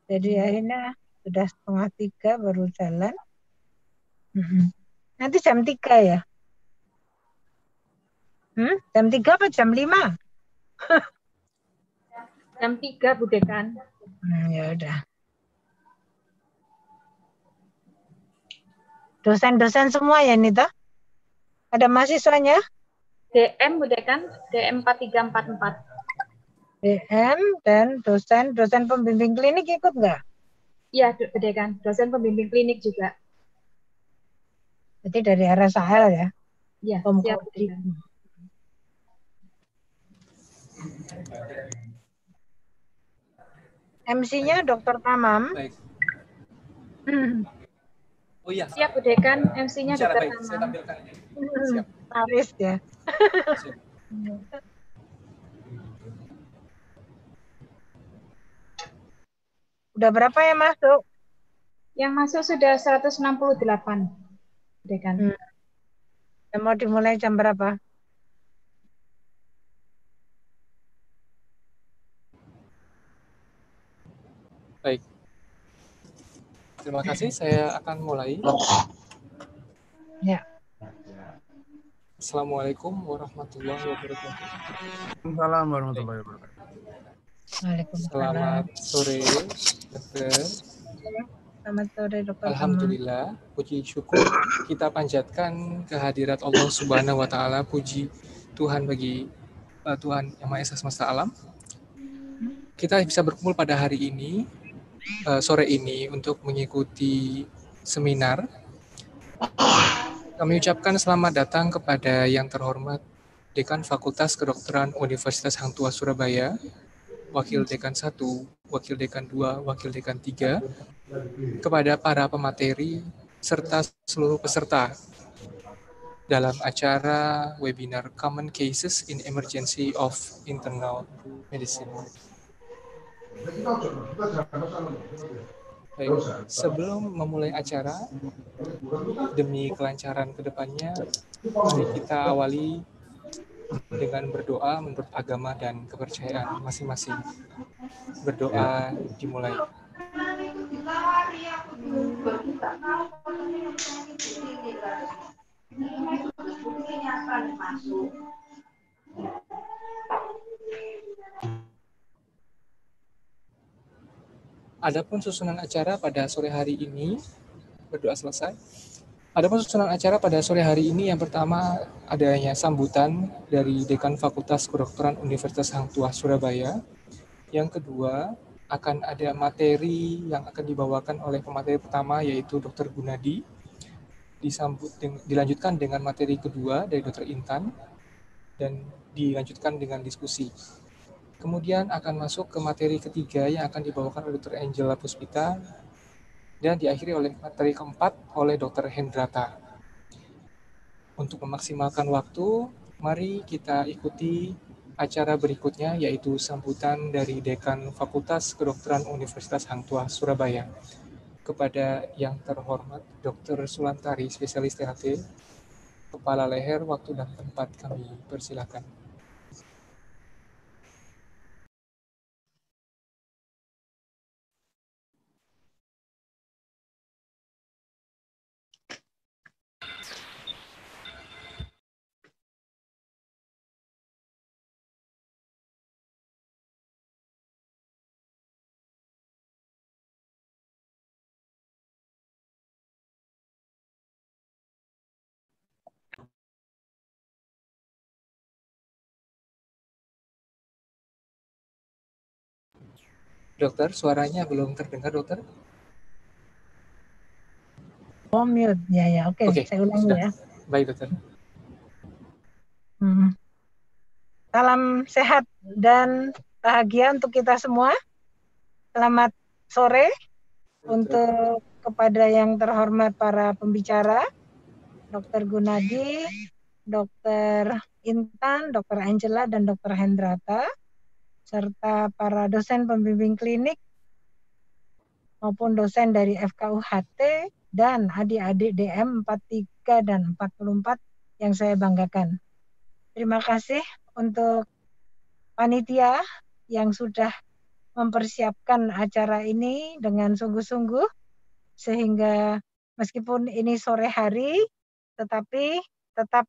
Jadi akhirnya sudah 2:30 baru jalan. Nanti jam 3 ya? Jam 3 apa jam 5? Jam 3, Bu Dekan. Ya udah. Dosen-dosen semua ya ini toh? Ada mahasiswanya? DM, Bu Dekan, DM 4344. DM dan dosen pembimbing klinik ikut nggak? Iya, Bu Dekan, dosen pembimbing klinik juga. Jadi dari RSAL ya? Iya, siap Bu Dekan. MC-nya Dr. Tamam. Baik. Oh iya. Siap Bu Dekan, MC-nya Dr. Baik, Tamam. saya tampilkan. Siap. Taris ya. Siap. Udah berapa yang masuk? Yang masuk sudah 168, Bu Dekan. Mau dimulai jam berapa? Baik. Terima kasih, saya akan mulai. Ya. Assalamualaikum warahmatullahi wabarakatuh. Waalaikumsalam warahmatullahi wabarakatuh. Selamat sore, dokter. Selamat sore, dokter. Alhamdulillah, puji syukur kita panjatkan kehadirat Allah Subhanahu wa Ta'ala, puji Tuhan bagi Tuhan Yang Maha Esa semesta alam. Kita bisa berkumpul pada hari ini, sore ini, untuk mengikuti seminar. Kami ucapkan selamat datang kepada yang terhormat Dekan Fakultas Kedokteran Universitas Hang Tuah Surabaya, Wakil Dekan 1, Wakil Dekan 2, Wakil Dekan 3, kepada para pemateri, serta seluruh peserta dalam acara webinar Common Cases in Emergency of Internal Medicine. Baik, sebelum memulai acara, demi kelancaran kedepannya, mari kita awali dengan berdoa menurut agama dan kepercayaan masing-masing. Berdoa dimulai. Adapun susunan acara pada sore hari ini, berdoa selesai. Adapun susunan acara pada sore hari ini, yang pertama adanya sambutan dari Dekan Fakultas Kedokteran Universitas Hang Tuah Surabaya. Yang kedua, akan ada materi yang akan dibawakan oleh pemateri pertama, yaitu Dr. Gunadi. Dilanjutkan dengan materi kedua dari Dr. Intan, dan dilanjutkan dengan diskusi. Kemudian akan masuk ke materi ketiga yang akan dibawakan oleh Dr. Angela Puspita, dan diakhiri oleh materi keempat oleh Dr. Hendrata. Untuk memaksimalkan waktu, mari kita ikuti acara berikutnya, yaitu sambutan dari Dekan Fakultas Kedokteran Universitas Hang Tuah Surabaya. Kepada yang terhormat Dr. Sulantari, spesialis THT, Kepala Leher, waktu dan tempat kami persilakan. Dokter, suaranya belum terdengar, dokter? Oh, mute. Ya. Oke. Saya ulangi sudah. ya. Baik, dokter. Salam sehat dan bahagia untuk kita semua. Selamat sore untuk kepada yang terhormat para pembicara, Dr. Gunadi, Dr. Intan, Dr. Angela, dan Dr. Hendrata, serta para dosen pembimbing klinik maupun dosen dari FKUHT dan adik-adik DM 43 dan 44 yang saya banggakan. Terima kasih untuk panitia yang sudah mempersiapkan acara ini dengan sungguh-sungguh sehingga meskipun ini sore hari tetapi tetap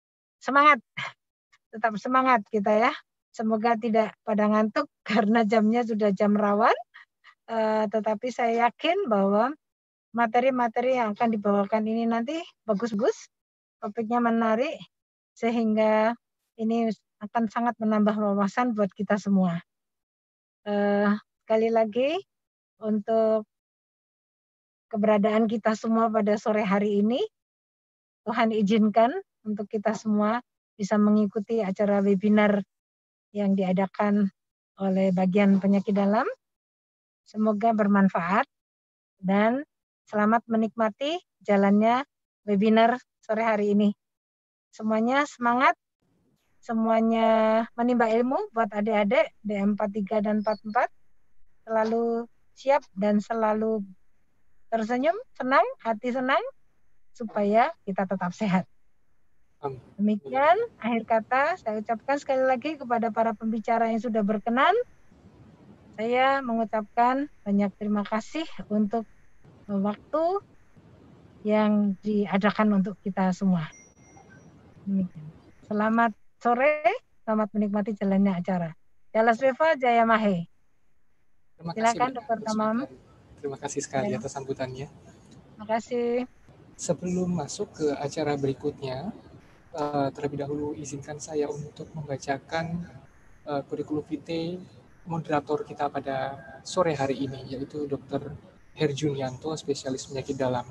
semangat kita ya. Semoga tidak pada ngantuk karena jamnya sudah jam rawan. Tetapi saya yakin bahwa materi-materi yang akan dibawakan ini nanti bagus-bagus, topiknya menarik, sehingga ini akan sangat menambah wawasan buat kita semua. Sekali lagi, untuk keberadaan kita semua pada sore hari ini, Tuhan izinkan untuk kita semua bisa mengikuti acara webinar yang diadakan oleh bagian penyakit dalam. Semoga bermanfaat dan selamat menikmati jalannya webinar sore hari ini. Semuanya semangat, semuanya menimba ilmu buat adik-adik DM 43 dan 44. Selalu siap dan selalu tersenyum, senang, hati senang, supaya kita tetap sehat. Demikian akhir kata saya ucapkan sekali lagi kepada para pembicara yang sudah berkenan. Saya mengucapkan banyak terima kasih untuk waktu yang diadakan untuk kita semua. Demikian. Selamat sore, selamat menikmati jalannya acara. Jala Sveva Jaya Mahe. Silakan Dr. Tamam. Terima kasih sekali atas sambutannya. Terima kasih. Sebelum masuk ke acara berikutnya, terlebih dahulu izinkan saya untuk membacakan kurikulum vitae moderator kita pada sore hari ini, yaitu Dr. Herjunianto, spesialis penyakit dalam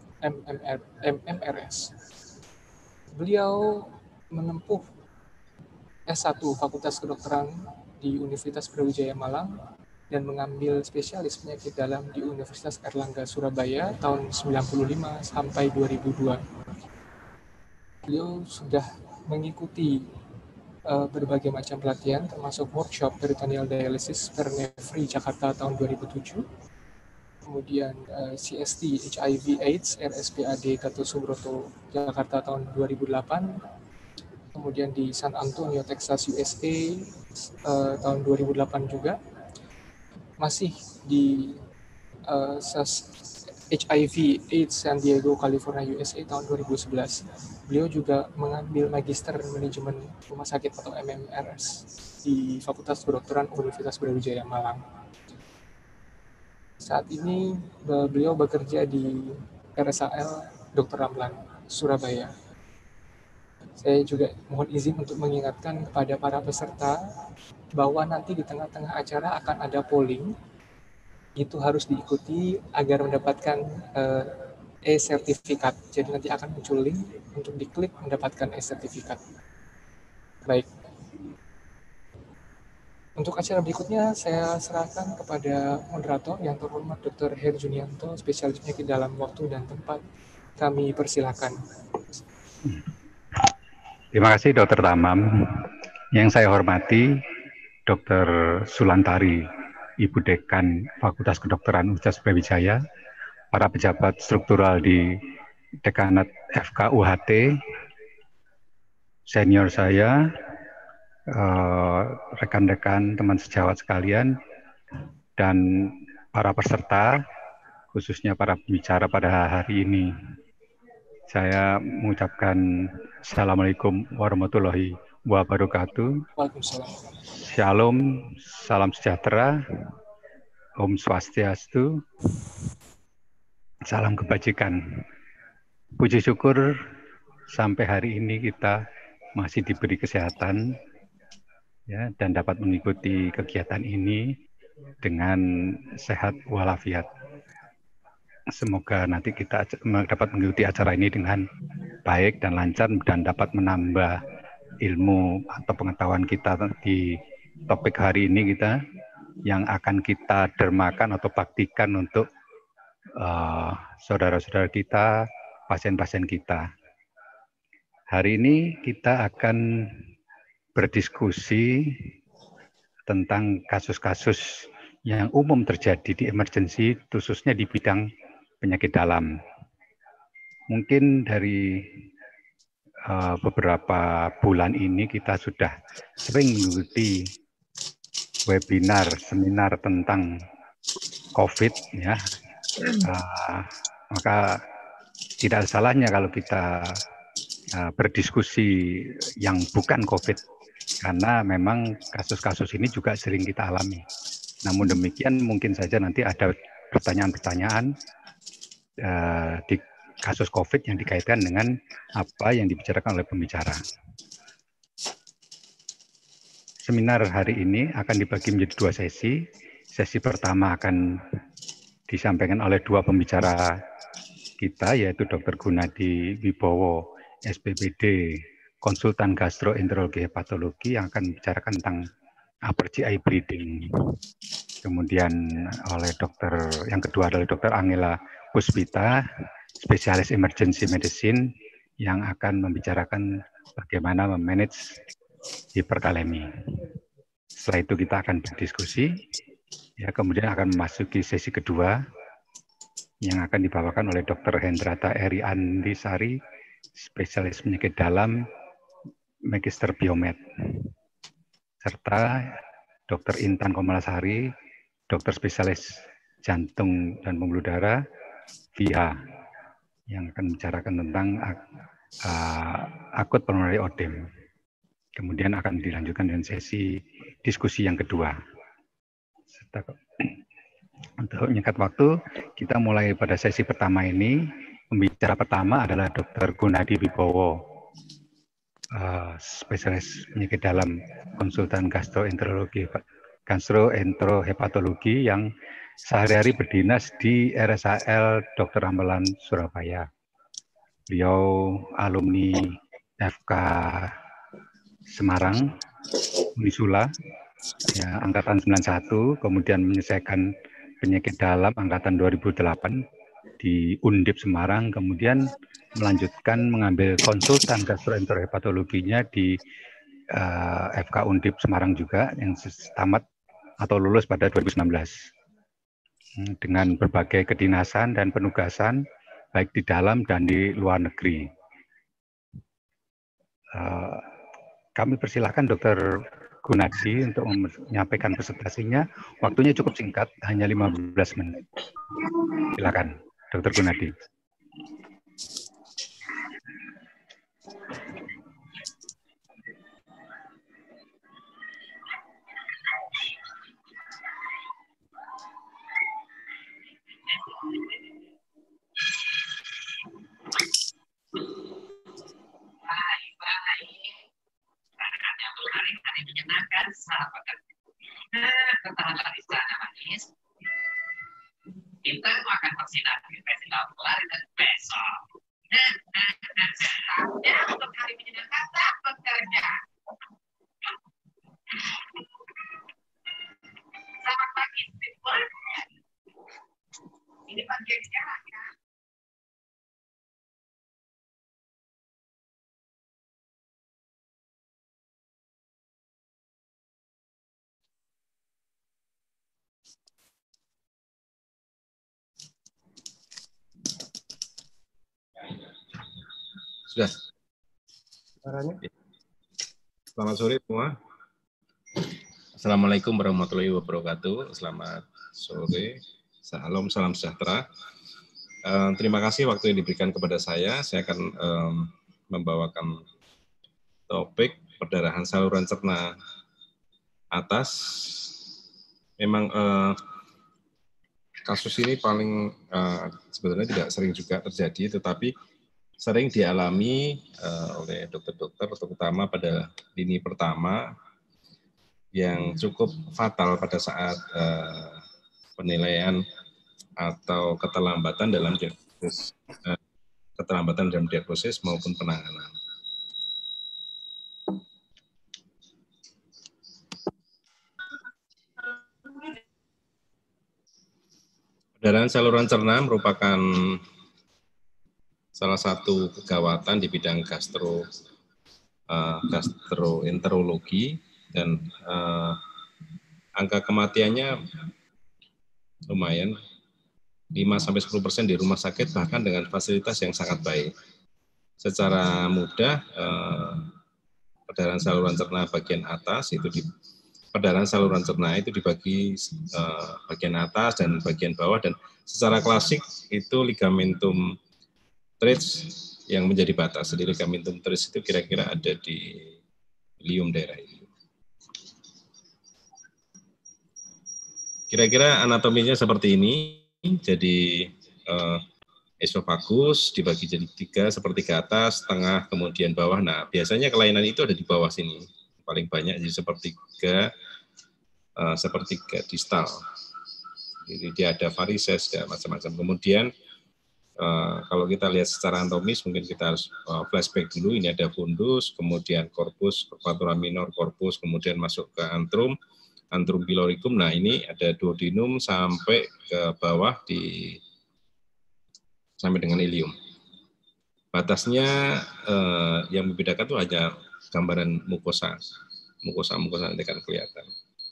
MMRS. Beliau menempuh S1 Fakultas Kedokteran di Universitas Brawijaya Malang dan mengambil spesialis penyakit dalam di Universitas Airlangga Surabaya tahun 95 sampai 2002. Beliau sudah mengikuti berbagai macam pelatihan termasuk workshop peritoneal dialysis Pernefri Jakarta tahun 2007, kemudian CST HIV AIDS RSPAD Gatot Subroto Jakarta tahun 2008, kemudian di San Antonio Texas USA tahun 2008 juga, masih di HIV AIDS San Diego California USA tahun 2011. Beliau juga mengambil Magister Manajemen Rumah Sakit atau MMRS di Fakultas Kedokteran Universitas Brawijaya Malang. Saat ini beliau bekerja di RSAL Dr. Ramlan, Surabaya. Saya juga mohon izin untuk mengingatkan kepada para peserta bahwa nanti di tengah-tengah acara akan ada polling. Itu harus diikuti agar mendapatkan e-sertifikat. Jadi nanti akan muncul link untuk diklik mendapatkan e-sertifikat. Baik. Untuk acara berikutnya saya serahkan kepada moderator yang terhormat Dr. Herjunianto, spesialis penyakit dalam waktu dan tempat. Kami persilakan. Terima kasih Dr. Tamam. Yang saya hormati Dr. Sulantari, Ibu Dekan Fakultas Kedokteran Universitas Brawijaya, para pejabat struktural di Dekanat FKUHT, senior saya, rekan-rekan teman sejawat sekalian, dan para peserta, khususnya para pembicara pada hari ini. Saya mengucapkan Assalamualaikum warahmatullahi wabarakatuh. Waalaikumsalam. Shalom, salam sejahtera, Om Swastiastu, salam kebajikan. Puji syukur sampai hari ini kita masih diberi kesehatan ya, dan dapat mengikuti kegiatan ini dengan sehat walafiat. Semoga nanti kita dapat mengikuti acara ini dengan baik dan lancar dan dapat menambah ilmu atau pengetahuan kita di topik hari ini kita yang akan kita dermakan atau baktikan untuk saudara-saudara kita, pasien-pasien kita. Hari ini kita akan berdiskusi tentang kasus-kasus yang umum terjadi di emergency, khususnya di bidang penyakit dalam. Mungkin dari beberapa bulan ini kita sudah sering mengikuti webinar seminar tentang COVID ya, maka tidak salahnya kalau kita berdiskusi yang bukan COVID, karena memang kasus-kasus ini juga sering kita alami. Namun demikian mungkin saja nanti ada pertanyaan-pertanyaan di kasus COVID yang dikaitkan dengan apa yang dibicarakan oleh pembicara. Seminar hari ini akan dibagi menjadi 2 sesi. Sesi pertama akan disampaikan oleh 2 pembicara kita, yaitu Dr. Gunadi Wibowo, SPPD, konsultan gastroenterologi hepatologi, yang akan membicarakan tentang upper GI bleeding. Kemudian yang kedua adalah Dr. Angela Puspita, spesialis emergency medicine, yang akan membicarakan bagaimana memanage hiperkalemi. Setelah itu kita akan berdiskusi, ya, kemudian akan memasuki sesi kedua yang akan dibawakan oleh Dr. Hendrata Eri Andisari, spesialis penyakit dalam, Magister Biomed, serta Dr. Intan Komalasari, dokter spesialis jantung dan pembuluh darah, VIA, yang akan membicarakan tentang akut pulmonary odem. Kemudian akan dilanjutkan dengan sesi diskusi yang kedua. Untuk menyingkat waktu, kita mulai pada sesi pertama ini. Pembicara pertama adalah Dr. Gunadi Wibowo, spesialis penyakit dalam, konsultan gastroenterohepatologi yang sehari-hari berdinas di RSAL Dr. Ramlan Surabaya. Beliau alumni FK Semarang, Unisula, ya, angkatan 91, kemudian menyelesaikan penyakit dalam angkatan 2008 di Undip Semarang, kemudian melanjutkan mengambil konsultan gastroenterohepatologinya di FK Undip Semarang juga, yang tamat atau lulus pada 2019. Dengan berbagai kedinasan dan penugasan, baik di dalam dan di luar negeri. Kami persilahkan Dr. Gunadi untuk menyampaikan presentasinya. Waktunya cukup singkat, hanya 15 menit. Silakan, Dr. Gunadi. Menyenangkan sahabat ketahanlah di sana manis. Kita akan bersinar di festival pelari dan besok. Saatnya untuk hari menyenangkan tak bekerja. Selamat pagi, Steve. Ini bagian sejarah ya. Sudah. Selamat sore semua. Assalamualaikum warahmatullahi wabarakatuh. Selamat sore. Salam sejahtera. Terima kasih waktu yang diberikan kepada saya. Saya akan membawakan topik perdarahan saluran cerna atas. Memang kasus ini paling sebenarnya tidak sering juga terjadi, tetapi sering dialami oleh dokter-dokter, terutama pada lini pertama, yang cukup fatal pada saat penilaian atau keterlambatan dalam diagnosis maupun penanganan. Perdarahan saluran cerna merupakan salah satu kegawatan di bidang gastroenterologi, dan angka kematiannya lumayan, 5-10% di rumah sakit, bahkan dengan fasilitas yang sangat baik. Secara mudah, perdarahan saluran cerna bagian atas itu perdarahan saluran cerna itu dibagi bagian atas dan bagian bawah, dan secara klasik itu ligamentum teres yang menjadi batas. Jadi ligamentum teres itu kira-kira ada di ilium daerah ini. Kira-kira anatominya seperti ini. Jadi esofagus dibagi jadi 3, sepertiga atas, tengah, kemudian bawah. Nah, biasanya kelainan itu ada di bawah sini. Paling banyak jadi sepertiga distal. Jadi dia ada varises dan macam-macam. Kemudian kalau kita lihat secara anatomis, mungkin kita harus flashback dulu. Ini ada fundus, kemudian corpus, curvatura minor, corpus, kemudian masuk ke antrum pyloricum. Nah, ini ada duodenum sampai ke bawah sampai dengan ilium. Batasnya yang membedakan itu hanya gambaran mukosa nanti kan kelihatan.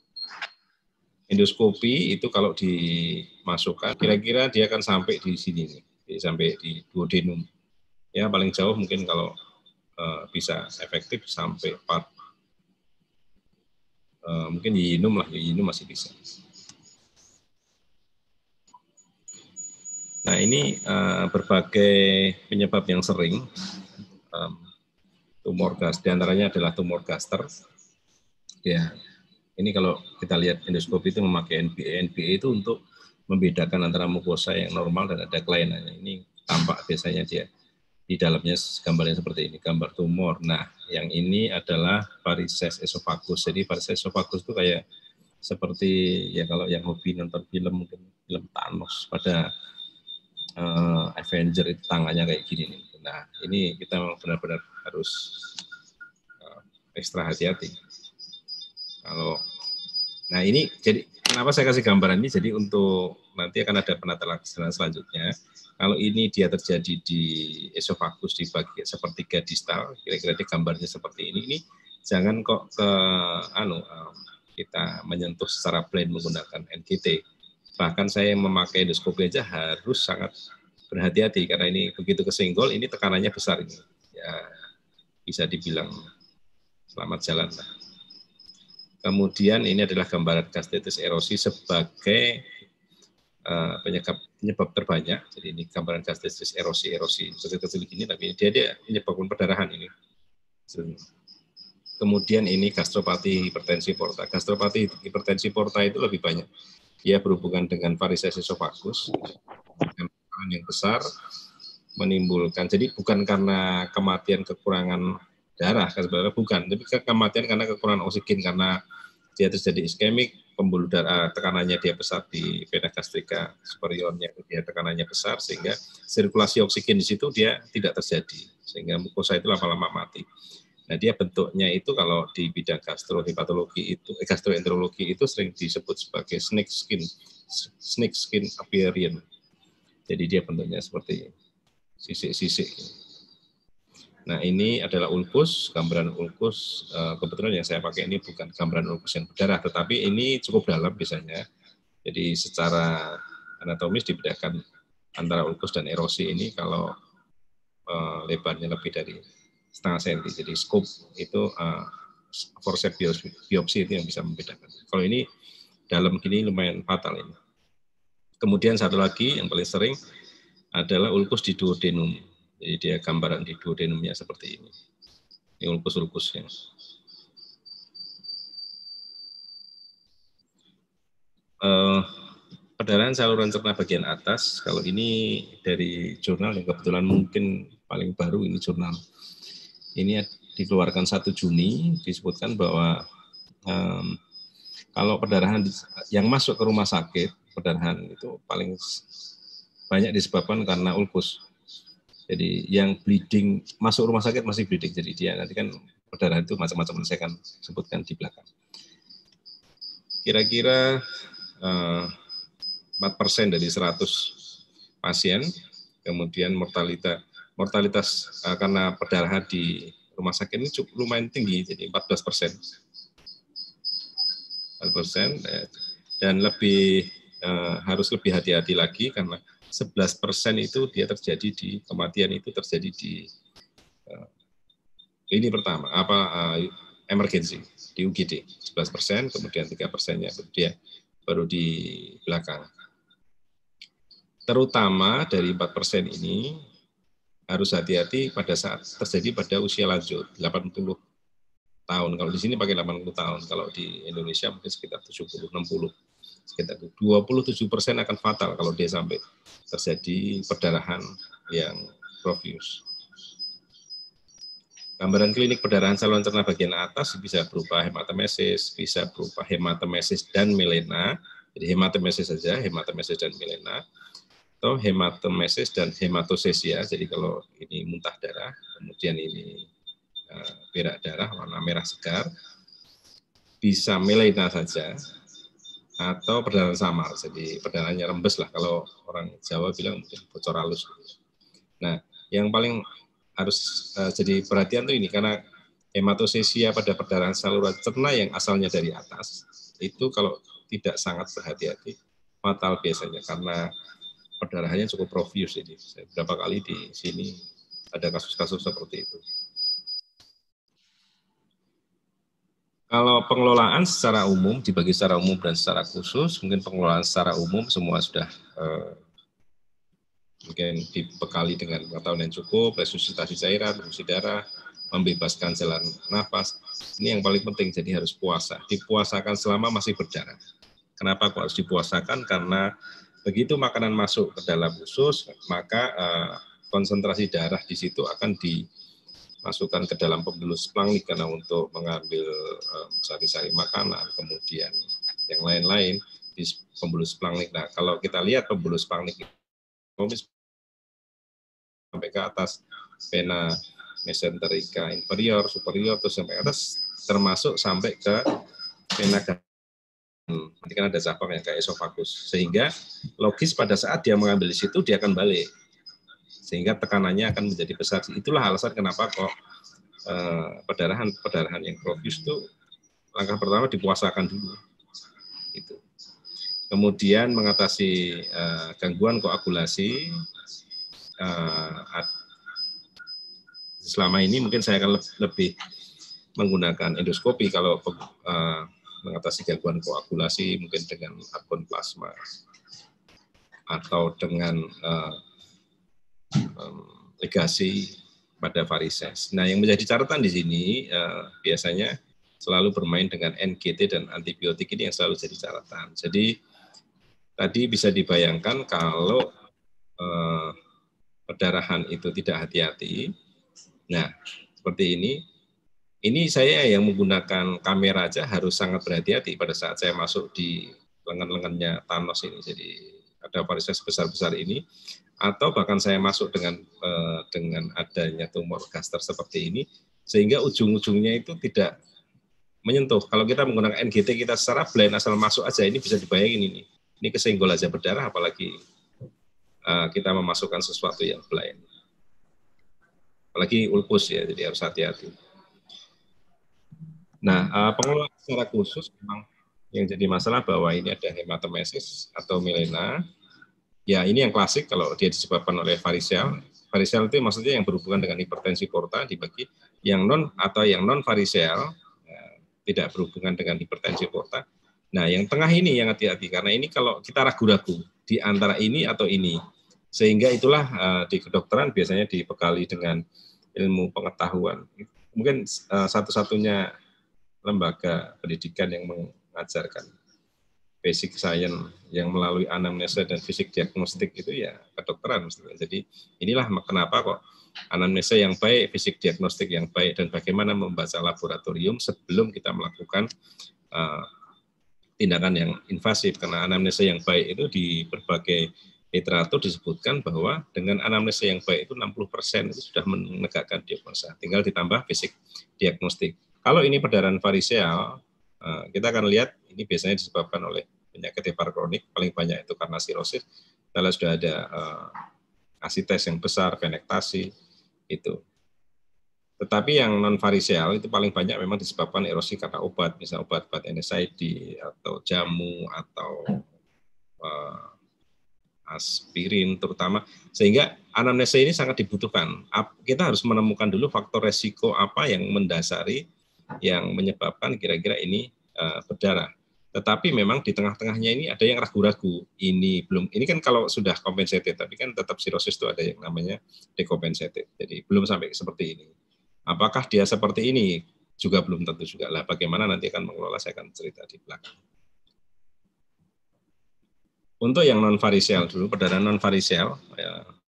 Endoskopi itu kalau dimasukkan, kira-kira dia akan sampai di sini nih, sampai di duodenum. Ya paling jauh mungkin kalau bisa efektif sampai 4. Mungkin yinum masih bisa. Nah, ini berbagai penyebab yang sering tumor gas, diantaranya adalah tumor gaster. Ya, ini kalau kita lihat endoskopi itu memakai NBE itu untuk membedakan antara mukosa yang normal dan ada kelainannya. Ini tampak biasanya dia di dalamnya gambarnya seperti ini, gambar tumor. Nah, yang ini adalah varises esophagus. Jadi varises esophagus itu kayak seperti ya kalau yang hobi nonton film, mungkin film Thanos pada Avenger itu tangannya kayak gini nih. Nah, ini kita benar-benar harus ekstra hati-hati. Nah ini jadi kenapa saya kasih gambaran ini? Jadi untuk nanti akan ada penata laksana selanjutnya. Kalau ini dia terjadi di esophagus di bagian sepertiga distal, kira-kira di gambarnya seperti ini jangan kok kita menyentuh secara plain menggunakan NGT. Bahkan saya memakai endoskopi aja harus sangat berhati-hati karena ini begitu kesenggol ini tekanannya besar ini. Ya bisa dibilang selamat jalan lah. Kemudian ini adalah gambaran gastritis erosi sebagai penyebab terbanyak. Jadi ini gambaran gastritis erosi kecil-kecil gini, tapi dia menyebabkan perdarahan ini. Kemudian ini gastropati hipertensi porta. Gastropati hipertensi porta itu lebih banyak. Dia berhubungan dengan varises esophagus yang besar menimbulkan. Jadi bukan karena kematian kekurangan darah, sebenarnya bukan, tapi kematian karena kekurangan oksigen karena dia terjadi iskemik, pembuluh darah tekanannya dia besar di vena gastrika superiornya, dia tekanannya besar sehingga sirkulasi oksigen di situ dia tidak terjadi sehingga mukosa itu lama-lama mati. Nah, dia bentuknya itu kalau di bidang gastrohepatologi itu gastroenterologi itu sering disebut sebagai snake skin appearance. Jadi dia bentuknya seperti sisik-sisik. Nah, ini adalah ulkus, gambaran ulkus. Kebetulan yang saya pakai ini bukan gambaran ulkus yang berdarah, tetapi ini cukup dalam biasanya. Jadi secara anatomis dibedakan antara ulkus dan erosi ini kalau lebarnya lebih dari setengah senti. Jadi scope itu forceps biopsi itu yang bisa membedakan. Kalau ini dalam gini lumayan fatal ini. Kemudian satu lagi yang paling sering adalah ulkus di duodenum. Jadi dia gambaran di duodenumnya seperti ini. Ini ulkus-ulkusnya. Perdarahan saluran cerna bagian atas, kalau ini dari jurnal yang kebetulan mungkin paling baru ini jurnal. Ini dikeluarkan 1 Juni, disebutkan bahwa kalau perdarahan yang masuk ke rumah sakit, perdarahan itu paling banyak disebabkan karena ulkus. Jadi yang bleeding masuk rumah sakit masih bleeding, jadi dia nanti kan perdarahan itu macam-macam, saya akan sebutkan di belakang. Kira-kira 4% dari 100 pasien, kemudian mortalitas karena perdarahan di rumah sakit ini cukup lumayan tinggi, jadi 14%. 4%, dan harus lebih hati-hati lagi karena 11% itu dia terjadi kematian itu terjadi di ini pertama, emergensi di UGD 11%, kemudian 3%-nya dia baru di belakang. Terutama dari 4% ini harus hati-hati pada saat terjadi pada usia lanjut 80 tahun. Kalau di sini pakai 80 tahun, kalau di Indonesia mungkin sekitar 70, 60. Sekitar 27% akan fatal kalau dia sampai terjadi perdarahan yang profuse. Gambaran klinik perdarahan saluran cerna bagian atas bisa berupa hematemesis, bisa berupa hematemesis dan melena. Jadi hematemesis saja, hematemesis dan melena, atau hematemesis dan hematosesia. Jadi kalau ini muntah darah, kemudian ini berak darah warna merah segar, bisa melena saja, atau perdarahan samar. Jadi perdarahannya rembes lah, kalau orang Jawa bilang mungkin bocor halus. Nah, yang paling harus jadi perhatian tuh ini, karena hematosesia pada perdarahan saluran cerna yang asalnya dari atas, itu kalau tidak sangat berhati-hati, fatal biasanya, karena perdarahannya cukup profuse. Jadi beberapa kali di sini ada kasus-kasus seperti itu. Kalau pengelolaan secara umum, dibagi secara umum dan secara khusus, mungkin pengelolaan secara umum semua sudah mungkin dibekali dengan pengetahuan yang cukup, resusitasi cairan, transfusi darah, membebaskan jalan nafas. Ini yang paling penting, jadi harus puasa. Dipuasakan selama masih berdarah. Kenapa kok harus dipuasakan? Karena begitu makanan masuk ke dalam usus, maka konsentrasi darah di situ akan dimasukkan ke dalam pembuluh splangnik karena untuk mengambil sari-sari makanan, kemudian yang lain-lain di pembuluh splangnik. Nah, kalau kita lihat pembuluh splangnik sampai ke atas, vena mesenterica inferior, superior, terus sampai atas, termasuk sampai ke vena nanti kan ada cabang yang kayak esofagus, sehingga logis pada saat dia mengambil di situ dia akan balik, sehingga tekanannya akan menjadi besar. Itulah alasan kenapa kok perdarahan yang profuse itu langkah pertama dipuasakan dulu. Itu. Kemudian mengatasi gangguan koagulasi. Selama ini mungkin saya akan lebih menggunakan endoskopi kalau mengatasi gangguan koagulasi, mungkin dengan argon plasma atau dengan ligasi pada varises. Nah, yang menjadi catatan di sini biasanya selalu bermain dengan NGT dan antibiotik, ini yang selalu jadi catatan. Jadi tadi bisa dibayangkan kalau perdarahan itu tidak hati-hati. Nah, seperti ini. Ini saya yang menggunakan kamera aja harus sangat berhati-hati pada saat saya masuk di lengan-lengannya Thanos ini. Jadi ada varises besar-besar ini, atau bahkan saya masuk dengan adanya tumor gaster seperti ini, sehingga ujung-ujungnya itu tidak menyentuh. Kalau kita menggunakan NGT kita secara blind asal masuk aja, ini bisa dibayangin ini. Ini kesenggol aja berdarah, apalagi kita memasukkan sesuatu yang blind. Apalagi ulkus ya, jadi harus hati-hati. Nah, pengelolaan secara khusus memang yang jadi masalah bahwa ini ada hematemesis atau melena. Ya, ini yang klasik kalau dia disebabkan oleh varicel. Varicel itu maksudnya yang berhubungan dengan hipertensi porta dibagi yang non atau yang non varicel, tidak berhubungan dengan hipertensi porta. Nah, yang tengah ini yang hati-hati karena ini kalau kita ragu-ragu di antara ini atau ini, sehingga itulah di kedokteran biasanya dibekali dengan ilmu pengetahuan. Mungkin satu-satunya lembaga pendidikan yang mengajarkan basic science yang melalui anamnesa dan fisik diagnostik itu ya kedokteran. Jadi inilah kenapa kok anamnesa yang baik, fisik diagnostik yang baik, dan bagaimana membaca laboratorium sebelum kita melakukan tindakan yang invasif. Karena anamnesa yang baik itu di berbagai literatur disebutkan bahwa dengan anamnesa yang baik itu 60% itu sudah menegakkan diagnosa. Tinggal ditambah fisik diagnostik. Kalau ini perdarahan variseal, kita akan lihat ini biasanya disebabkan oleh penyakit hiperkronik, paling banyak itu karena sirosis. Kalau sudah ada asites yang besar, penektasi, itu. Tetapi yang non variseal itu paling banyak memang disebabkan erosi karena obat, misalnya obat-obat NSAID atau jamu atau aspirin terutama, sehingga anamnesa ini sangat dibutuhkan. Kita harus menemukan dulu faktor resiko apa yang mendasari yang menyebabkan kira-kira ini berdarah. Tetapi memang di tengah-tengahnya ini ada yang ragu-ragu. Ini kan kalau sudah compensated, tapi kan tetap sirosis itu ada yang namanya decompensated. Jadi belum sampai seperti ini. Apakah dia seperti ini? Juga belum tentu juga lah. Bagaimana nanti akan mengelola, saya akan cerita di belakang. Untuk yang non varicel dulu, perdarahan non varicel, ya,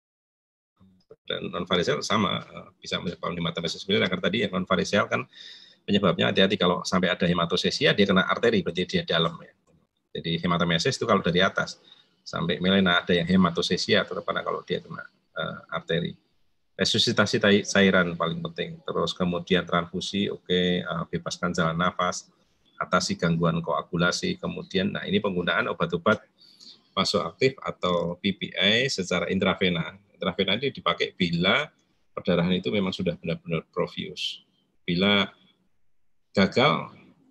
dan non varicel sama bisa menyebabkan hematomesis biliar. Karena tadi yang non varicel kan penyebabnya hati-hati kalau sampai ada hematosesia dia kena arteri, berarti dia dalam ya. Jadi hematomesis itu kalau dari atas sampai melena ada yang hematosesia terutama kalau dia kena arteri. Resusitasi cairan paling penting. Terus kemudian transfusi, bebaskan jalan nafas, atasi gangguan koagulasi. Kemudian, nah ini penggunaan obat-obat vasoaktif atau PPI secara intravena. Intravena ini dipakai bila perdarahan itu memang sudah benar-benar profuse. Bila gagal,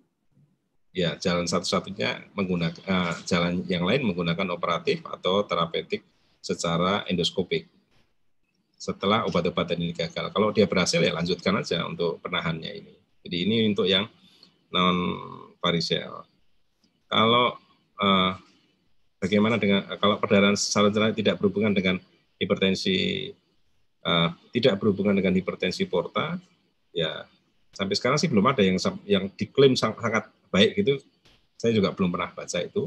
ya jalan satu-satunya menggunakan jalan yang lain menggunakan operatif atau terapeutik secara endoskopik. Setelah obat-obatan ini gagal, kalau dia berhasil ya lanjutkan aja untuk penahannya ini. Jadi ini untuk yang non varicel. Kalau bagaimana dengan kalau perdarahan saluran cerna tidak berhubungan dengan hipertensi, tidak berhubungan dengan hipertensi porta, ya sampai sekarang sih belum ada yang diklaim sangat baik gitu. Saya juga belum pernah baca itu.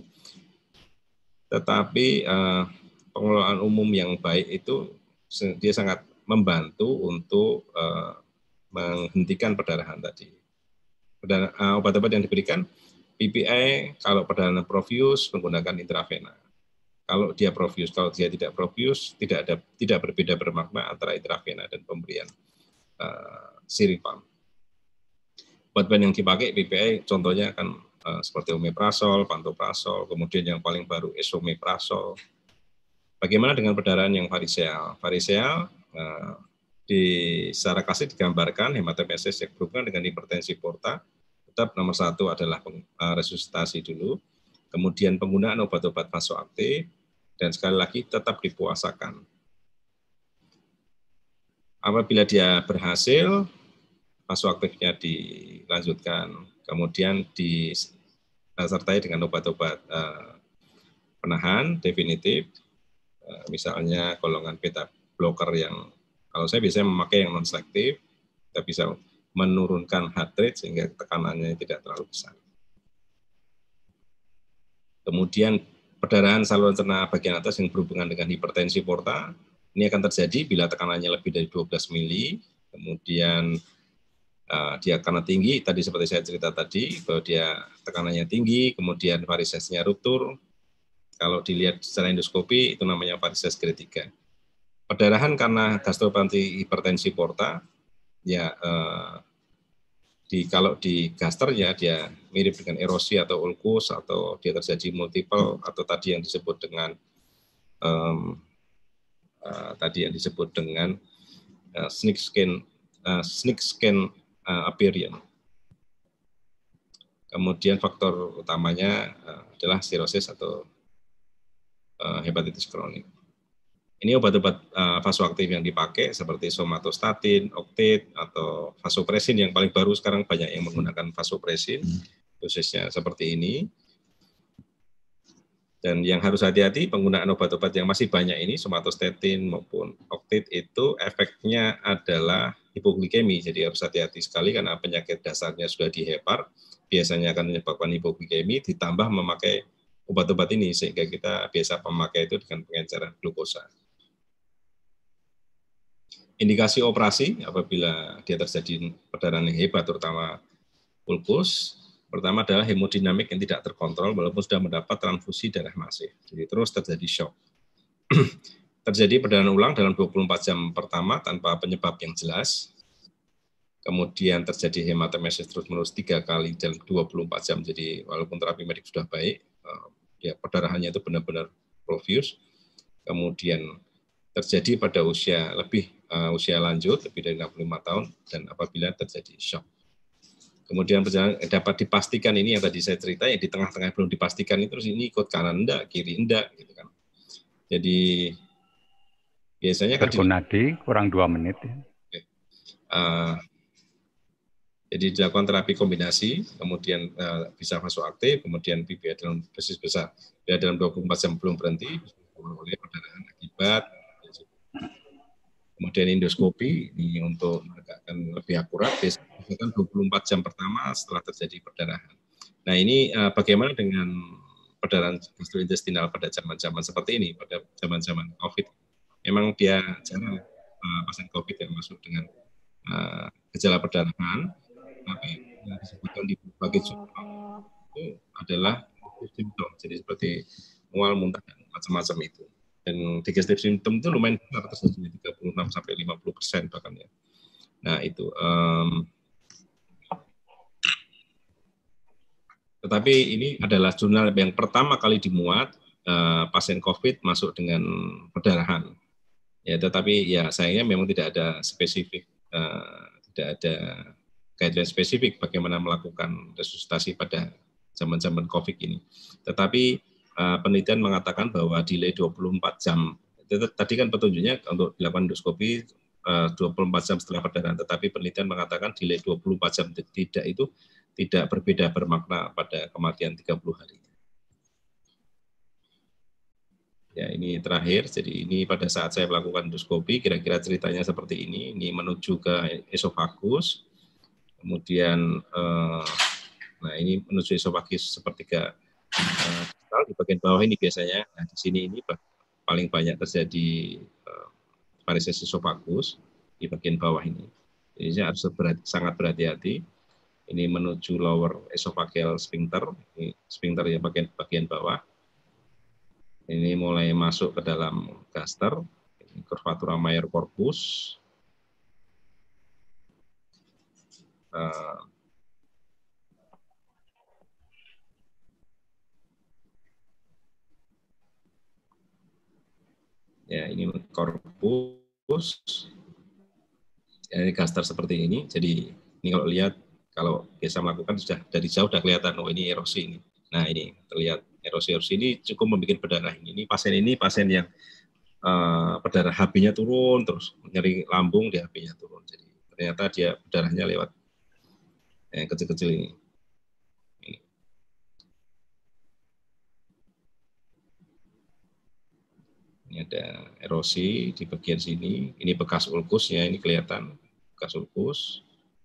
Tetapi pengelolaan umum yang baik itu dia sangat membantu untuk menghentikan perdarahan tadi. Obat-obat yang diberikan PPI kalau perdarahan profuse menggunakan intravena. Kalau dia profuse, kalau dia tidak profuse tidak berbeda bermakna antara intravena dan pemberian siripam. Obat-obat yang dipakai PPI contohnya kan seperti omeprazol, pantoprazol, kemudian yang paling baru esomeprazol. Bagaimana dengan perdarahan yang varicel? Varicel secara klasik digambarkan hematomesis yang berhubungan dengan hipertensi porta. Tetap nomor satu adalah resusitasi dulu, kemudian penggunaan obat-obat vasoaktif, dan sekali lagi tetap dipuasakan. Apabila dia berhasil, vasoaktifnya dilanjutkan, kemudian disertai dengan obat-obat penahan definitif, misalnya golongan beta blocker yang kalau saya biasanya memakai yang non-selektif, kita bisa menurunkan heart rate sehingga tekanannya tidak terlalu besar. Kemudian perdarahan saluran cerna bagian atas yang berhubungan dengan hipertensi porta, ini akan terjadi bila tekanannya lebih dari 12 mili, kemudian dia karena tinggi, tadi seperti saya cerita tadi, bahwa dia tekanannya tinggi, kemudian varisesnya ruptur. Kalau dilihat secara endoskopi, itu namanya varises grade 3. Perdarahan karena gastroparenteral hipertensi porta, ya kalau di gasternya dia mirip dengan erosi atau ulkus, atau dia terjadi multiple, atau tadi yang disebut dengan snake skin appearance. Kemudian faktor utamanya adalah sirosis atau hepatitis kronik. Ini obat-obat vasoaktif yang dipakai seperti somatostatin, oktit, atau vasopresin yang paling baru sekarang banyak yang menggunakan vasopresin, dosisnya seperti ini. Dan yang harus hati-hati penggunaan obat-obat yang masih banyak ini, somatostatin maupun oktit itu efeknya adalah hipoglikemi, jadi harus hati-hati sekali karena penyakit dasarnya sudah di hepar, biasanya akan menyebabkan hipoglikemi, ditambah memakai obat-obat ini, sehingga kita biasa memakai itu dengan pengenceran glukosa. Indikasi operasi apabila dia terjadi perdarahan yang hebat, terutama ulkus, pertama adalah hemodinamik yang tidak terkontrol walaupun sudah mendapat transfusi darah masif. Jadi terus terjadi shock. Terjadi perdarahan ulang dalam 24 jam pertama tanpa penyebab yang jelas. Kemudian terjadi hematomesis terus-menerus 3 kali dalam 24 jam. Jadi walaupun terapi medik sudah baik, ya perdarahannya itu benar-benar profuse. Kemudian terjadi pada usia lanjut, lebih dari 65 tahun, dan apabila terjadi shock. Kemudian dapat dipastikan ini yang tadi saya cerita, yang di tengah-tengah belum dipastikan itu, terus ini ikut kanan enggak, kiri enggak, gitu kan. Jadi biasanya kan Berkunadi kurang 2 menit. Ya. Jadi dilakukan terapi kombinasi, kemudian bisa masuk aktif, kemudian PPA dalam dosis besar. Ya, dalam 24 jam belum berhenti, oleh perdarahan akibat. Kemudian endoskopi ini untuk menegakkan lebih akurat, biasanya 24 jam pertama setelah terjadi perdarahan. Nah ini bagaimana dengan perdarahan gastrointestinal pada zaman-zaman seperti ini, pada zaman-zaman COVID? Memang dia jarang pasien COVID yang masuk dengan gejala perdarahan, tapi yang disebutkan di berbagai simptom itu adalah simptom, jadi seperti mual, muntah, dan macam-macam itu. Dan digestive symptom itu lumayan besar, terjadi 36-50% bahkan ya. Nah itu. Tetapi ini adalah jurnal yang pertama kali dimuat pasien COVID masuk dengan perdarahan. Ya, tetapi ya sayangnya memang tidak ada spesifik, tidak ada guideline spesifik bagaimana melakukan resusitasi pada zaman-zaman COVID ini. Tetapi penelitian mengatakan bahwa delay 24 jam. Tadi kan petunjuknya untuk dilakukan endoskopi 24 jam setelah perdarahan, tetapi penelitian mengatakan delay 24 jam tidak berbeda bermakna pada kematian 30 hari. Ya, ini terakhir. Jadi ini pada saat saya melakukan endoskopi, kira-kira ceritanya seperti ini. Ini menuju ke esofagus, kemudian, nah ini menuju esofagus sepertiga di bagian bawah ini biasanya. Nah di sini ini paling banyak terjadi varises esofagus di bagian bawah ini. Jadi saya harus sangat berhati-hati. Ini menuju lower esophageal sphincter, ini sphincter yang bagian bawah. Ini mulai masuk ke dalam gaster, ini curvatura major corpus. Ya, ini corpus. Ya, ini gaster seperti ini. Jadi ini kalau lihat, kalau biasa melakukan sudah dari jauh sudah kelihatan, oh ini erosi ini. Nah ini terlihat erosi ini cukup membuat berdarah. Ini pasien yang berdarah HB-nya turun, terus nyeri lambung di HB-nya turun. Jadi ternyata dia berdarahnya lewat yang kecil-kecil ini. Ini ada erosi di bagian sini. Ini bekas ulkus ya, ini kelihatan bekas ulkus.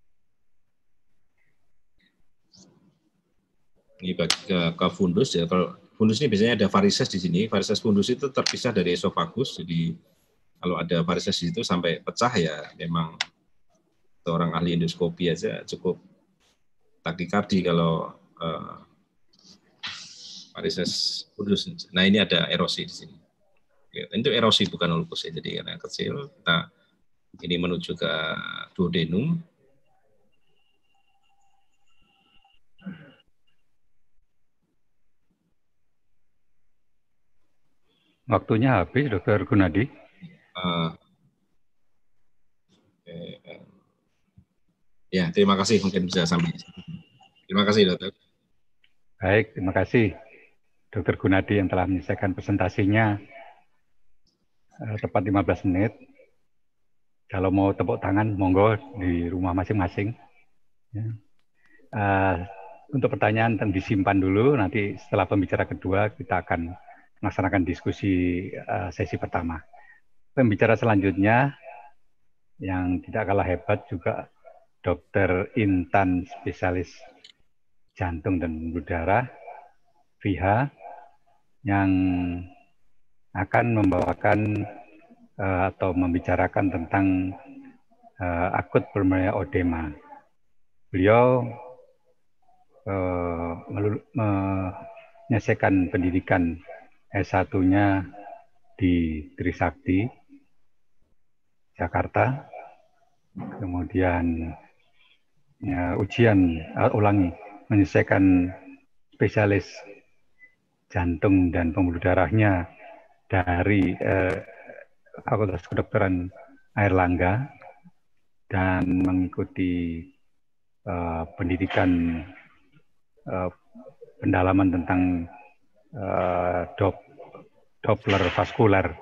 Ini ke fundus ya. Kalau fundus ini biasanya ada varises di sini. Varises fundus itu terpisah dari esofagus. Jadi kalau ada varises di situ sampai pecah ya memang seorang ahli endoskopi aja cukup takikardi kalau varises fundus. Nah ini ada erosi di sini. Itu erosi bukan ulkus ya. Jadi karena kecil. Nah ini menuju ke duodenum. Waktunya habis, Dr. Gunadi. Ya, terima kasih. Mungkin bisa sampai. Terima kasih, Dokter. Baik, terima kasih Dr. Gunadi yang telah menyelesaikan presentasinya tepat 15 menit. Kalau mau tepuk tangan, monggo di rumah masing-masing. Ya. Untuk pertanyaan disimpan dulu, nanti setelah pembicara kedua kita akan melaksanakan diskusi sesi pertama. Pembicara selanjutnya yang tidak kalah hebat juga Dr. Intan, spesialis jantung dan pembuluh darah, VH, yang akan membawakan atau membicarakan tentang akut pulmonary edema. Beliau menyelesaikan pendidikan S1-nya di Trisakti, Jakarta, kemudian menyelesaikan spesialis jantung dan pembuluh darahnya dari Fakultas Kedokteran Airlangga dan mengikuti pendidikan pendalaman tentang Doppler vaskular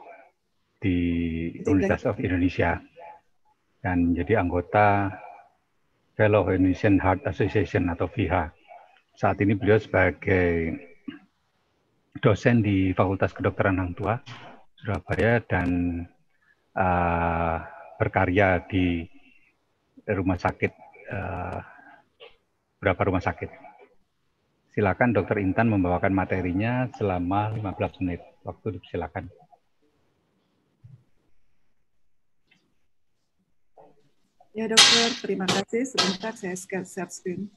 di Universitas of Indonesia dan menjadi anggota Fellow Indonesian Heart Association atau FIHA. Saat ini beliau sebagai dosen di Fakultas Kedokteran Hang Tuah, Surabaya, dan berkarya di rumah sakit, beberapa rumah sakit. Silakan Dr. Intan membawakan materinya selama 15 menit. Waktu silakan. Ya dokter, terima kasih. Sebentar saya share screen.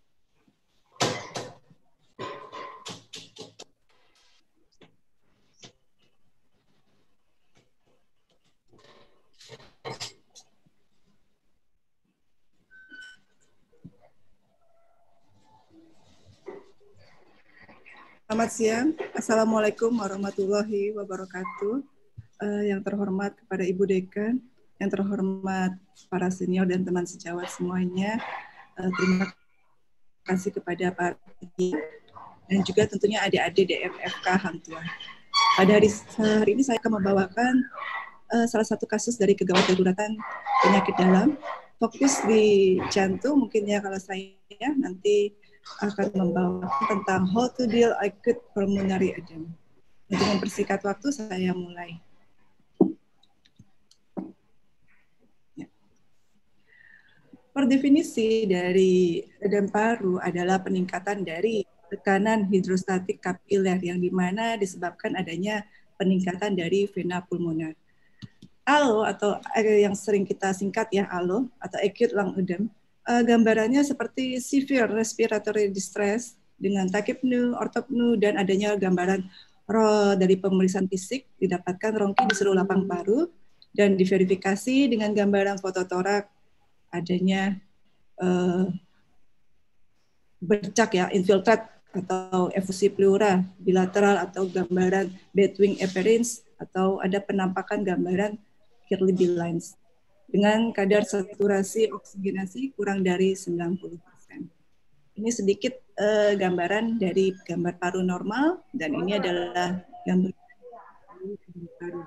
Selamat siang. Assalamualaikum warahmatullahi wabarakatuh. Yang terhormat kepada Ibu Dekan, yang terhormat para senior dan teman sejawat semuanya, terima kasih kepada Pak dan juga tentunya adik-adik DMFK Hang Tuah. Pada hari ini saya akan membawakan salah satu kasus dari kegawat daruratan penyakit dalam, fokus di jantung. Mungkin ya kalau saya nanti akan membawakan tentang how to deal acute pulmonary edema. Untuk mempersingkat waktu, saya mulai. Per definisi dari edema paru adalah peningkatan dari tekanan hidrostatik kapiler yang dimana disebabkan adanya peningkatan dari vena pulmoner. ALO atau yang sering kita singkat ya ALO atau acute lung edema, gambarannya seperti severe respiratory distress dengan tachypnea, orthopnea, dan adanya gambaran dari pemeriksaan fisik didapatkan rongki di seluruh lapang paru dan diverifikasi dengan gambaran fototorak adanya bercak ya, infiltrat atau efusi pleura bilateral atau gambaran bedwing appearance atau ada penampakan gambaran Kirby lines dengan kadar saturasi oksigenasi kurang dari 90%. Ini sedikit gambaran dari gambar paru normal dan ini adalah gambar paru.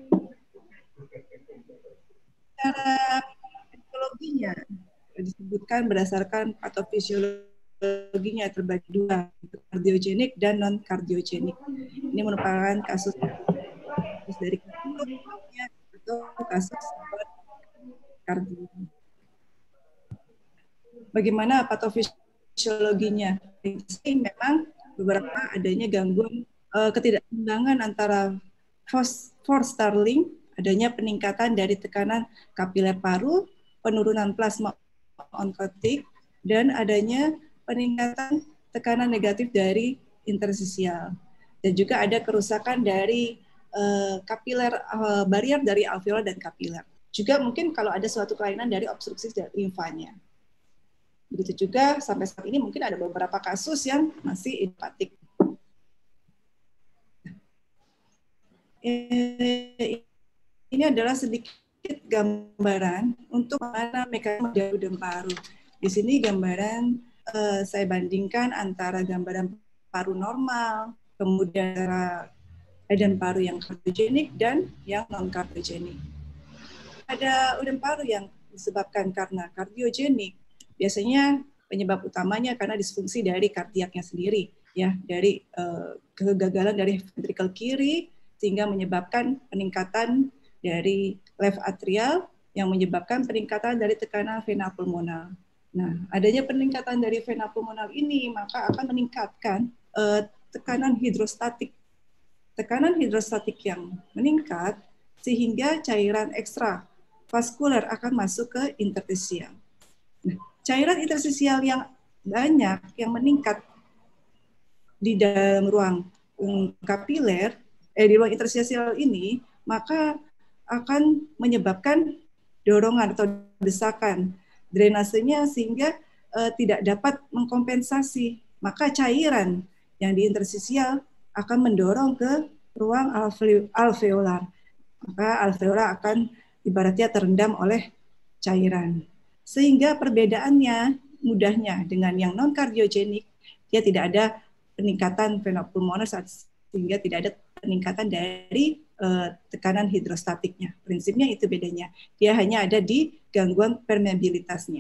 Cara fisiologinya disebutkan berdasarkan patofisiologinya terbagi dua, kardiogenik dan non kardiogenik. Ini merupakan kasus dari kardiolognya atau kasus kardio. Bagaimana patofisiologinya? Memang beberapa adanya gangguan ketidakseimbangan antara force Starling, adanya peningkatan dari tekanan kapiler paru, penurunan plasma onkotik, dan adanya peningkatan tekanan negatif dari interstisial. Dan juga ada kerusakan dari kapiler barrier dari alveolar dan kapiler. Juga mungkin kalau ada suatu kelainan dari obstruksi limfanya. Begitu juga sampai saat ini mungkin ada beberapa kasus yang masih idiopatик. Ini adalah sedikit gambaran untuk mana mekanisme dari edema paru. Di sini gambaran saya bandingkan antara gambaran paru normal, kemudian edema paru yang kardiogenik dan yang non kardiogenik. Ada edema paru yang disebabkan karena kardiogenik, biasanya penyebab utamanya karena disfungsi dari kardiaknya sendiri, ya, dari kegagalan dari ventrikel kiri sehingga menyebabkan peningkatan dari left atrial yang menyebabkan peningkatan dari tekanan vena pulmonal. Nah, adanya peningkatan dari vena pulmonal ini maka akan meningkatkan tekanan hidrostatik. Tekanan hidrostatik yang meningkat sehingga cairan ekstra vaskuler akan masuk ke interstisial. Nah, cairan interstisial yang banyak yang meningkat di dalam ruang kapiler, di ruang interstisial ini, maka akan menyebabkan dorongan atau desakan drainasenya sehingga tidak dapat mengkompensasi. Maka cairan yang di interstisial akan mendorong ke ruang alveolar. Maka alveolar akan ibaratnya terendam oleh cairan. Sehingga perbedaannya mudahnya dengan yang non kardiogenik, dia tidak ada peningkatan vena pulmoner sehingga tidak ada peningkatan dari tekanan hidrostatiknya. Prinsipnya itu bedanya. Dia hanya ada di gangguan permeabilitasnya.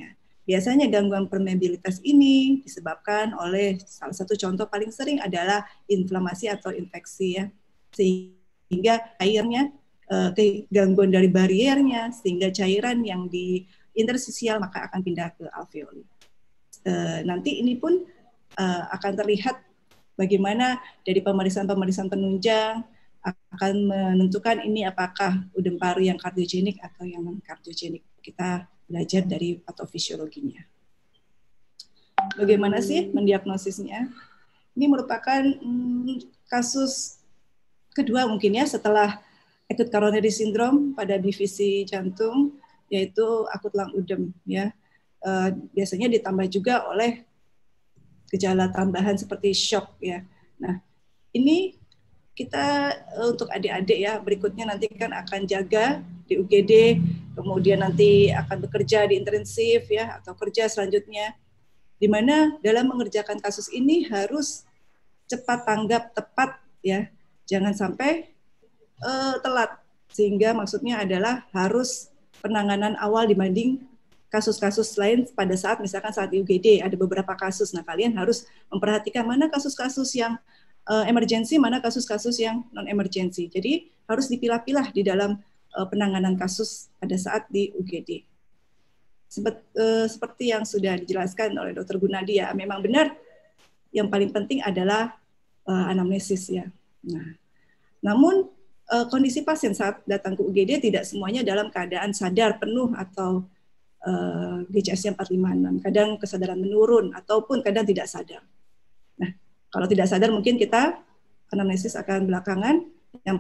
biasanya gangguan permeabilitas ini disebabkan oleh salah satu contoh paling sering adalah inflamasi atau infeksi ya, sehingga airnya gangguan dari bariernya sehingga cairan yang di interstisial maka akan pindah ke alveoli. Nanti ini pun akan terlihat bagaimana dari pemeriksaan penunjang akan menentukan ini apakah udem paru yang kardiogenik atau yang non kardiogenik. Kita belajar dari patofisiologinya. Bagaimana sih mendiagnosisnya? Ini merupakan kasus kedua mungkin ya setelah acute coronary syndrome pada divisi jantung, yaitu akut lung udem ya. Biasanya ditambah juga oleh gejala tambahan seperti shock ya. Nah, ini kita untuk adik-adik ya, berikutnya nanti kan akan jaga di UGD, kemudian nanti akan bekerja di intensif ya atau kerja selanjutnya, di mana dalam mengerjakan kasus ini harus cepat tanggap, tepat ya, jangan sampai telat, sehingga maksudnya adalah harus penanganan awal dibanding kasus-kasus lain pada saat misalkan saat di UGD ada beberapa kasus. Nah, kalian harus memperhatikan mana kasus-kasus yang emergensi, mana kasus-kasus yang non-emergensi. Jadi harus dipilah-pilah di dalam penanganan kasus pada saat di UGD. Seperti yang sudah dijelaskan oleh Dr. Gunadi ya, memang benar yang paling penting adalah anamnesis ya. Nah, namun kondisi pasien saat datang ke UGD tidak semuanya dalam keadaan sadar penuh atau GCS-nya 456. Kadang kesadaran menurun ataupun kadang tidak sadar. Nah, kalau tidak sadar mungkin kita anamnesis akan belakangan. Yang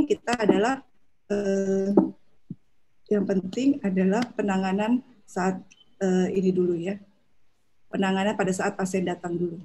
penting adalah penanganan saat ini dulu ya. Penanganan pada saat pasien datang dulu.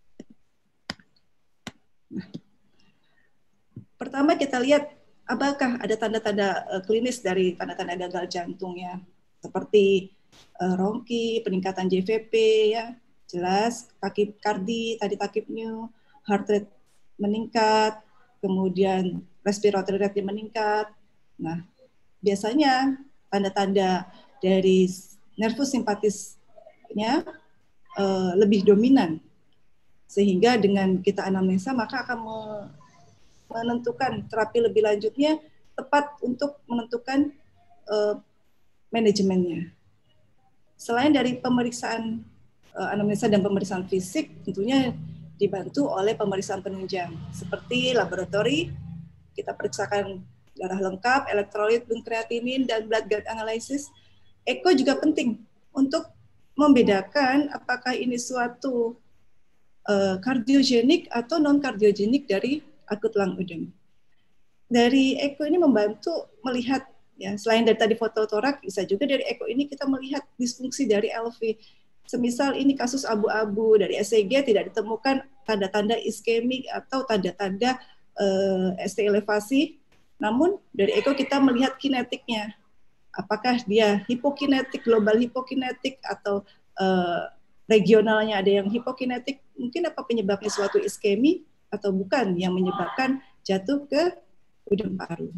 Nah, pertama kita lihat apakah ada tanda-tanda klinis dari tanda-tanda gagal jantung ya. Seperti rongki, peningkatan JVP ya, jelas, takikardi, tadi takipneu, heart rate meningkat, kemudian respiratory rate meningkat. Nah, biasanya tanda-tanda dari nervus simpatisnya lebih dominan, sehingga dengan kita anamnesa maka akan menentukan terapi lebih lanjutnya tepat untuk menentukan manajemennya. Selain dari pemeriksaan anamnesa dan pemeriksaan fisik, tentunya dibantu oleh pemeriksaan penunjang seperti laboratori, kita periksakan darah lengkap, elektrolit, kreatinin, dan blood gas analysis. Eko juga penting untuk membedakan apakah ini suatu kardiogenik atau non kardiogenik dari akut lung ödem. Dari eko ini membantu melihat ya, selain dari tadi foto torak, bisa juga dari eko ini kita melihat disfungsi dari LV. Semisal ini kasus abu-abu dari ECG tidak ditemukan tanda-tanda iskemik atau tanda-tanda ST elevasi, namun dari eko kita melihat kinetiknya. Apakah dia hipokinetik, global hipokinetik, atau regionalnya ada yang hipokinetik, mungkin apa penyebabnya suatu iskemi atau bukan yang menyebabkan jatuh ke udem paru.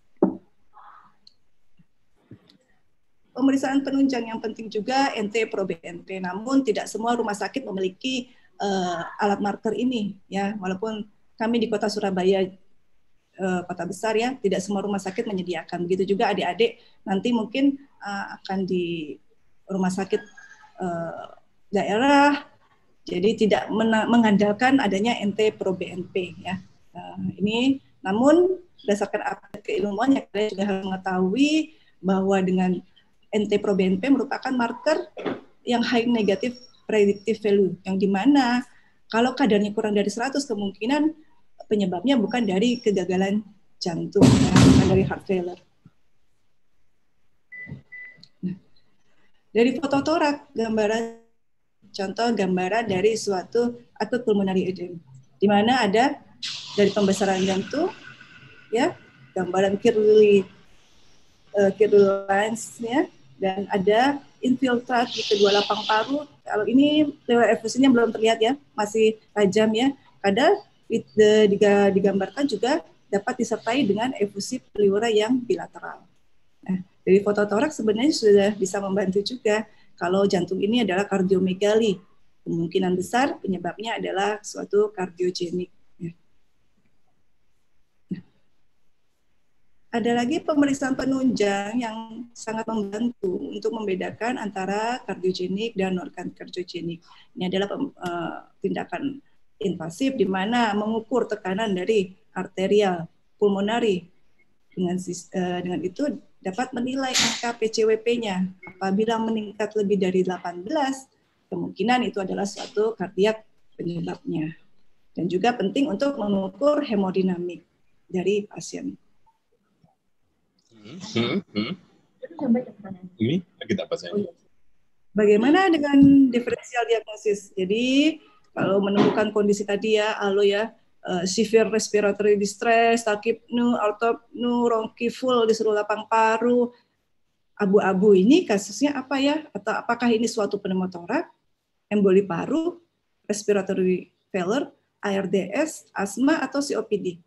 Pemeriksaan penunjang yang penting juga NT-proBNP, namun tidak semua rumah sakit memiliki alat marker ini ya, walaupun kami di Kota Surabaya kota besar ya, tidak semua rumah sakit menyediakan. Begitu juga adik-adik nanti mungkin akan di rumah sakit daerah, jadi tidak mengandalkan adanya NT-proBNP ya. Ini namun berdasarkan update keilmuan yang kalian juga harus mengetahui bahwa dengan NT-proBNP merupakan marker yang high negative predictive value, yang dimana kalau kadarnya kurang dari 100 kemungkinan penyebabnya bukan dari kegagalan jantung, ya, bukan dari heart failure. Nah, dari foto torak, contoh gambaran dari suatu acute pulmonary edema, di mana ada dari pembesaran jantung, ya, gambaran Kirli lines, ya, dan ada infiltrat di kedua lapang paru. Kalau ini lewat efusinya belum terlihat ya, masih tajam ya. Kadang digambarkan juga dapat disertai dengan efusi pleura yang bilateral. Nah, dari foto toraks sebenarnya sudah bisa membantu juga Kalau jantung ini adalah kardiomegali, kemungkinan besar penyebabnya adalah suatu kardiogenik. Ada lagi pemeriksaan penunjang yang sangat membantu untuk membedakan antara kardiogenik dan non-kardiogenik. Ini adalah tindakan invasif di mana mengukur tekanan dari arterial pulmonari. Dengan itu dapat menilai angka PCWP-nya. Apabila meningkat lebih dari 18, kemungkinan itu adalah suatu kardiak penyebabnya. Dan juga penting untuk mengukur hemodinamik dari pasien. Ini kita apa saya? Bagaimana dengan diferensial diagnosis? Jadi kalau menemukan kondisi tadi ya, severe respiratory distress, takipnu, ortopnu, ronki full di seluruh lapang paru, abu-abu ini kasusnya apa ya? Atau apakah ini suatu pneumotoraks, emboli paru, respiratory failure, ARDS, asma atau COPD?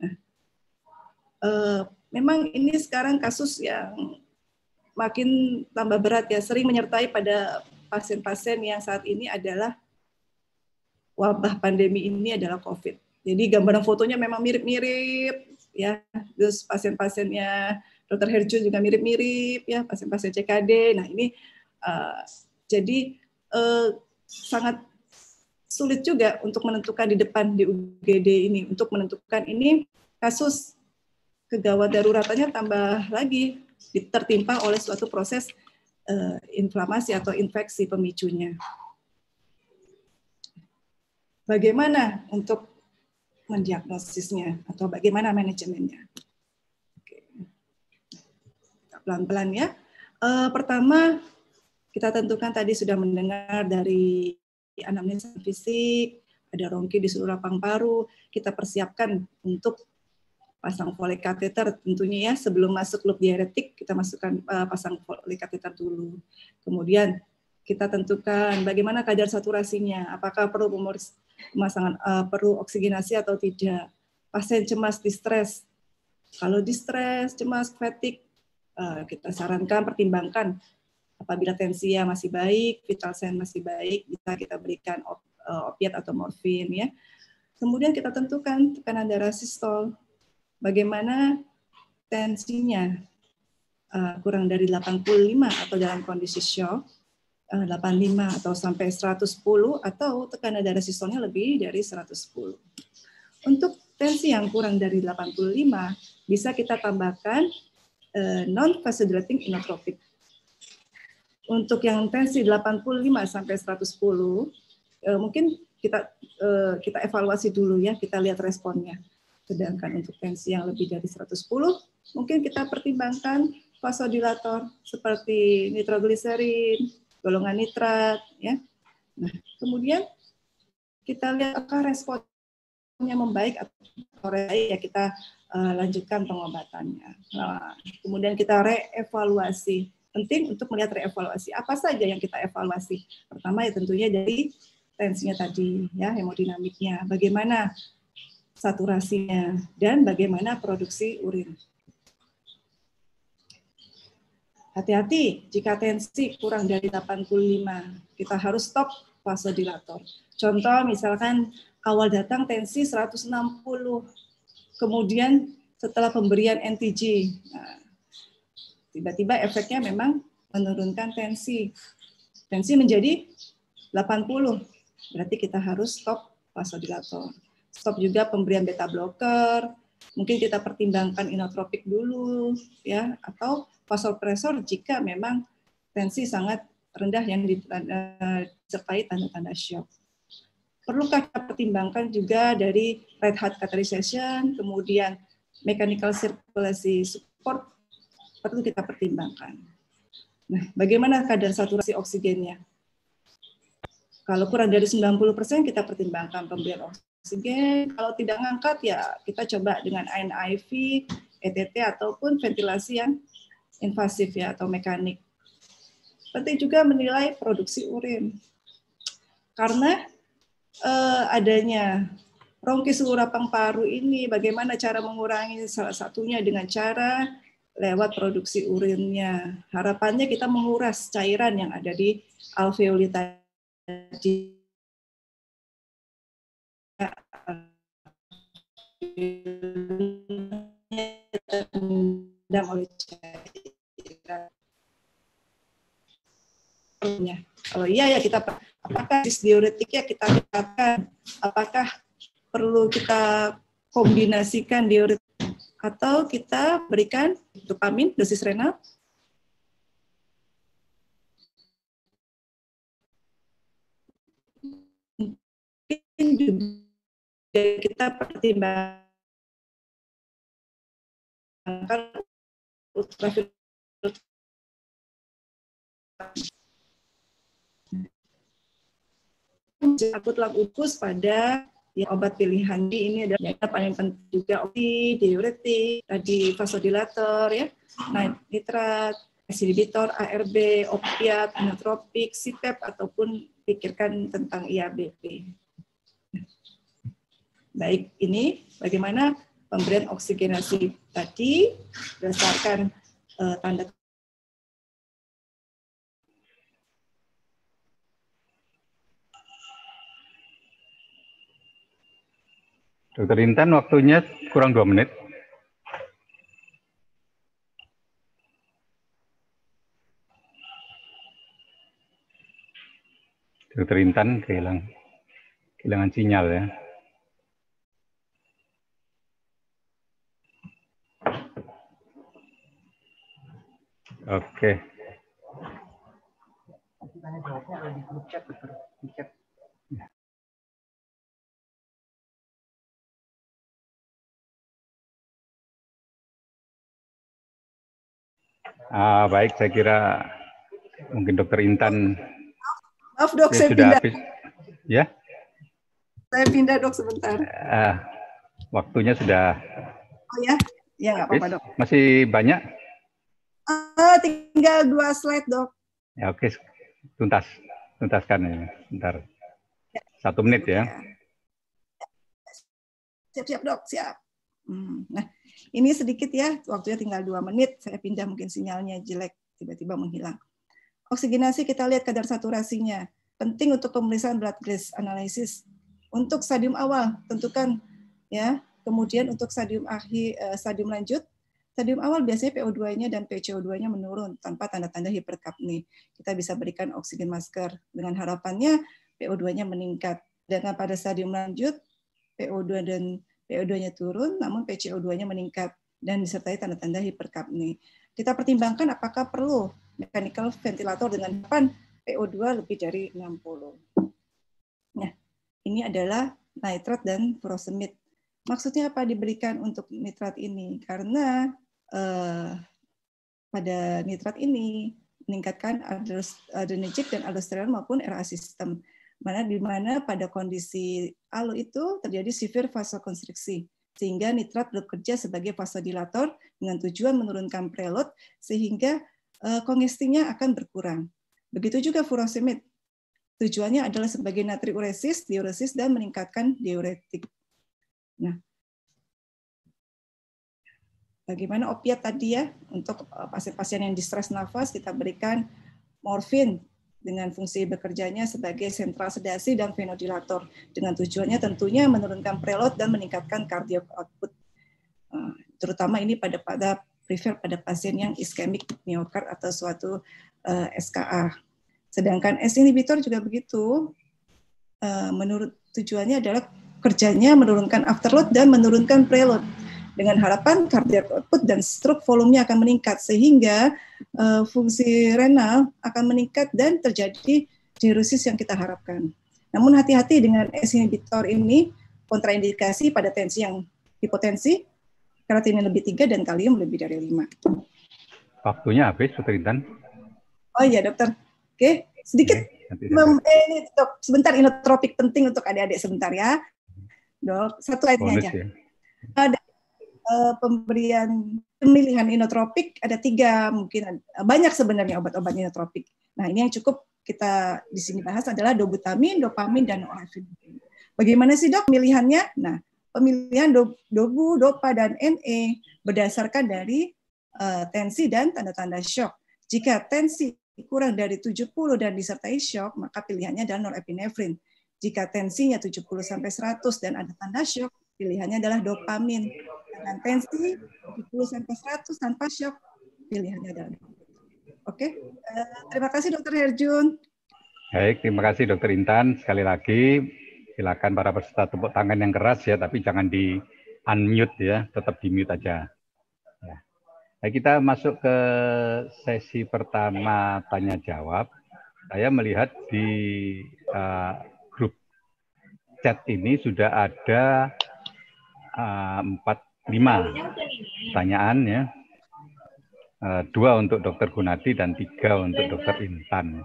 Memang ini sekarang kasus yang makin tambah berat ya, sering menyertai pada pasien-pasien yang saat ini adalah wabah pandemi ini adalah COVID. Jadi gambaran fotonya memang mirip-mirip ya, terus pasien-pasiennya Dr. Herjo juga mirip-mirip ya, pasien-pasien CKD. Nah ini jadi sangat sulit juga untuk menentukan di depan di UGD ini, untuk menentukan ini kasus kegawat daruratannya tambah lagi tertimpa oleh suatu proses inflamasi atau infeksi pemicunya. Bagaimana untuk mendiagnosisnya atau bagaimana manajemennya? Oke. Pelan-pelan ya. Pertama, kita tentukan tadi sudah mendengar dari anamnesa fisik, ada ronki di seluruh lapang paru, kita persiapkan untuk pasang Foley kateter tentunya ya, sebelum masuk loop diuretik kita masukkan pasang Foley kateter dulu. Kemudian kita tentukan bagaimana kadar saturasinya, apakah perlu pemasangan perlu oksigenasi atau tidak. Pasien cemas, distres. Kalau distres, cemas, fatigue, kita sarankan pertimbangkan apabila tensinya masih baik, vital sign masih baik, bisa kita berikan opiat atau morfin ya. Kemudian kita tentukan tekanan darah sistol. Bagaimana tensinya kurang dari 85 atau dalam kondisi shock 85 atau sampai 110 atau tekanan darah sistolnya lebih dari 110. Untuk tensi yang kurang dari 85 bisa kita tambahkan non-vasodilating inotropik. Untuk yang tensi 85 sampai 110 mungkin kita evaluasi dulu ya, kita lihat responnya. Sedangkan untuk tensi yang lebih dari 110, mungkin kita pertimbangkan vasodilator seperti nitrogliserin, golongan nitrat, ya. Nah, kemudian kita lihat apakah responnya membaik atau ya kita lanjutkan pengobatannya. Nah, kemudian kita reevaluasi. Penting untuk melihat reevaluasi. Apa saja yang kita evaluasi? Pertama ya tentunya dari tensinya tadi, ya, hemodinamiknya. Bagaimana saturasinya, dan bagaimana produksi urin. Hati-hati jika tensi kurang dari 85, kita harus stop vasodilator. Contoh misalkan awal datang tensi 160, kemudian setelah pemberian NTG, nah, tiba-tiba efeknya memang menurunkan tensi. Tensi menjadi 80, berarti kita harus stop vasodilator. Stop juga pemberian beta blocker, mungkin kita pertimbangkan inotropik dulu, ya, atau vasopresor jika memang tensi sangat rendah yang disertai tanda-tanda shock. Perlukah kita pertimbangkan juga dari right heart catheterization, kemudian mechanical circulatory support, perlu kita pertimbangkan. Nah, bagaimana kadar saturasi oksigennya? Kalau kurang dari 90% kita pertimbangkan pemberian oksigen. Kalau tidak ngangkat ya kita coba dengan NIV, ETT ataupun ventilasi yang invasif ya atau mekanik. Penting juga menilai produksi urin. Karena adanya ronki seluruh lapang paru ini, bagaimana cara mengurangi, salah satunya dengan cara lewat produksi urinnya. Harapannya kita menguras cairan yang ada di alveoli tadi. Terendam oleh cairan. Kalau iya ya kita, apakah diuretiknya kita terapkan, apakah perlu kita kombinasikan diuretik atau kita berikan dopamin dosis renal? Mungkin juga kita pertimbangkan ultraviolet akut lupus pada ya, obat pilihan ini adalah yang paling penting juga diuretik, tadi vasodilator ya, nitrat, inhibitor, ARB, opiat, inotropik, CPAP ataupun pikirkan tentang IABP. Baik, ini bagaimana pemberian oksigenasi tadi berdasarkan tanda. Dokter Intan, waktunya kurang 2 menit. Dokter Intan kehilangan sinyal ya. Oke. Baik, saya kira mungkin Dokter Intan. Maaf dok, saya pindah. Habis. Ya? Saya pindah dok sebentar. Waktunya sudah. Oh ya? Ya nggak apa-apa dok. Masih banyak? Tinggal 2 slide dok. Ya oke, tuntaskan ya. Bentar. 1 menit ya. Siap-siap dok, siap. Nah, ini sedikit ya, waktunya tinggal 2 menit. Saya pindah, mungkin sinyalnya jelek, tiba-tiba menghilang. Oksigenasi kita lihat kadar saturasinya. Penting untuk pemeriksaan blood gas analysis. Untuk stadium awal, tentukan ya. Kemudian untuk stadium lanjut, stadium awal biasanya PO2-nya dan PCO2-nya menurun tanpa tanda-tanda hiperkapni. Kita bisa berikan oksigen masker dengan harapannya PO2-nya meningkat. Dan pada stadium lanjut, PO2 dan PO2-nya turun, namun PCO2-nya meningkat dan disertai tanda-tanda hiperkapni. Kita pertimbangkan apakah perlu mechanical ventilator dengan harapan PO2 lebih dari 60. Nah, ini adalah nitrat dan furosemid. Maksudnya apa diberikan untuk nitrat ini? Karena pada nitrat ini meningkatkan adrenergic dan aldosteron maupun RA sistem. Di mana pada kondisi ALO itu terjadi severe vasokonstriksi, sehingga nitrat bekerja sebagai vasodilator dengan tujuan menurunkan preload sehingga kongestinya akan berkurang. Begitu juga furosemid, tujuannya adalah sebagai natriuresis, diuresis, dan meningkatkan diuretik. Nah, bagaimana opiat tadi ya, untuk pasien-pasien yang distres nafas kita berikan morfin dengan fungsi bekerjanya sebagai sentral sedasi dan venodilator dengan tujuannya tentunya menurunkan preload dan meningkatkan cardiac output. Terutama ini pada prefer pada pasien yang iskemik miokard atau suatu SKA. Sedangkan S inhibitor juga begitu. Menurut tujuannya adalah kerjanya menurunkan afterload dan menurunkan preload dengan harapan cardiac output dan stroke volumenya akan meningkat sehingga fungsi renal akan meningkat dan terjadi diuresis yang kita harapkan. Namun hati-hati dengan S inhibitor ini, kontraindikasi pada tensi yang hipotensi, kreatinin lebih 3 dan kalium lebih dari 5. Waktunya habis, Dokter Intan. Oh iya dokter. Oke, sedikit. Ini dok, sebentar, inotropik penting untuk adik-adik sebentar ya. Dok, satu slide-nya aja. Ya. Ada pemilihan inotropik ada 3, mungkin banyak sebenarnya obat-obat inotropik. Nah, ini yang cukup kita di sini bahas adalah dobutamin, dopamin, dan norepinefrin. Bagaimana sih dok pemilihannya? Nah, pemilihan dobu, dopa, dan NE berdasarkan dari tensi dan tanda-tanda shock. Jika tensi kurang dari 70 dan disertai shock, maka pilihannya adalah norepinefrin. Jika tensinya 70 sampai 100 dan ada tanda shock, pilihannya adalah dopamin. Dengan tensi 70 sampai 100 tanpa shock, pilihannya adalah dopamin. Oke, terima kasih Dr. Herjun. Baik, terima kasih Dr. Intan. Sekali lagi, silakan para peserta tepuk tangan yang keras ya, tapi jangan di unmute ya, tetap di mute aja. Ya. Baik, kita masuk ke sesi pertama tanya jawab. Saya melihat di grup chat ini sudah ada 5 pertanyaan ya. 2 untuk Dr. Gunadi dan 3 untuk Dr. Intan.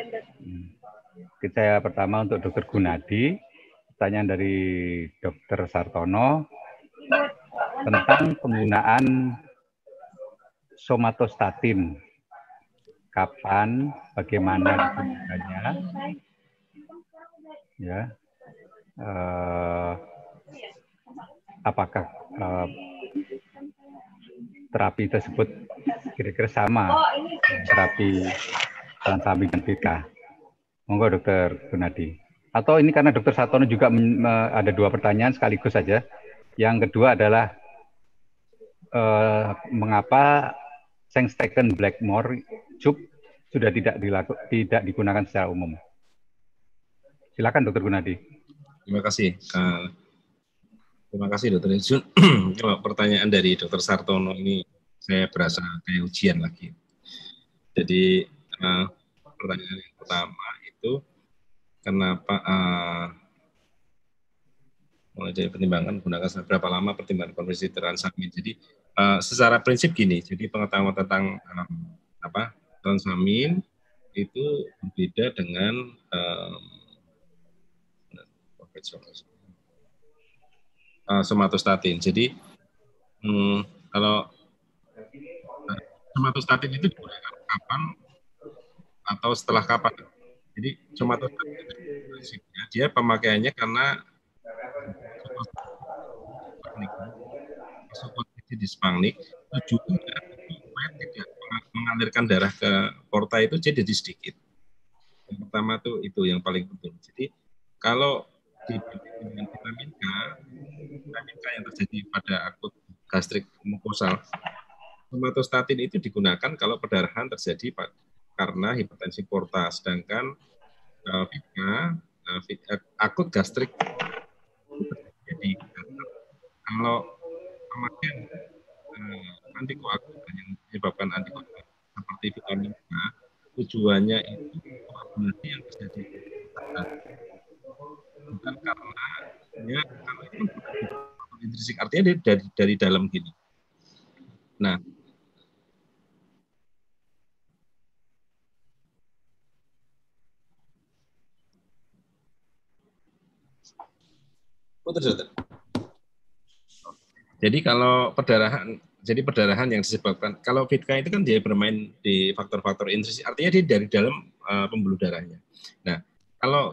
Saya pertama untuk Dr. Gunadi, pertanyaan dari Dr. Sartono tentang penggunaan somatostatin. Kapan, bagaimana digunakannya? Ya, apakah terapi tersebut kira-kira sama terapi transamin dan VK? Monggo Dr. Gunadi. Atau ini karena Dr. Sartono juga ada 2 pertanyaan sekaligus saja. Yang kedua adalah mengapa Sengsteken Blackmore Cube sudah tidak digunakan secara umum? Silakan Dr. Gunadi. Terima kasih. Terima kasih Dr. Herjun. Kalau pertanyaan dari Dr. Sartono ini saya berasa kayak ujian lagi. Jadi pertanyaan yang pertama itu kenapa mulai dari pertimbangan gunakan berapa lama pertimbangan konversi transamin. Jadi secara prinsip gini, jadi pengetahuan tentang transamin itu berbeda dengan somatostatin. Jadi kalau somatostatin itu digunakan kapan atau setelah kapan? Jadi somatostatin itu prinsipnya dia pemakaiannya karena di spangnik tujuannya supaya tidak mengalirkan darah ke porta itu jadi sedikit. Yang pertama tuh itu yang paling penting. Jadi kalau dibandingkan dengan vitamin K yang terjadi pada akut gastrik mukosal, somatostatin itu digunakan kalau perdarahan terjadi karena hipertensi porta, sedangkan akut gastrik jadi kalau pemakaian antikoagulan yang menyebabkan antikoagulan seperti vitamin K, tujuannya itu koagulasi yang terjadi bukan karena kalau itu intrinsik, artinya dari dalam gini. Nah, jadi kalau perdarahan yang disebabkan, kalau VITK itu kan dia bermain di faktor-faktor intrinsik, artinya dia dari dalam pembuluh darahnya. Nah, kalau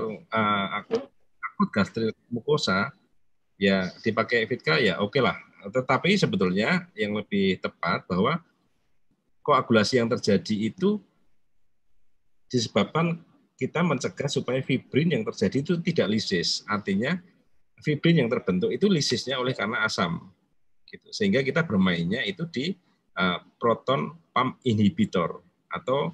akut gastrik mukosa, ya dipakai VITK ya oke lah. Tetapi sebetulnya yang lebih tepat bahwa koagulasi yang terjadi itu disebabkan kita mencegah supaya fibrin yang terjadi itu tidak lisis. Artinya fibrin yang terbentuk itu lisisnya oleh karena asam. Gitu. Sehingga kita bermainnya itu di proton pump inhibitor atau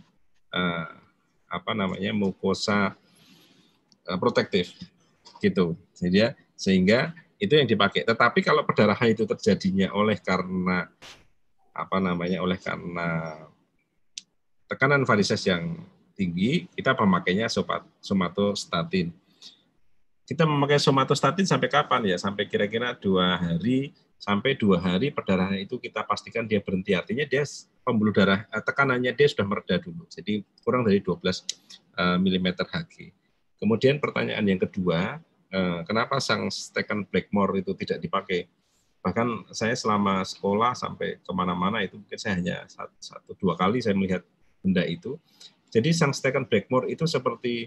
mukosa protektif gitu. Sehingga itu yang dipakai. Tetapi kalau perdarahan itu terjadinya oleh karena tekanan varises yang tinggi, kita pemakainya somatostatin. Kita memakai somatostatin sampai kapan ya? Sampai kira-kira 2 hari sampai 2 hari perdarahan itu kita pastikan dia berhenti. Artinya dia pembuluh darah tekanannya dia sudah mereda dulu. Jadi kurang dari 12 mm Hg. Kemudian pertanyaan yang kedua, kenapa Sengsteken Blackmore itu tidak dipakai? Bahkan saya selama sekolah sampai kemana-mana itu mungkin saya hanya 1-2 kali saya melihat benda itu. Jadi Sengsteken Blackmore itu seperti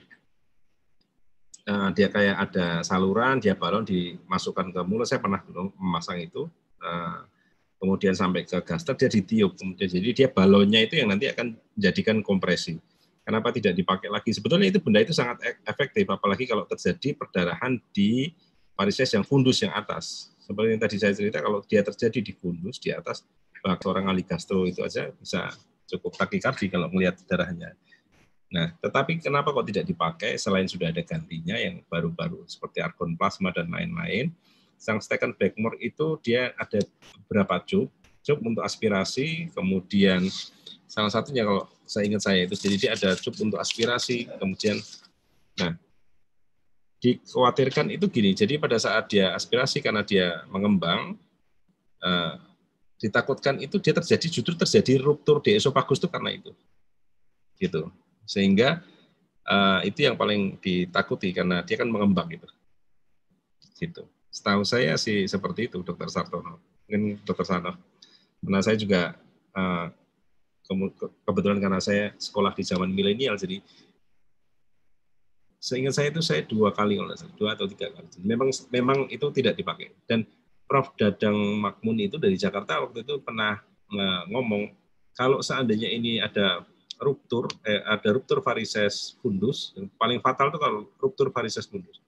dia kayak ada saluran, dia balon dimasukkan ke mulut. Saya pernah memasang itu. kemudian sampai ke gaster, dia ditiup, kemudian jadi dia balonnya itu yang nanti akan menjadikan kompresi. Kenapa tidak dipakai lagi? Sebetulnya itu benda itu sangat efektif, apalagi kalau terjadi perdarahan di varises yang fundus yang atas. Seperti yang tadi saya cerita, kalau dia terjadi di fundus di atas, seorang ahli gastro itu aja bisa cukup takikardi kalau melihat darahnya. Nah, tetapi kenapa kok tidak dipakai selain sudah ada gantinya yang baru-baru seperti argon plasma dan lain-lain? Sangstekan Blackmore itu dia ada beberapa cup untuk aspirasi, kemudian salah satunya kalau saya ingat saya itu, jadi dia ada cup untuk aspirasi, kemudian, nah, dikhawatirkan itu gini, jadi pada saat dia aspirasi karena dia mengembang, ditakutkan itu dia justru terjadi ruptur di esofagus itu karena itu, gitu, sehingga itu yang paling ditakuti karena dia kan mengembang gitu. Setahu saya sih seperti itu, Dr. Sartono, mungkin Dr. Sartono, karena saya juga kebetulan karena saya sekolah di zaman milenial, jadi seingat saya itu saya 2 kali, 2 atau 3 kali. Memang itu tidak dipakai. Dan Prof. Dadang Makmun itu dari Jakarta waktu itu pernah ngomong kalau seandainya ini ada ruptur varises fundus, yang paling fatal itu kalau ruptur varises fundus.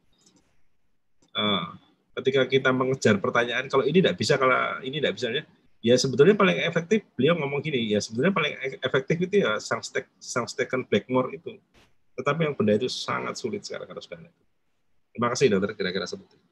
Ketika kita mengejar pertanyaan, kalau ini tidak bisa, kalau ini tidak bisa, ya sebetulnya paling efektif, beliau ngomong gini, ya sebetulnya paling efektif itu ya Sangstekan Blackmore itu. Tetapi yang benda itu sangat sulit sekarang kalau sudah ada. Terima kasih dokter, kira-kira seperti itu.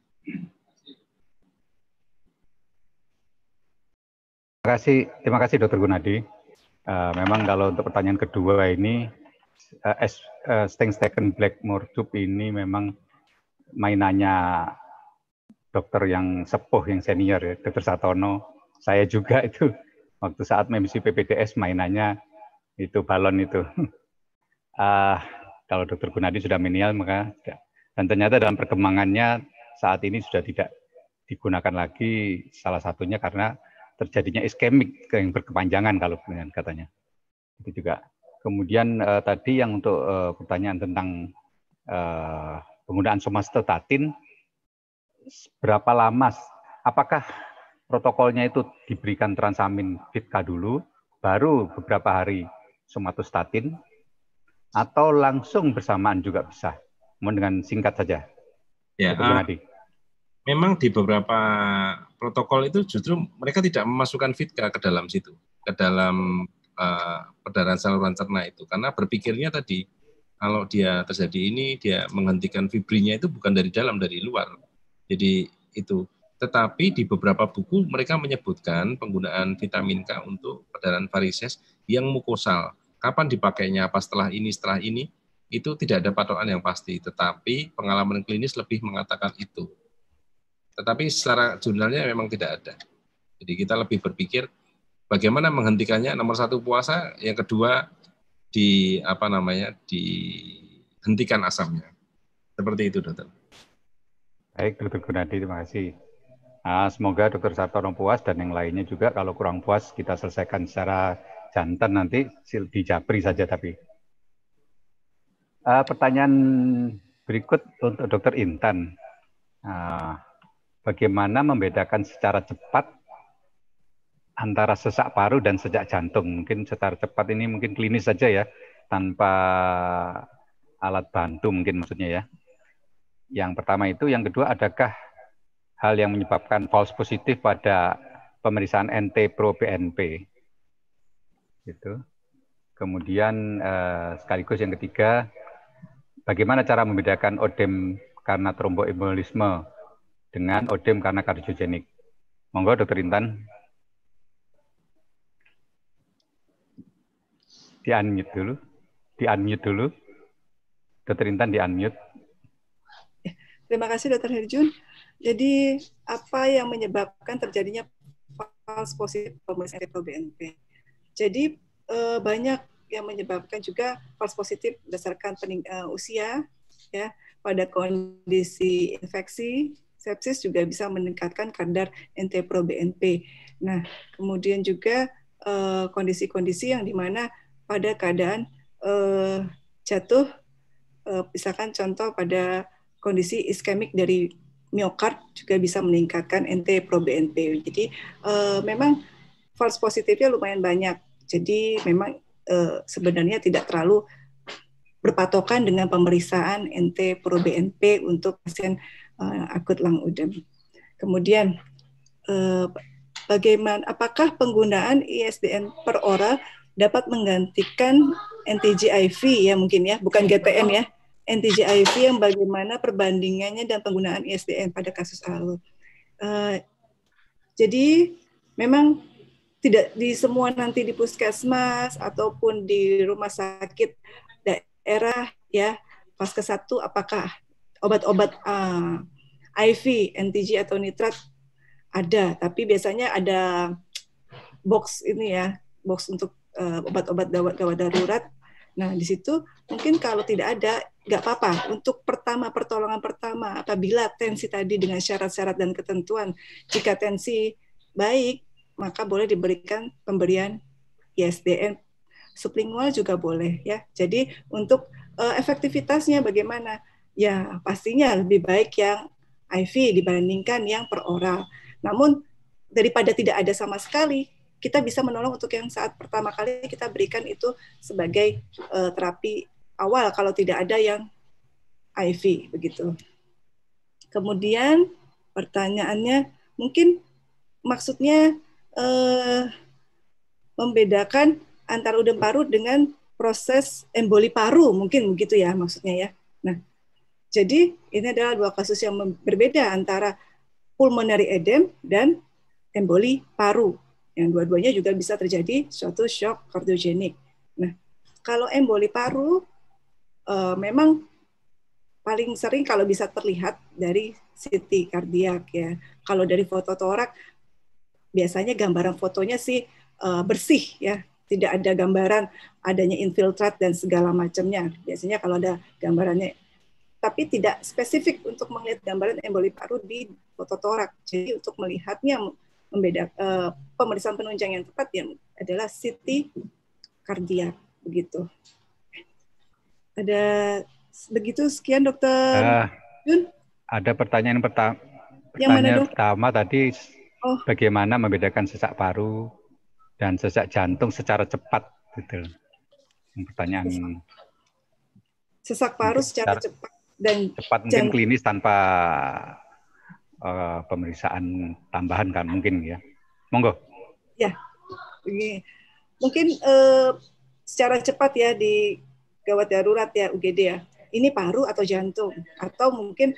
Terima kasih Dr. Gunadi. Memang kalau untuk pertanyaan kedua ini, Sangstekan Blackmore tube ini memang mainannya dokter yang sepuh, yang senior ya, Dr. Sartono. Saya juga itu waktu saat MC PPDS mainannya itu balon itu. Kalau Dr. Gunadi sudah menial maka tidak. Dan ternyata dalam perkembangannya saat ini sudah tidak digunakan lagi, salah satunya karena terjadinya iskemik yang berkepanjangan kalau dengan katanya. Itu juga. Kemudian tadi yang untuk pertanyaan tentang penggunaan somatostatin, berapa lama, apakah protokolnya itu diberikan transamin Vitka dulu, baru beberapa hari somatostatin, atau langsung bersamaan juga bisa? Mohon dengan singkat saja. Ya, memang di beberapa protokol itu justru mereka tidak memasukkan Vitka ke dalam situ, ke dalam perdarahan saluran cerna itu, karena berpikirnya tadi kalau dia terjadi ini, dia menghentikan fibrinya itu bukan dari dalam, dari luar. Jadi itu. Tetapi di beberapa buku mereka menyebutkan penggunaan vitamin K untuk perdarahan varises yang mukosal. Kapan dipakainya, apa setelah ini, itu tidak ada patokan yang pasti. Tetapi pengalaman klinis lebih mengatakan itu. Tetapi secara jurnalnya memang tidak ada. Jadi kita lebih berpikir bagaimana menghentikannya, nomor 1 puasa, yang kedua dihentikan asamnya. Seperti itu, dokter. Baik, Dr. Gunadi, terima kasih. Semoga Dr. Sartono puas dan yang lainnya juga. Kalau kurang puas, kita selesaikan secara jantan nanti di Japri saja. Tapi pertanyaan berikut untuk Dr. Intan. Bagaimana membedakan secara cepat antara sesak paru dan sesak jantung? Mungkin secara cepat ini mungkin klinis saja ya, tanpa alat bantu mungkin maksudnya ya. Yang pertama itu, yang kedua, adakah hal yang menyebabkan false positif pada pemeriksaan NT-proBNP? Gitu. Kemudian sekaligus yang ketiga, bagaimana cara membedakan odem karena tromboembolisme dengan odem karena kardiogenik? Monggo, Dr. Intan. Di-unmute dulu. Dr. Intan di-unmute. Terima kasih, Dr. Herjun. Jadi, apa yang menyebabkan terjadinya false positif pemeriksaan NT-proBNP? Jadi, banyak yang menyebabkan juga false positif berdasarkan usia, ya, pada kondisi infeksi, sepsis juga bisa meningkatkan kadar NT-proBNP. Nah, kemudian juga kondisi-kondisi yang dimana pada keadaan jatuh, misalkan contoh pada kondisi iskemik dari miokard juga bisa meningkatkan NT-proBNP. Jadi memang false positifnya lumayan banyak. Jadi memang sebenarnya tidak terlalu berpatokan dengan pemeriksaan NT-proBNP untuk pasien akut lung udem. Kemudian bagaimana, apakah penggunaan ISDN per oral dapat menggantikan NTG-IV ya mungkin ya, bukan GTN ya, NTG-IV yang bagaimana perbandingannya dan penggunaan ISDN pada kasus ALU. Jadi memang tidak di semua nanti di puskesmas ataupun di rumah sakit daerah ya, Vaskes 1 apakah obat-obat IV, NTG atau nitrat ada, tapi biasanya ada box ini ya, box untuk obat-obat gawat darurat. Nah, di situ mungkin kalau tidak ada, nggak apa-apa. Untuk pertolongan pertama, apabila tensi tadi dengan syarat-syarat dan ketentuan, jika tensi baik, maka boleh diberikan pemberian ISDN sublingual juga boleh ya. Jadi untuk efektivitasnya bagaimana? Ya, pastinya lebih baik yang IV dibandingkan yang per oral. Namun daripada tidak ada sama sekali, kita bisa menolong untuk yang saat pertama kali kita berikan itu sebagai terapi awal kalau tidak ada yang IV begitu. Kemudian pertanyaannya mungkin maksudnya membedakan antara udem paru dengan proses emboli paru, mungkin begitu ya maksudnya ya. Nah, jadi ini adalah dua kasus yang berbeda antara pulmonary edem dan emboli paru. Yang dua-duanya juga bisa terjadi suatu shock kardiogenik. Nah, kalau emboli paru memang paling sering kalau bisa terlihat dari CT kardiak ya. Kalau dari foto torak biasanya gambaran fotonya sih bersih ya, tidak ada gambaran adanya infiltrat dan segala macamnya. Biasanya kalau ada gambarannya, tapi tidak spesifik untuk melihat gambaran emboli paru di foto torak. Jadi untuk melihatnya pemeriksaan penunjang yang tepat yang adalah CT kardiak begitu. Ada begitu, sekian Dokter Jun. Ada pertanyaan Yang pertama tadi, bagaimana membedakan sesak paru dan sesak jantung secara cepat, gitu. Pertanyaan sesak paru secara cepat dan cepat mungkin klinis tanpa pemeriksaan tambahan kan mungkin ya. Monggo. Ya, begini. Mungkin secara cepat ya di gawat darurat ya UGD ya. Ini paru atau jantung atau mungkin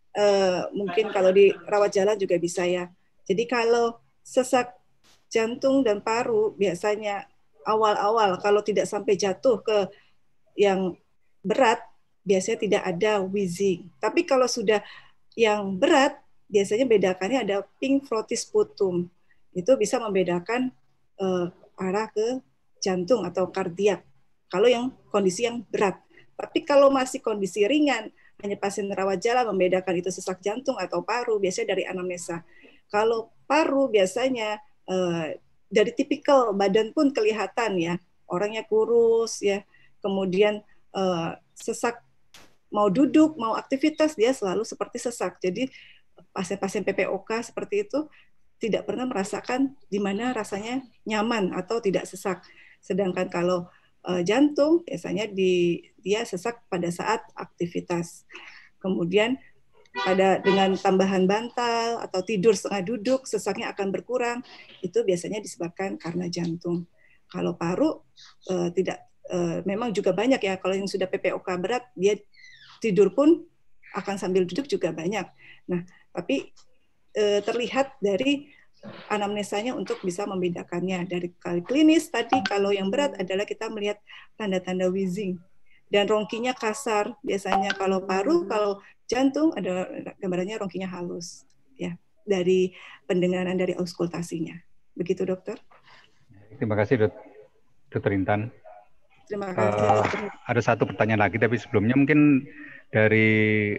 kalau di rawat jalan juga bisa ya. Jadi kalau sesak jantung dan paru biasanya awal-awal kalau tidak sampai jatuh ke yang berat biasanya tidak ada wheezing. Tapi kalau sudah yang berat biasanya bedakannya ada pink flotis sputum. Itu bisa membedakan arah ke jantung atau kardiak. Kalau yang kondisi yang berat. Tapi kalau masih kondisi ringan, hanya pasien rawat jalan membedakan itu sesak jantung atau paru, biasanya dari anamnesa. Kalau paru biasanya dari tipikal badan pun kelihatan ya, orangnya kurus ya, kemudian sesak mau duduk, mau aktivitas dia selalu seperti sesak. Jadi pasien-pasien PPOK seperti itu tidak pernah merasakan di mana rasanya nyaman atau tidak sesak. Sedangkan kalau jantung biasanya dia sesak pada saat aktivitas. Kemudian dengan tambahan bantal atau tidur setengah duduk, sesaknya akan berkurang. Itu biasanya disebabkan karena jantung. Kalau paru tidak, memang juga banyak ya. Kalau yang sudah PPOK berat, dia tidur pun akan sambil duduk juga banyak. Nah, tapi terlihat dari anamnesanya untuk bisa membedakannya. Dari klinis tadi, kalau yang berat adalah kita melihat tanda-tanda wheezing. Dan rongkinya kasar. Biasanya kalau paru, kalau jantung ada gambarannya rongkinya halus. Ya, dari pendengaran dari auskultasinya. Begitu, dokter. Terima kasih, Dokter Intan. Terima kasih. Ada satu pertanyaan lagi, tapi sebelumnya mungkin dari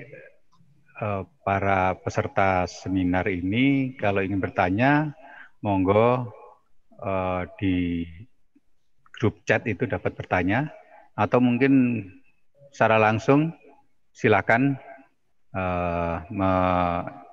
para peserta seminar ini, kalau ingin bertanya, monggo di grup chat itu dapat bertanya, atau mungkin secara langsung silakan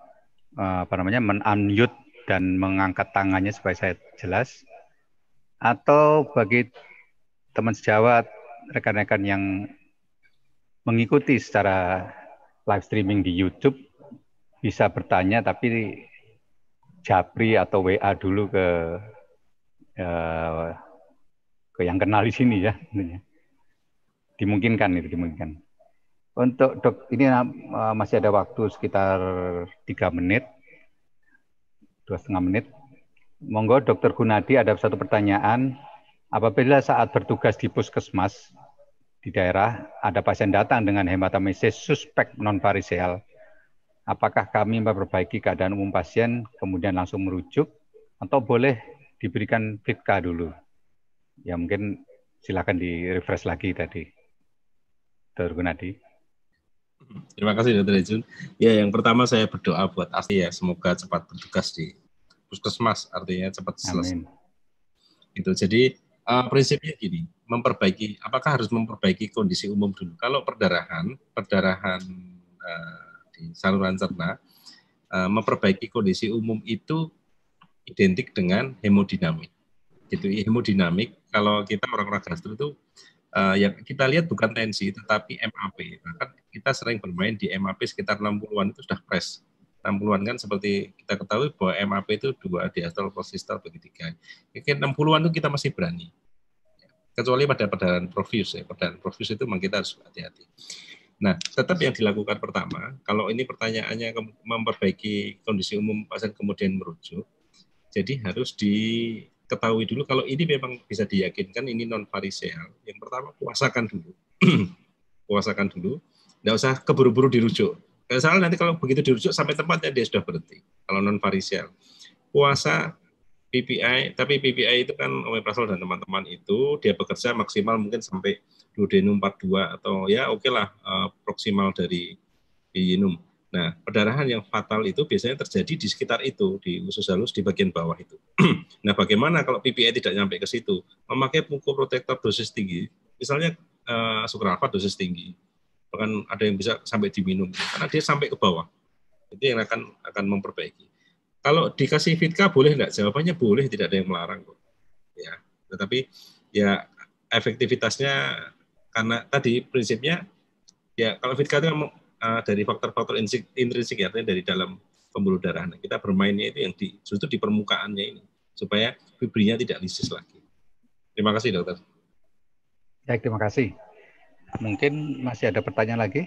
men-unmute dan mengangkat tangannya supaya saya jelas. Atau bagi teman sejawat, rekan-rekan yang mengikuti secara live streaming di YouTube, bisa bertanya tapi japri atau WA dulu ke yang kenal di sini ya. Dimungkinkan itu, dimungkinkan. Untuk ini masih ada waktu sekitar 3 menit, 2,5 menit. Monggo Dr. Gunadi ada satu pertanyaan. Apabila saat bertugas di puskesmas di daerah ada pasien datang dengan hematomesis suspek non-variseal, apakah kami memperbaiki keadaan umum pasien kemudian langsung merujuk atau boleh diberikan FITKA dulu? Ya mungkin silakan di-refresh lagi tadi, Dr. Gunadi. Terima kasih Dr. Ejun. Ya, yang pertama saya berdoa buat Asti ya, semoga cepat bertugas di puskesmas, artinya cepat selesai. Amin. Gitu. Jadi prinsipnya gini, apakah harus memperbaiki kondisi umum dulu? Kalau perdarahan di saluran cerna, memperbaiki kondisi umum itu identik dengan hemodinamik. Gitu, hemodinamik kalau kita orang-orang gastro itu yang kita lihat bukan tensi tetapi MAP. Bahkan kita sering bermain di MAP sekitar 60-an itu sudah fresh. 60-an kan seperti kita ketahui bahwa MAP itu 2 diastol plus sistol bagi 3. Mungkin 60-an itu kita masih berani. Kecuali pada perdarahan profuse ya. Perdarahan profuse itu memang kita harus hati-hati. Nah, tetap yang dilakukan pertama, kalau ini pertanyaannya memperbaiki kondisi umum pasien kemudian merujuk, jadi harus diketahui dulu kalau ini memang bisa diyakinkan ini non-variseal. Yang pertama puasakan dulu. Puasakan dulu. Nggak usah keburu-buru dirujuk. Soalnya nanti kalau begitu dirujuk sampai tempatnya dia sudah berhenti. Kalau non-variseal. Puasa, PPI, tapi PPI itu kan omeprazol dan teman-teman itu dia bekerja maksimal mungkin sampai duodenum 42 atau ya oke lah proksimal dari diinum. Nah, perdarahan yang fatal itu biasanya terjadi di sekitar itu, di usus halus di bagian bawah itu. Nah, bagaimana kalau PPI tidak sampai ke situ? Memakai mukoprotektor dosis tinggi, misalnya sukralfat dosis tinggi, bahkan ada yang bisa sampai diminum, karena dia sampai ke bawah. Itu yang akan memperbaiki. Kalau dikasih FITKA boleh enggak? Jawabannya boleh, tidak ada yang melarang kok. Ya, tetapi ya efektivitasnya karena tadi prinsipnya ya kalau FITKA itu dari faktor-faktor intrinsik ya, artinya dari dalam pembuluh darah. Nah, kita bermainnya itu yang justru di permukaannya ini supaya fibrinya tidak lisis lagi. Terima kasih dokter. Baik, terima kasih. Mungkin masih ada pertanyaan lagi?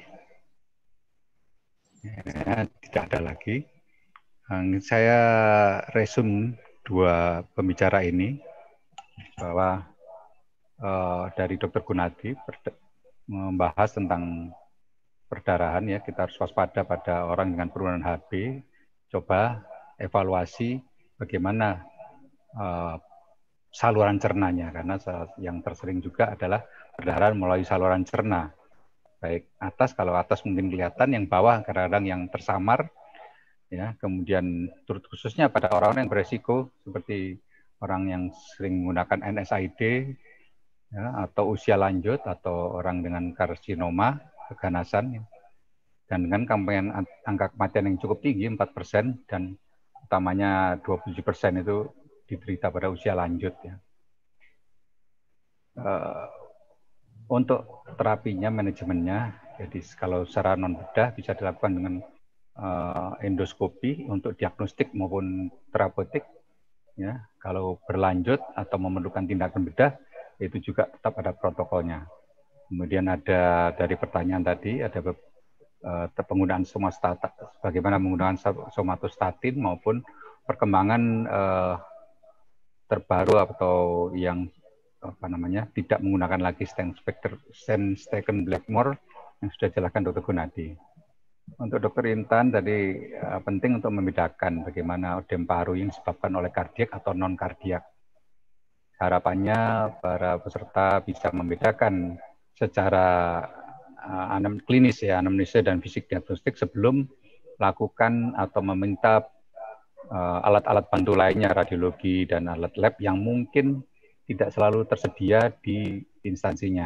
Ya, tidak ada lagi. Saya resume 2 pembicara ini bahwa dari Dr. Gunadi membahas tentang perdarahan ya, kita harus waspada pada orang dengan penurunan HB. Coba evaluasi bagaimana saluran cernanya, karena yang tersering juga adalah perdarahan melalui saluran cerna. Baik atas, kalau atas mungkin kelihatan, yang bawah kadang-kadang yang tersamar. Ya, kemudian turut khususnya pada orang-orang yang beresiko seperti orang yang sering menggunakan NSAID ya, atau usia lanjut atau orang dengan karsinoma keganasan ya. Dan dengan angka kematian yang cukup tinggi 4% dan utamanya 27% itu diderita pada usia lanjut ya. Untuk terapinya, manajemennya, jadi kalau secara non bedah bisa dilakukan dengan endoskopi untuk diagnostik maupun terapeutik ya. Kalau berlanjut atau memerlukan tindakan bedah itu juga tetap ada protokolnya. Kemudian ada dari pertanyaan tadi ada penggunaan somatostatin, bagaimana menggunakan somatostatin maupun perkembangan terbaru atau yang tidak menggunakan lagi Stensteken Blackmore yang sudah dijelaskan Dr. Gunadi. Untuk Dr. Intan tadi penting untuk membedakan bagaimana ödem paru yang disebabkan oleh kardiak atau non kardiak. Harapannya para peserta bisa membedakan secara klinis ya, anamnesa dan fisik diagnostik sebelum lakukan atau meminta alat-alat bantu lainnya, radiologi dan alat lab yang mungkin tidak selalu tersedia di instansinya.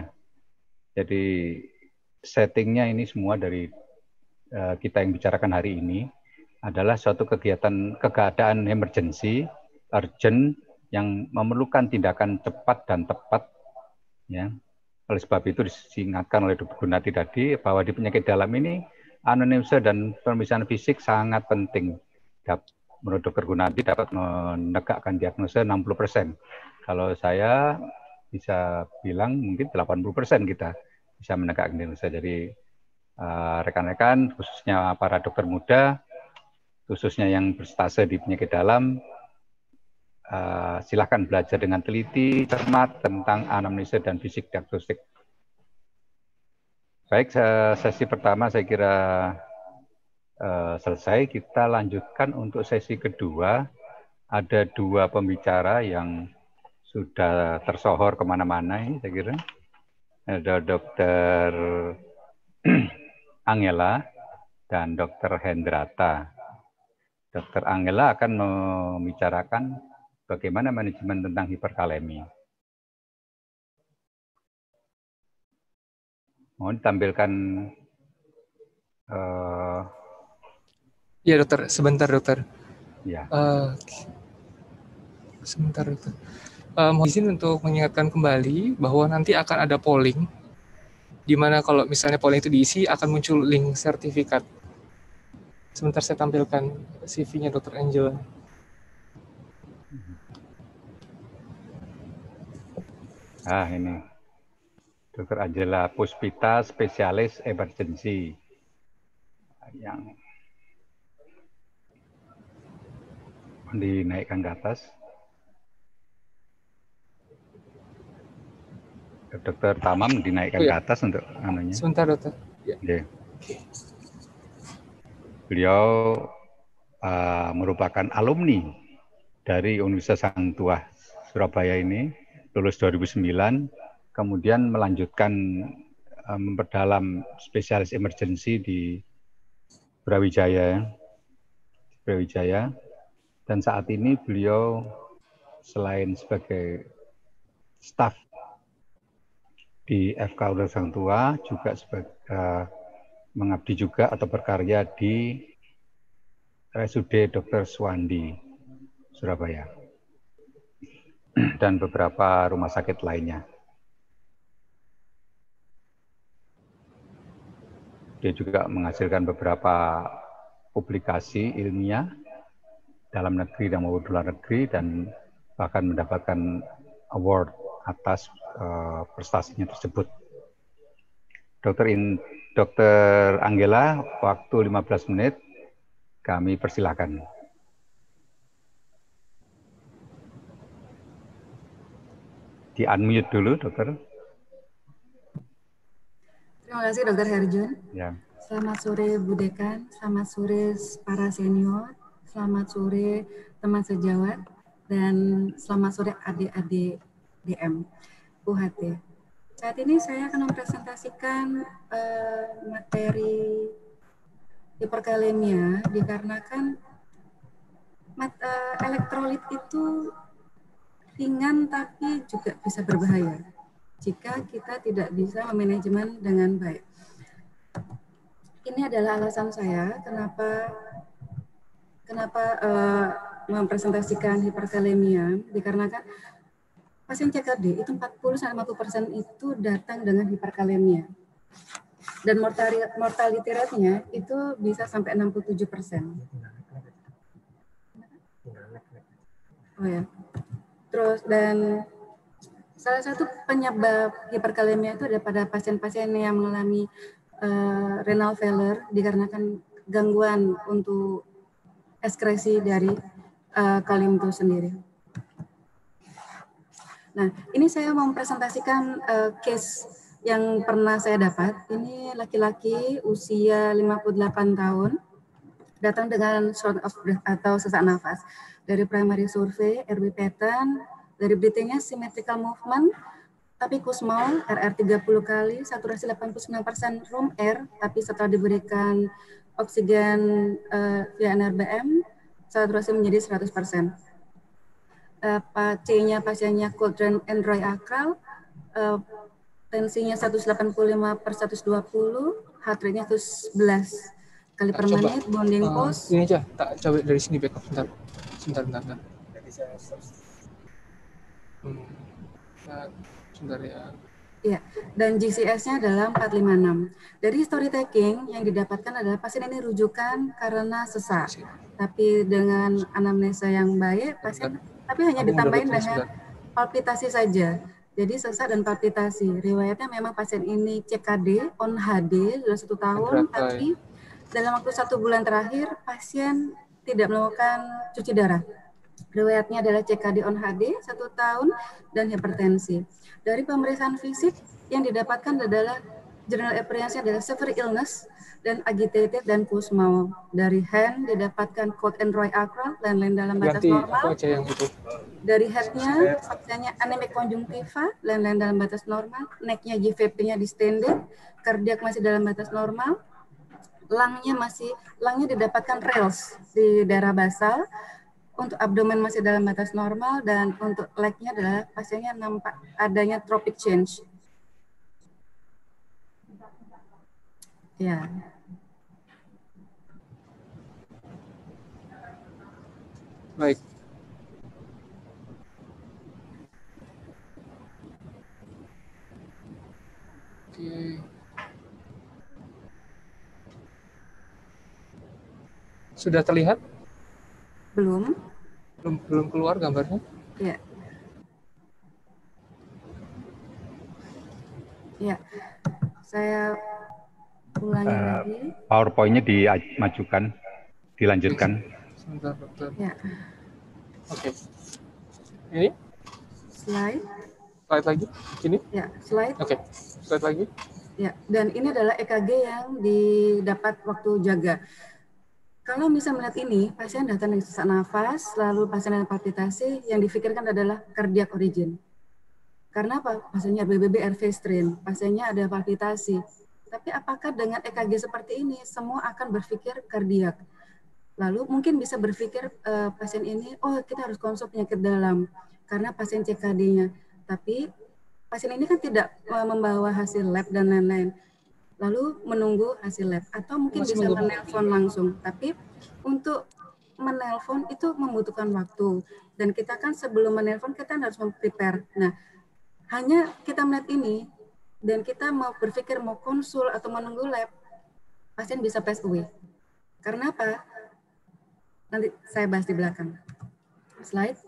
Jadi settingnya ini semua dari kita yang bicarakan hari ini adalah suatu keadaan emergency, urgent, yang memerlukan tindakan cepat dan tepat. Ya. Oleh sebab itu diingatkan oleh Dr. Gunati tadi bahwa di penyakit dalam ini anamnesa dan pemeriksaan fisik sangat penting. Menurut Dr. Gunati dapat menegakkan diagnosa 60%. Kalau saya bisa bilang mungkin 80% kita bisa menegakkan diagnosa. Jadi rekan-rekan, khususnya para dokter muda, khususnya yang berstase di penyakit dalam, silakan belajar dengan teliti, cermat tentang anamnesa dan fisik diagnostik. Baik, sesi pertama saya kira selesai. Kita lanjutkan untuk sesi kedua. Ada 2 pembicara yang sudah tersohor kemana-mana, saya kira. Ada Dr. Angela dan Dr. Hendrata. Dr. Angela akan membicarakan bagaimana manajemen tentang hiperkalemi. Mohon ditampilkan. Ya dokter, sebentar dokter. Ya. Sebentar dokter. Mohon izin untuk mengingatkan kembali bahwa nanti akan ada polling, di mana kalau misalnya polling itu diisi akan muncul link sertifikat. Sebentar saya tampilkan CV-nya Dr. Angela. Ini Dr. Angela Puspita, spesialis emergency, yang dinaikkan ke atas. Dr. Tamam dinaikkan ke atas untuk anunya. Sebentar dokter. Ya. Okay. Beliau merupakan alumni dari Universitas Sang Tuah Surabaya ini, lulus 2009, kemudian melanjutkan memperdalam spesialis emergency di Brawijaya, dan saat ini beliau selain sebagai staf di FK Universitas Sang Tuah juga mengabdi juga atau berkarya di RSUD Dr. Suwandi Surabaya dan beberapa rumah sakit lainnya. Dia juga menghasilkan beberapa publikasi ilmiah dalam negeri dan maupun luar negeri, dan bahkan mendapatkan award atas prestasinya tersebut. Dr. Angela, waktu 15 menit, kami persilahkan. Di-unmute dulu, dokter. Terima kasih, Dr. Herjun. Ya. Selamat sore, Bu Dekan. Selamat sore, para senior. Selamat sore, teman sejawat. Dan selamat sore, adik-adik DM, UHT. Saat ini saya akan mempresentasikan materi hiperkalemia dikarenakan elektrolit itu ringan tapi juga bisa berbahaya jika kita tidak bisa memanajemen dengan baik. Ini adalah alasan saya kenapa mempresentasikan hiperkalemia, dikarenakan pasien CKD itu 40-50% itu datang dengan hiperkalemia. Dan mortality rate-nya itu bisa sampai 67%. Oh ya. Terus dan salah satu penyebab hiperkalemia itu ada pada pasien-pasien yang mengalami renal failure dikarenakan gangguan untuk ekskresi dari kalium itu sendiri. Nah, ini saya mau mempresentasikan case yang pernah saya dapat. Ini laki-laki usia 58 tahun, datang dengan short of breath atau sesak nafas. Dari primary survey, RB pattern, dari breathing-nya symmetrical movement, tapi kusmol, RR 30 kali, saturasi 89% room air, tapi setelah diberikan oksigen via NRBM, saturasi menjadi 100%. C-nya pasiennya cold and dry akral, tensinya 185/120, heart rate-nya 111. kali per coba, menit, bonding pause. ini aja, tak coba dari sini backup, sebentar. Sebentar ya. Ya, dan GCS-nya adalah 456. Dari story taking yang didapatkan adalah pasien ini rujukan karena sesak. Tapi dengan anamnesa yang baik, pasien tapi hanya ditambahin dengan palpitasi saja. Jadi sesak dan palpitasi. Riwayatnya memang pasien ini CKD on HD sudah 1 tahun, tapi dalam waktu 1 bulan terakhir pasien tidak melakukan cuci darah. Riwayatnya adalah CKD on HD 1 tahun dan hipertensi. Dari pemeriksaan fisik yang didapatkan adalah general appearance-nya adalah severe illness dan agitated dan Kussmaul. Dari hand didapatkan cold and dry acral, lain-lain dalam batas normal. Dari head-nya pasiennya anemic conjunctiva, lain-lain dalam batas normal. Neck-nya GVP-nya distended, kardiak masih dalam batas normal. Lungnya didapatkan rails di daerah basal. Untuk abdomen masih dalam batas normal, dan untuk leg-nya adalah pasiennya nampak adanya tropic change. Ya. Baik. Oke. Sudah terlihat? Belum keluar gambarnya? Ya. Ya. Saya ulangi lagi. PowerPoint-nya dimajukan, dilanjutkan. Sebentar, dokter. Ya. Oke. Ini? Slide lagi? Ini? Ya, slide. Oke. Slide lagi. Ya, dan ini adalah EKG yang didapat waktu jaga. Kalau misalnya melihat ini, pasien datang dengan sesak nafas, lalu pasien dengan palpitasi, yang difikirkan adalah cardiac origin. Karena apa? Pasiennya BBB RV strain, pasiennya ada palpitasi. Tapi apakah dengan EKG seperti ini, semua akan berpikir kardiak? Lalu mungkin bisa berpikir pasien ini, oh kita harus konsult penyakit dalam, karena pasien CKD-nya. Tapi pasien ini kan tidak membawa hasil lab dan lain-lain. Lalu menunggu hasil lab, atau mungkin bisa menelpon langsung. Tapi untuk menelpon itu membutuhkan waktu, dan kita kan sebelum menelpon kita harus prepare. Nah, hanya kita melihat ini dan kita mau berpikir mau konsul atau menunggu lab, pasien bisa pass away. Karena apa? Nanti saya bahas di belakang. Slide.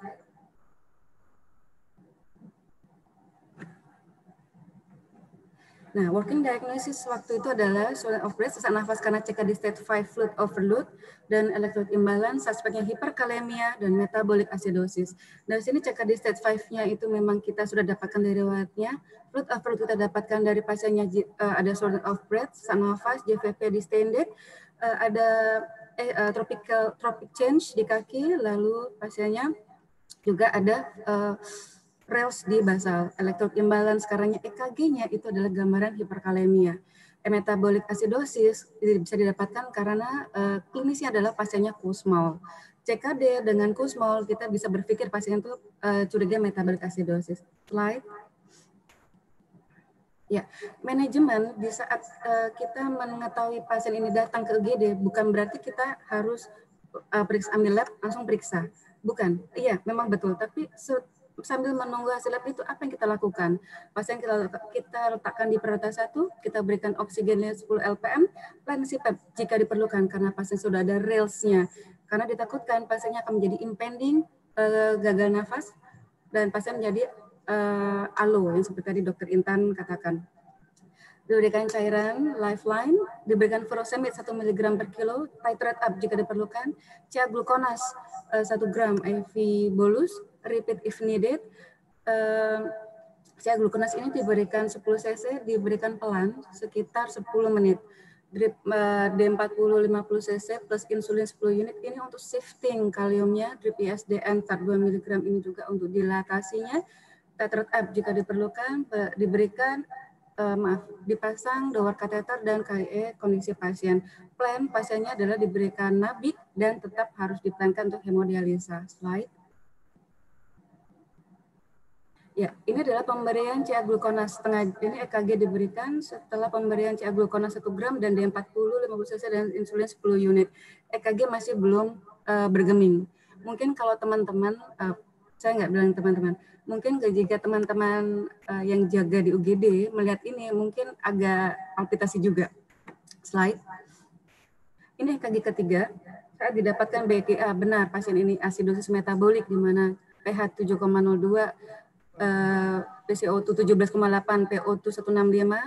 Nah, working diagnosis waktu itu adalah shortness of breath, sesak nafas karena CKD state 5 fluid overload, dan electrolyte imbalance, suspeknya hiperkalemia, dan metabolic acidosis. Dari sini CKD state 5-nya itu memang kita sudah dapatkan dari riwayatnya. Fluid overload kita dapatkan dari pasiennya ada shortness of breath, sesak nafas, GVP distended, ada tropic change di kaki, lalu pasiennya juga ada rails di basal, electrolyte imbalance karena EKG-nya itu adalah gambaran hiperkalemia. Metabolic acidosis bisa didapatkan karena klinisnya adalah pasiennya Kussmaul. CKD dengan Kussmaul kita bisa berpikir pasien itu curiga metabolic acidosis. Slide. Ya, manajemen di saat kita mengetahui pasien ini datang ke UGD bukan berarti kita harus periksa ambil lab langsung periksa. Bukan. Iya, memang betul, tapi sambil menunggu hasil lab itu apa yang kita lakukan? Pasien kita letakkan di prioritas 1, kita berikan oksigennya 10 lpm, plan CPAP jika diperlukan karena pasien sudah ada rails-nya. Karena ditakutkan pasiennya akan menjadi impending, gagal nafas, dan pasien menjadi alo yang seperti tadi Dr. Intan katakan. Diberikan cairan lifeline, diberikan furosemide 1 mg per kilo, titrate up jika diperlukan, gluconas 1 gram IV bolus, repeat if needed. Gluconas ini diberikan 10 cc, diberikan pelan sekitar 10 menit. Drip D40 50 cc plus insulin 10 unit ini untuk shifting kaliumnya, drip ISDN 2 mg ini juga untuk dilatasinya. Titrate up jika diperlukan, diberikan dipasang door kateter dan KIE kondisi pasien. Plan pasiennya adalah diberikan nabik dan tetap harus diplankan untuk hemodialisa. Slide. Ya, ini adalah pemberian CA-glukonas setengah. Ini EKG diberikan setelah pemberian CA-glukonas 1 gram dan D40 50 cc dan insulin 10 unit. EKG masih belum bergeming. Mungkin kalau teman-teman, saya nggak bilang teman-teman, mungkin jika teman-teman yang jaga di UGD melihat ini mungkin agak palpitasi juga. Slide. Ini EKG ketiga. Saat didapatkan BGA, benar pasien ini asidosis metabolik di mana pH 7,02, PCO2 17,8, PO2 165,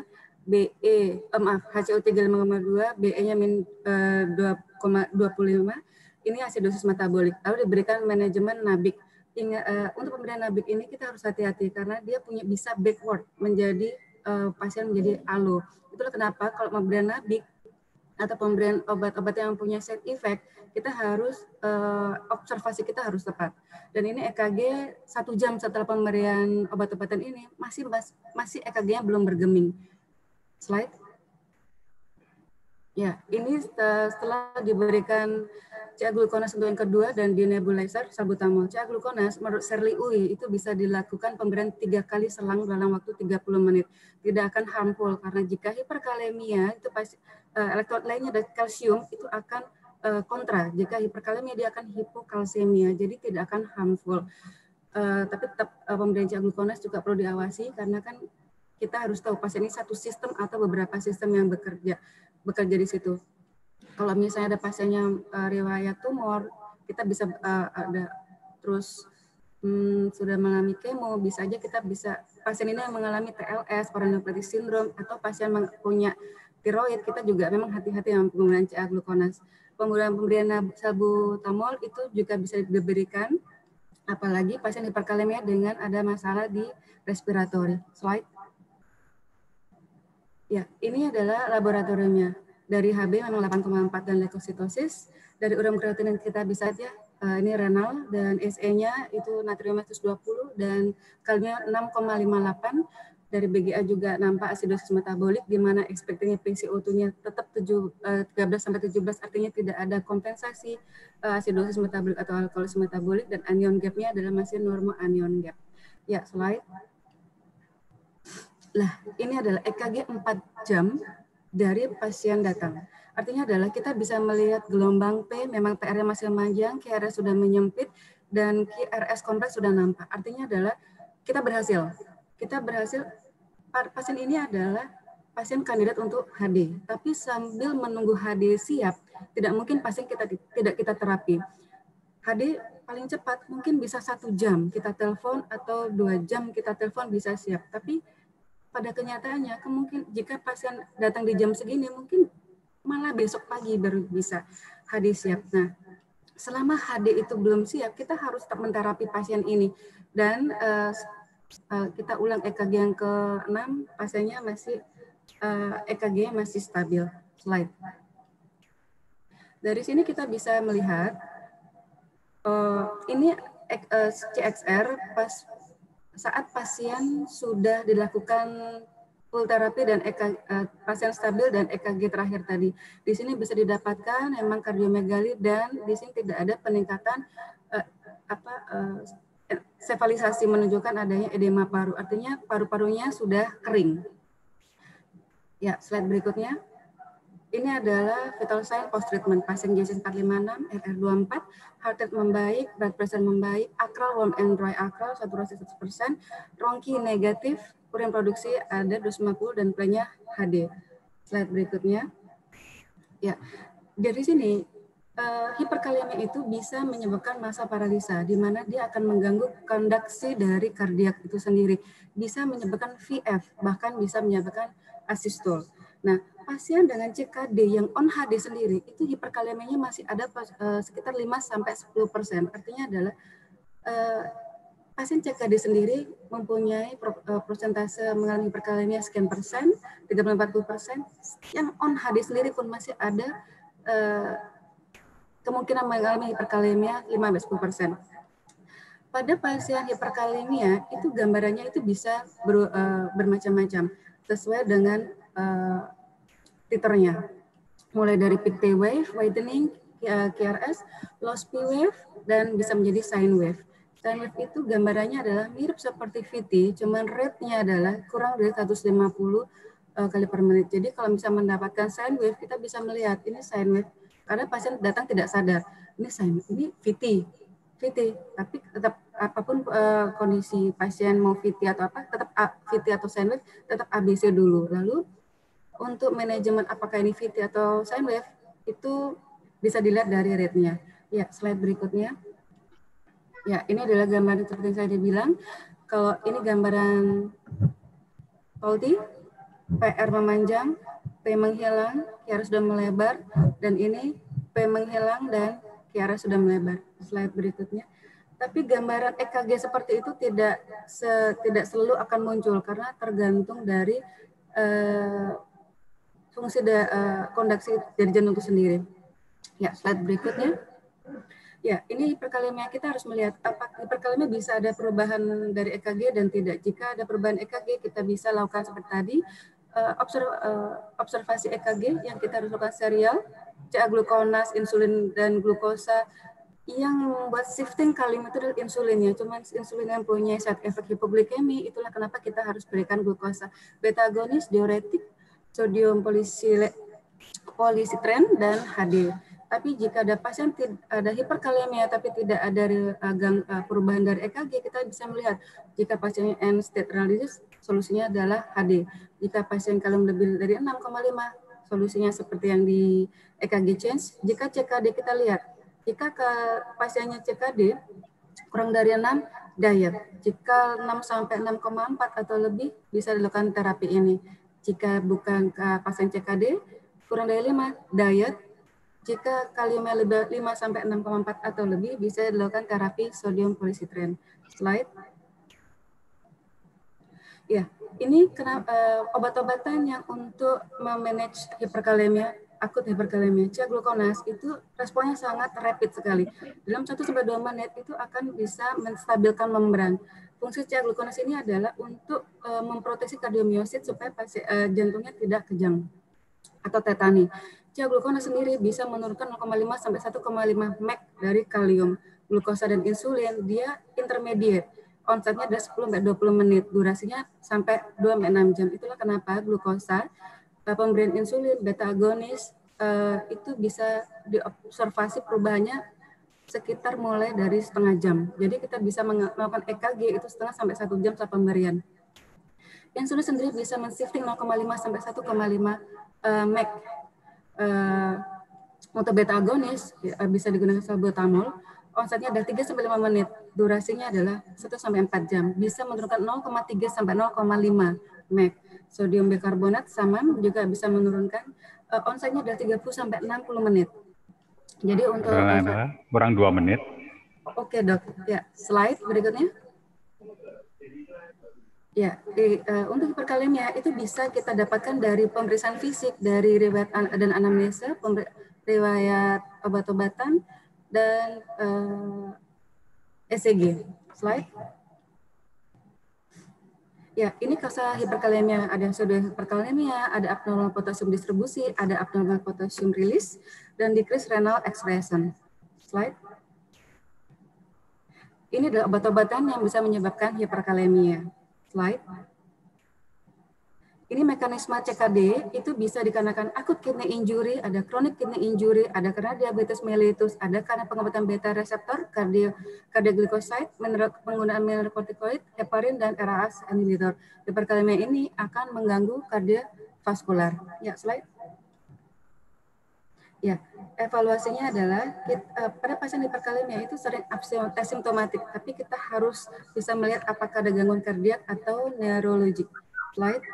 HCO3 5,2, BE-nya min 2,25. Ini asidosis metabolik. Lalu diberikan manajemen NABIC. Untuk pemberian NABIC ini kita harus hati-hati karena dia bisa backward menjadi pasien menjadi ALO. Itulah kenapa kalau pemberian NABIC atau pemberian obat-obat yang punya side effect, kita harus observasi kita harus tepat. Dan ini EKG 1 jam setelah pemberian obat-obatan ini masih EKG-nya belum bergeming. Slide. Ya, ini setelah diberikan CA-glukonas untuk yang kedua dan di nebulizer salbutamol. CA-glukonas menurut Shirley Uy itu bisa dilakukan pemberian 3 kali selang dalam waktu 30 menit. Tidak akan harmful karena jika hiperkalemia itu pasti elektrolit lainnya dan kalsium itu akan kontra. Jika hiperkalemia dia akan hipokalsemia, jadi tidak akan harmful. Tapi tetap pemberian CA-glukonas juga perlu diawasi karena kan kita harus tahu pasien ini satu sistem atau beberapa sistem yang bekerja di situ. Kalau misalnya ada pasien yang riwayat tumor, kita bisa ada terus sudah mengalami kemo, bisa aja kita bisa pasien ini yang mengalami TLS, paranephritis syndrome, atau pasien punya tiroid, kita juga memang hati-hati dengan penggunaan CA-glukonas. Pemberian salbutamol itu juga bisa diberikan, apalagi pasien hiperkalemia dengan ada masalah di respiratori. Slide. Ya, ini adalah laboratoriumnya. Dari HB memang 8,4 dan leukositosis. Dari urea kreatinin kita bisa aja, ini renal dan SE-nya itu natrium 20 dan kaliumnya 6,58. Dari BGA juga nampak asidosis metabolik di mana expected PCO2-nya tetap 13-17, artinya tidak ada kompensasi asidosis metabolik atau alkalosis metabolik, dan anion gap-nya adalah masih normal anion gap. Ya, slide. Lah, ini adalah EKG 4 jam dari pasien datang. Artinya adalah kita bisa melihat gelombang P, memang PR-nya masih panjang, QRS sudah menyempit, dan QRS kompleks sudah nampak. Artinya adalah kita berhasil. Pasien ini adalah pasien kandidat untuk HD. Tapi sambil menunggu HD siap, tidak mungkin pasien tidak kita terapi. HD paling cepat mungkin bisa 1 jam kita telepon atau 2 jam kita telepon bisa siap. Tapi pada kenyataannya, kemungkinan jika pasien datang di jam segini, mungkin malah besok pagi baru bisa HD siap. Nah, selama HD itu belum siap, kita harus tetap menterapi pasien ini. Dan kita ulang EKG yang ke-6, pasiennya masih EKG masih stabil. Slide. Dari sini kita bisa melihat ini CXR saat pasien sudah dilakukan full terapi dan pasien stabil dan EKG terakhir tadi. Di sini bisa didapatkan memang kardiomegali dan di sini tidak ada peningkatan sefalisasi menunjukkan adanya edema paru. Artinya paru-parunya sudah kering. Ya, slide berikutnya. Ini adalah vital sign post treatment pasien J456, RR24, heart rate membaik, blood pressure membaik, akral warm and dry akral saturasi 100%, ronki negatif, urin produksi ada 250 dan play-nya HD. Slide berikutnya. Ya, dari sini hiperkalemia itu bisa menyebabkan masa paralisa, di mana dia akan mengganggu konduksi dari kardiak itu sendiri, bisa menyebabkan VF, bahkan bisa menyebabkan asistol. Nah, pasien dengan CKD yang on HD sendiri itu hiperkalemianya masih ada sekitar 5-10%. Artinya adalah pasien CKD sendiri mempunyai persentase mengalami hiperkalemia sekian persen, 30-40%. Yang on HD sendiri pun masih ada kemungkinan mengalami hiperkalemia 5-10%. Pada pasien hiperkalemia itu gambarannya itu bisa bermacam-macam sesuai dengan titernya, mulai dari peak T wave, whitening, QRS, loss P wave, dan bisa menjadi sine wave. Sine wave itu gambarannya adalah mirip seperti VT, cuman rate-nya adalah kurang dari 150 kali per menit. Jadi kalau bisa mendapatkan sine wave, kita bisa melihat ini sine wave, karena pasien datang tidak sadar. Ini sine wave, ini VT. Tapi tetap apapun kondisi pasien mau VT atau apa, tetap VT atau sine wave, tetap ABC dulu. Lalu untuk manajemen apakah ini VT atau sine wave, itu bisa dilihat dari rate-nya. Ya, slide berikutnya. Ya, ini adalah gambaran seperti yang saya bilang. Kalau ini gambaran faulty, PR memanjang, P menghilang, Kiara sudah melebar, dan ini P menghilang dan Kiara sudah melebar. Slide berikutnya. Tapi gambaran EKG seperti itu tidak selalu akan muncul karena tergantung dari fungsi kondaksi dari jantung itu sendiri. Ya, slide berikutnya. Ya, ini hiperkalemia kita harus melihat apakah hiperkalemia bisa ada perubahan dari EKG dan tidak. Jika ada perubahan EKG, kita bisa lakukan seperti tadi, observasi EKG yang kita harus lakukan serial, CA glukonas, insulin, dan glukosa. Yang membuat shifting kalium itu adalah insulinnya. Cuman insulin yang punya side effect hipoglikemi, itulah kenapa kita harus berikan glukosa. Beta agonis, diuretik, sodium polisitren, dan HD. Tapi jika ada pasien ada hiperkalemia tapi tidak ada perubahan dari EKG, kita bisa melihat jika pasiennya end state renal disease, solusinya adalah HD. Jika pasien kalium lebih dari 6,5, solusinya seperti yang di EKG change. Jika CKD kita lihat, jika pasiennya CKD kurang dari 6, diet. Jika 6 sampai 6,4 atau lebih, bisa dilakukan terapi ini. Jika bukan pasien CKD kurang dari 5, diet. Jika kaliumnya lebih 5 sampai 6,4 atau lebih, bisa dilakukan terapi sodium polisitren. Slide. Ya, ini obat-obatan yang untuk memanage hiperkalemia, akut hiperkalemia, CA glukonas itu responnya sangat rapid sekali. Dalam 1-2 menit itu akan bisa menstabilkan membran. Fungsi CA glukonas ini adalah untuk memproteksi kardiomyosit supaya jantungnya tidak kejang atau tetani. CA glukonas sendiri bisa menurunkan 0,5 sampai 1,5 mg dari kalium. Glukosa dan insulin dia intermediate. Onsetnya ada 10 sampai 20 menit, durasinya sampai 2 sampai 6 jam. Itulah kenapa glukosa, pemberian insulin, beta agonis itu bisa diobservasi perubahannya sekitar mulai dari setengah jam. Jadi kita bisa melakukan EKG itu setengah sampai 1 jam setelah pemberian. Insulin sendiri bisa men-shifting 0,5 sampai 1,5 mg. Untuk beta agonis bisa digunakan salbutamol, onsetnya ada 3 sampai 5 menit, durasinya adalah 1 sampai 4 jam, bisa menurunkan 0,3 sampai 0,5 mg. Sodium bikarbonat sama juga bisa menurunkan, onsetnya ada 30 sampai 60 menit. Jadi untuk kurang 2 menit. Oke, Dok. Ya, slide berikutnya. Ya, untuk hiperkalemia itu bisa kita dapatkan dari pemeriksaan fisik, dari riwayat dan anamnesa, riwayat obat-obatan, dan ECG. Slide. Ya, ini kasa hiperkalemia, ada pseudo hiperkalemia, ada abnormal potasium distribusi, ada abnormal potasium release, dan decreased renal excretion. Slide. Ini adalah obat-obatan yang bisa menyebabkan hiperkalemia. Slide. Ini mekanisme CKD itu bisa dikarenakan akut kidney injury, ada chronic kidney injury, ada karena diabetes mellitus, ada karena pengobatan beta reseptor, cardioglycoside, penggunaan mineralocorticoid, heparin, dan RAS inhibitor. Hiperkalemia ini akan mengganggu kardiovaskular. Ya, slide. Ya, evaluasinya adalah pada pasien hiperkalemia itu sering asimptomatik, tapi kita harus bisa melihat apakah ada gangguan kardiak atau neurologik. Slide.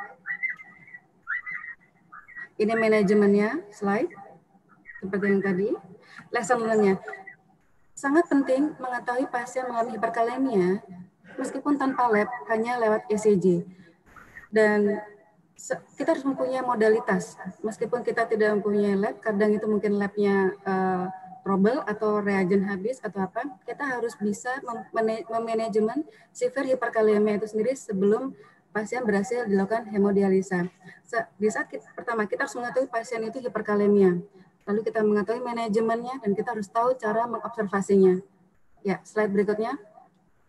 Ini manajemennya, slide. Seperti yang tadi. Lesson learn-nya. Sangat penting mengetahui pasien mengalami hiperkalemia meskipun tanpa lab, hanya lewat ECG. Dan kita harus mempunyai modalitas, meskipun kita tidak mempunyai lab, kadang itu mungkin labnya trouble atau reagen habis atau apa, kita harus bisa memanajemen severe hiperkalemia itu sendiri sebelum pasien berhasil dilakukan hemodialisa. Di saat pertama kita harus mengetahui pasien itu hiperkalemia, lalu kita mengetahui manajemennya dan kita harus tahu cara mengobservasinya. Ya, slide berikutnya.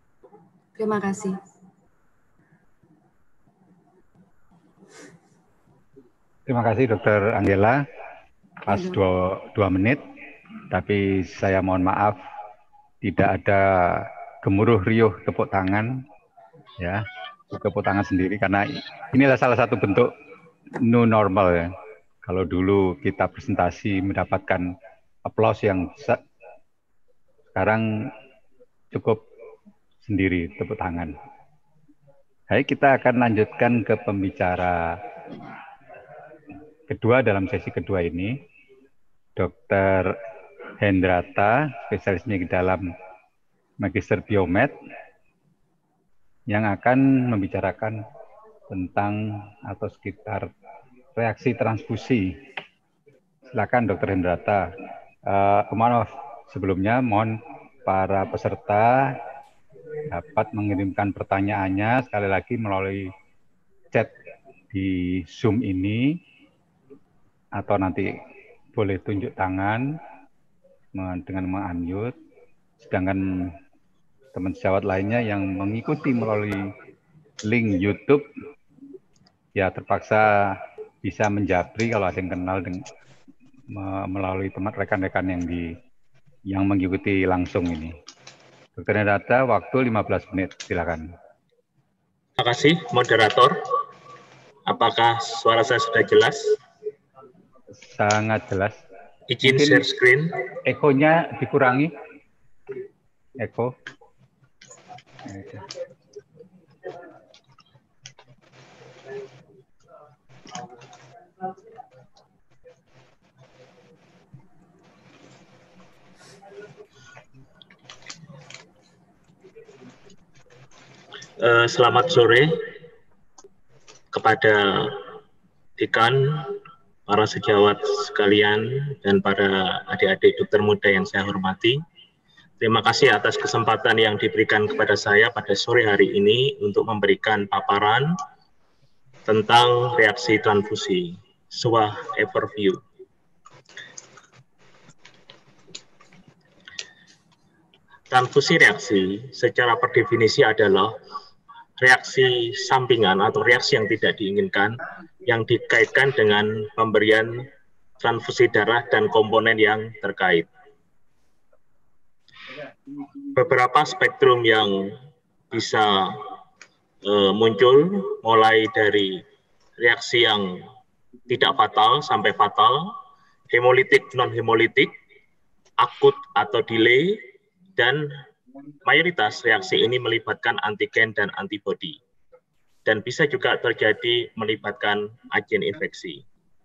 Terima kasih. Terima kasih Dr. Angela. Pas 2 menit, tapi saya mohon maaf tidak ada gemuruh riuh tepuk tangan, ya, tepuk tangan sendiri karena inilah salah satu bentuk new normal ya. Kalau dulu kita presentasi mendapatkan aplaus yang sekarang cukup sendiri tepuk tangan. Baik, kita akan lanjutkan ke pembicara kedua dalam sesi kedua ini, Dr. Hendrata, spesialisnya di dalam Magister Biomed, yang akan membicarakan tentang atau sekitar reaksi transfusi. Silakan Dr. Hendrata. Maaf sebelumnya, mohon para peserta dapat mengirimkan pertanyaannya sekali lagi melalui chat di Zoom ini, atau nanti boleh tunjuk tangan dengan meng-unmute, sedangkan teman sejawat lainnya yang mengikuti melalui link YouTube ya terpaksa bisa menjapri kalau ada yang kenal dengan melalui rekan-rekan yang mengikuti langsung ini. Dr. Hendrata, waktu 15 menit, silakan. Terima kasih, moderator. Apakah suara saya sudah jelas? Sangat jelas. Izin mungkin share screen. Ekonya dikurangi. Eko. Selamat sore kepada dekan, para sejawat sekalian, dan para adik-adik dokter muda yang saya hormati. Terima kasih atas kesempatan yang diberikan kepada saya pada sore hari ini untuk memberikan paparan tentang reaksi transfusi, sebuah overview. Transfusi reaksi secara per definisi adalah reaksi sampingan atau reaksi yang tidak diinginkan yang dikaitkan dengan pemberian transfusi darah dan komponen yang terkait. Beberapa spektrum yang bisa muncul mulai dari reaksi yang tidak fatal sampai fatal, hemolitik, non-hemolitik, akut atau delay, dan mayoritas reaksi ini melibatkan antigen dan antibodi, dan bisa juga terjadi melibatkan agen infeksi.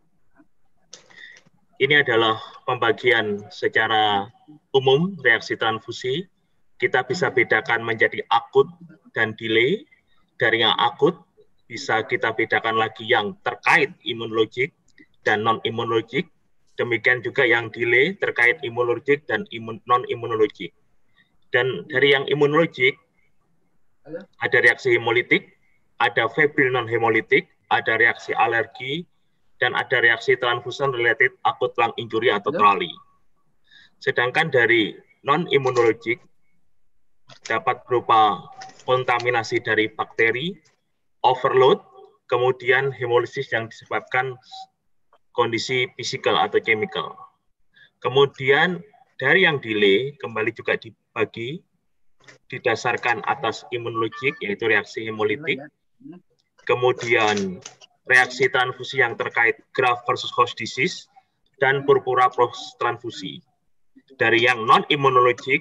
Ini adalah pembagian secara umum reaksi transfusi. Kita bisa bedakan menjadi akut dan delay. Dari yang akut bisa kita bedakan lagi yang terkait imunologik dan non-imunologik. Demikian juga yang delay terkait imunologik dan non-imunologik. Dan dari yang imunologik, ada reaksi hemolitik, ada febrile non-hemolitik, ada reaksi alergi, dan ada reaksi transfusion related acute lung injury atau TRALI. Sedangkan dari non-imunologik, dapat berupa kontaminasi dari bakteri, overload, kemudian hemolisis yang disebabkan kondisi fisikal atau chemical. Kemudian dari yang delay, kembali juga dibagi didasarkan atas imunologik, yaitu reaksi hemolitik, kemudian reaksi transfusi yang terkait graft versus host disease, dan purpura post transfusi. Dari yang non-imunologik,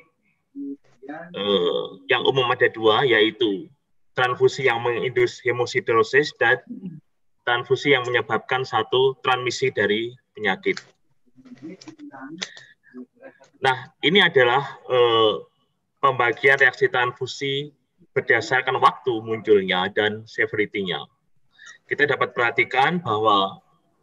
yang umum ada dua, yaitu transfusi yang mengindus hemosiderosis dan transfusi yang menyebabkan satu transmisi dari penyakit. Nah, ini adalah pembagian reaksi transfusi berdasarkan waktu munculnya dan severity-nya. Kita dapat perhatikan bahwa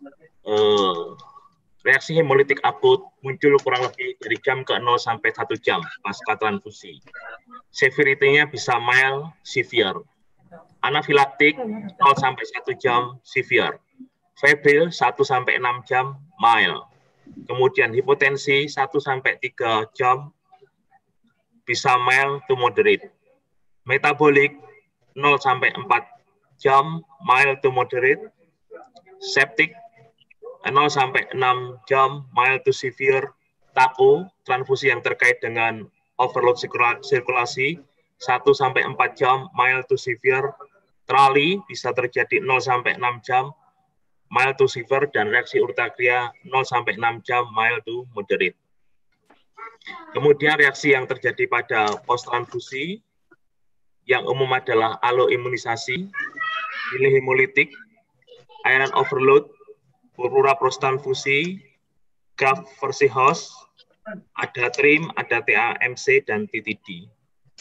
reaksi hemolitik akut muncul kurang lebih dari jam ke-0 sampai 1 jam pasca transfusi. Severity-nya bisa mild, severe. Anafilaktik 0 sampai 1 jam, severe. Febrile 1 sampai 6 jam, mild. Kemudian hipotensi 1 sampai 3 jam, bisa mild to moderate. Metabolic 0 sampai 4 jam, mild to moderate. Septic 0 sampai 6 jam, mild to severe. TACO, transfusi yang terkait dengan overload sirkulasi 1 sampai 4 jam, mild to severe. Trali bisa terjadi 0 sampai 6 jam, mild to severe, dan reaksi urtaria 0 sampai 6 jam, mild to moderate. Kemudian reaksi yang terjadi pada post-transfusi yang umum adalah aloimunisasi, delay hemolitik, iron overload, purpura post-transfusi, graft versus host, ada TRIM, ada TAMC, dan TTD.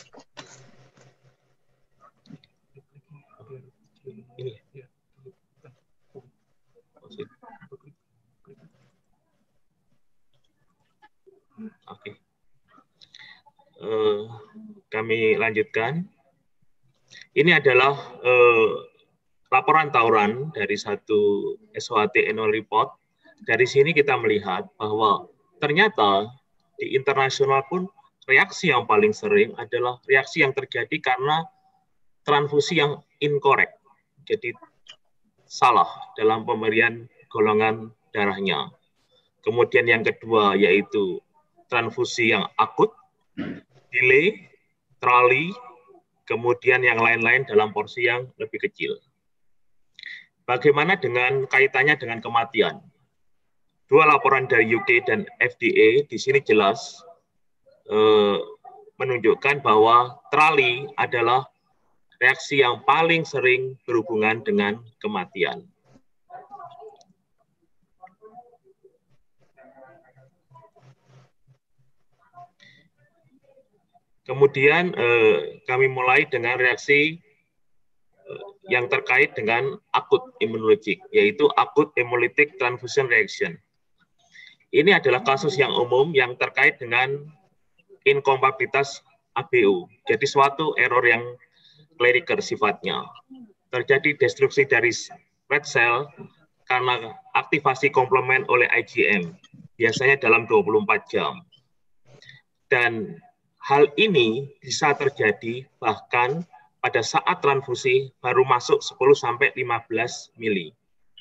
Oke. Kami lanjutkan. Ini adalah laporan tawuran dari satu SOHT annual report. Dari sini kita melihat bahwa ternyata di internasional pun reaksi yang paling sering adalah reaksi yang terjadi karena transfusi yang incorrect. Jadi salah dalam pemberian golongan darahnya. Kemudian yang kedua yaitu transfusi yang akut, delay, trali, kemudian yang lain-lain dalam porsi yang lebih kecil. Bagaimana dengan kaitannya dengan kematian? Dua laporan dari UK dan FDA di sini jelas menunjukkan bahwa trali adalah reaksi yang paling sering berhubungan dengan kematian. Kemudian kami mulai dengan reaksi yang terkait dengan akut imunologik, yaitu akut hemolytic transfusion reaction. Ini adalah kasus yang umum yang terkait dengan inkompatibilitas ABO, jadi suatu error yang kleriker sifatnya. Terjadi destruksi dari red cell karena aktivasi komplement oleh IgM, biasanya dalam 24 jam. Dan hal ini bisa terjadi bahkan pada saat transfusi baru masuk 10-15 mili.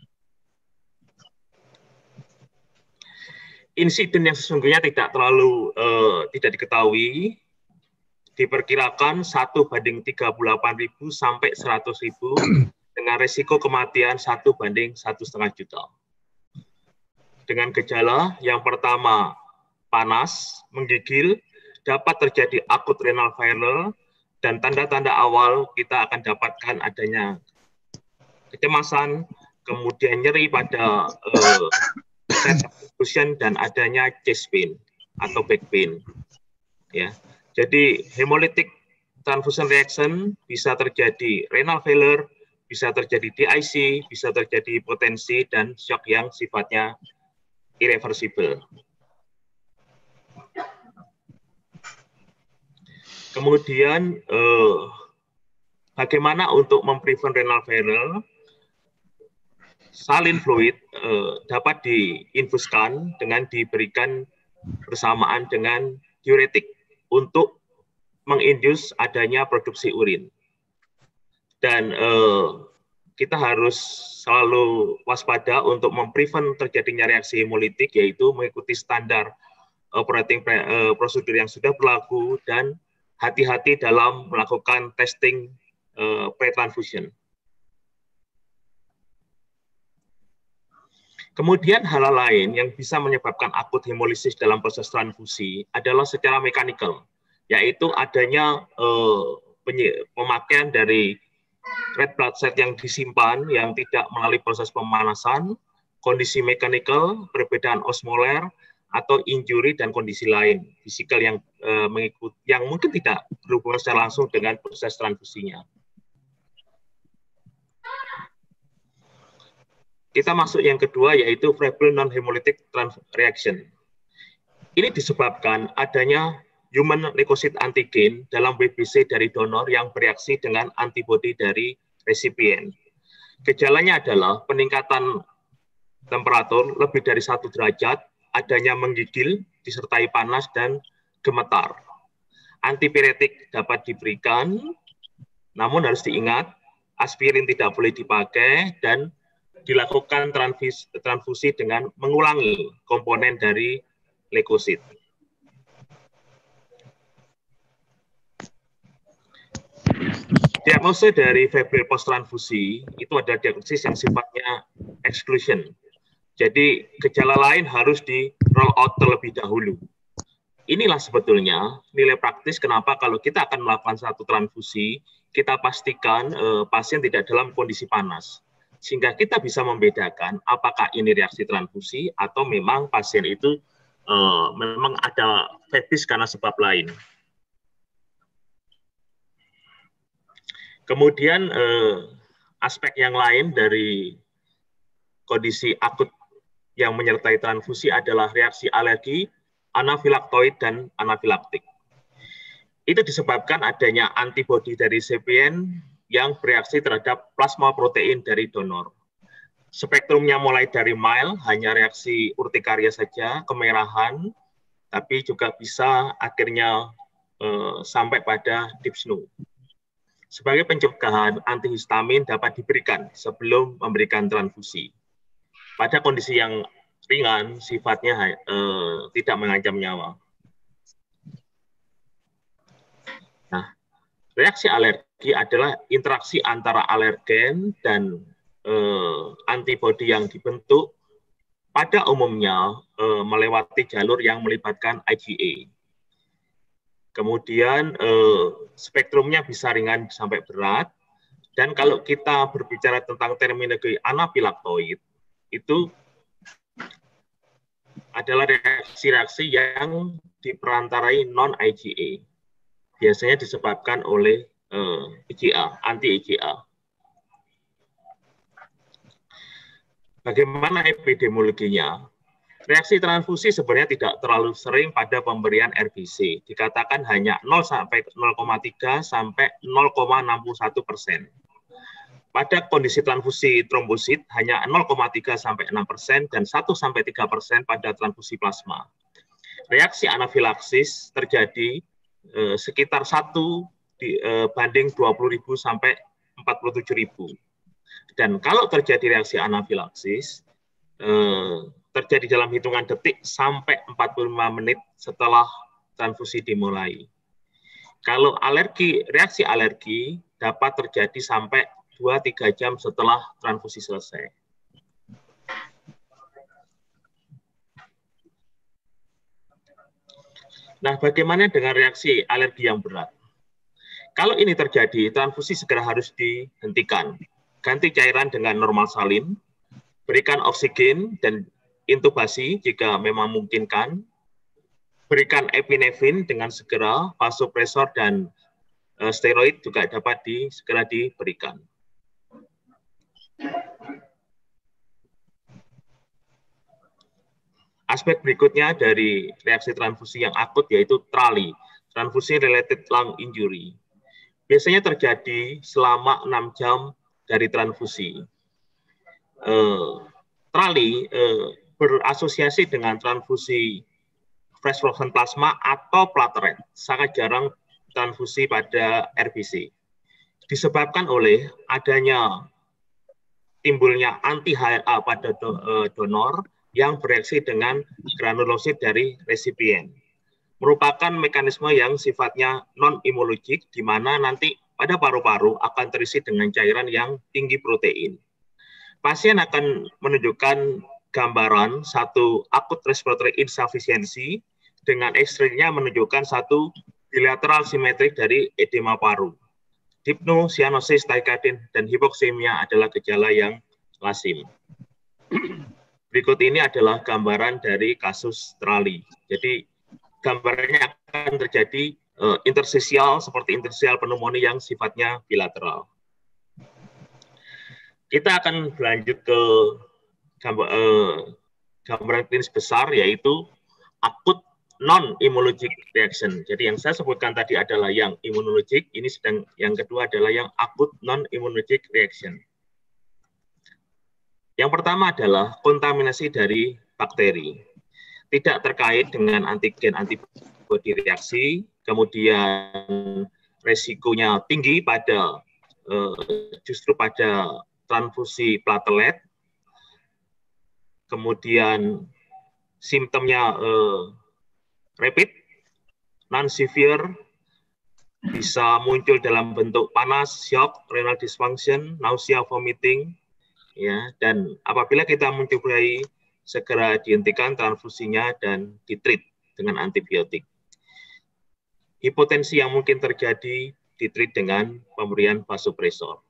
Insiden yang sesungguhnya tidak terlalu tidak diketahui, diperkirakan 1:38.000 sampai 100.000 dengan resiko kematian 1:1,5 juta. Dengan gejala yang pertama panas, menggigil, dapat terjadi akut renal failure, dan tanda-tanda awal kita akan dapatkan adanya kecemasan, kemudian nyeri pada perfusion, dan adanya chest pain atau back pain. Ya, jadi hemolytic transfusion reaction bisa terjadi renal failure, bisa terjadi DIC, bisa terjadi hipotensi dan shock yang sifatnya irreversible. Kemudian bagaimana untuk memprevent renal failure? Salin fluid dapat diinfuskan dengan diberikan bersamaan dengan diuretik untuk mengindus adanya produksi urin. Dan kita harus selalu waspada untuk memprevent terjadinya reaksi hemolitik, yaitu mengikuti standar operating prosedur yang sudah berlaku dan hati-hati dalam melakukan testing pre-transfusion. Kemudian hal lain yang bisa menyebabkan akut hemolisis dalam proses transfusi adalah secara mekanikal, yaitu adanya pemakaian dari red blood cell yang disimpan yang tidak melalui proses pemanasan, kondisi mekanikal, perbedaan osmoler, atau injury dan kondisi lain fisikal yang yang mungkin tidak berhubungan secara langsung dengan proses transfusinya. Kita masuk yang kedua, yaitu febrile non-hemolytic reaction. Ini disebabkan adanya human leukocyte antigen dalam WBC dari donor yang bereaksi dengan antibodi dari resipien. Gejalanya adalah peningkatan temperatur lebih dari 1 derajat, adanya menggigil, disertai panas dan gemetar. Antipiretik dapat diberikan Namun harus diingat, aspirin tidak boleh dipakai dan dilakukan transfusi dengan mengulangi komponen dari leukosit. Diagnosis dari febrile post transfusi itu adalah diagnosis yang sifatnya exclusion. Jadi gejala lain harus di roll out terlebih dahulu. Inilah sebetulnya nilai praktis kenapa kalau kita akan melakukan satu transfusi, kita pastikan pasien tidak dalam kondisi panas. Sehingga kita bisa membedakan apakah ini reaksi transfusi atau memang pasien itu memang ada febris karena sebab lain. Kemudian aspek yang lain dari kondisi akut yang menyertai transfusi adalah reaksi alergi, anafilaktoid, dan anafilaktik. Itu disebabkan adanya antibodi dari resipien yang bereaksi terhadap plasma protein dari donor. Spektrumnya mulai dari mild, hanya reaksi urtikaria saja, kemerahan, tapi juga bisa akhirnya sampai pada deep snow. Sebagai pencegahan, antihistamin dapat diberikan sebelum memberikan transfusi. Pada kondisi yang ringan, sifatnya tidak mengancam nyawa. Nah, reaksi alergi adalah interaksi antara alergen dan antibodi yang dibentuk pada umumnya melewati jalur yang melibatkan IgA. Kemudian spektrumnya bisa ringan sampai berat, dan kalau kita berbicara tentang terminologi anafilaktoid, itu adalah reaksi-reaksi yang diperantarai non-IgA. Biasanya disebabkan oleh IgA, anti-IgA. Bagaimana epidemiologinya? Reaksi transfusi sebenarnya tidak terlalu sering pada pemberian RBC. Dikatakan hanya 0,3 sampai 0,61%. Pada kondisi transfusi trombosit hanya 0,3 sampai 6% dan 1 sampai 3% pada transfusi plasma. Reaksi anafilaksis terjadi sekitar 1 banding 20.000 sampai 47.000. Dan kalau terjadi reaksi anafilaksis terjadi dalam hitungan detik sampai 45 menit setelah transfusi dimulai. Kalau reaksi alergi dapat terjadi sampai 2-3 jam setelah transfusi selesai. Nah, bagaimana dengan reaksi alergi yang berat? Kalau ini terjadi, transfusi segera harus dihentikan. Ganti cairan dengan normal salin, berikan oksigen dan intubasi jika memang memungkinkan, berikan epinefrin dengan segera, vasopresor dan steroid juga dapat segera diberikan. Aspek berikutnya dari reaksi transfusi yang akut yaitu TRALI, transfusi related lung injury. Biasanya terjadi selama 6 jam dari transfusi. TRALI berasosiasi dengan transfusi fresh frozen plasma atau platelet. Sangat jarang transfusi pada RBC. Disebabkan oleh adanya timbulnya anti-HLA pada donor yang bereaksi dengan granulosit dari resipien. Merupakan mekanisme yang sifatnya non-imunologik, di mana nanti pada paru-paru akan terisi dengan cairan yang tinggi protein. Pasien akan menunjukkan gambaran satu acute respiratory insufficiency dengan X-ray-nya menunjukkan satu bilateral simetrik dari edema paru. Dipno, cyanosis, tachycardia, dan hipoksemia adalah gejala yang lazim. Berikut ini adalah gambaran dari kasus TRALI. Jadi gambarnya akan terjadi interstisial seperti interstisial pneumonia yang sifatnya bilateral. Kita akan berlanjut ke gambaran klinis besar, yaitu akut non-immunologic reaction. Jadi yang saya sebutkan tadi adalah yang immunologic, ini sedang yang kedua adalah yang akut non-immunologic reaction. Yang pertama adalah kontaminasi dari bakteri. Tidak terkait dengan antigen antibodi reaksi, kemudian resikonya tinggi pada justru pada transfusi platelet, kemudian simptomnya rapid, non-severe, bisa muncul dalam bentuk panas, shock, renal dysfunction, nausea, vomiting, ya. Dan apabila kita mencobai, segera dihentikan transfusinya dan ditreat dengan antibiotik. Hipotensi yang mungkin terjadi ditreat dengan pemberian vasopresor.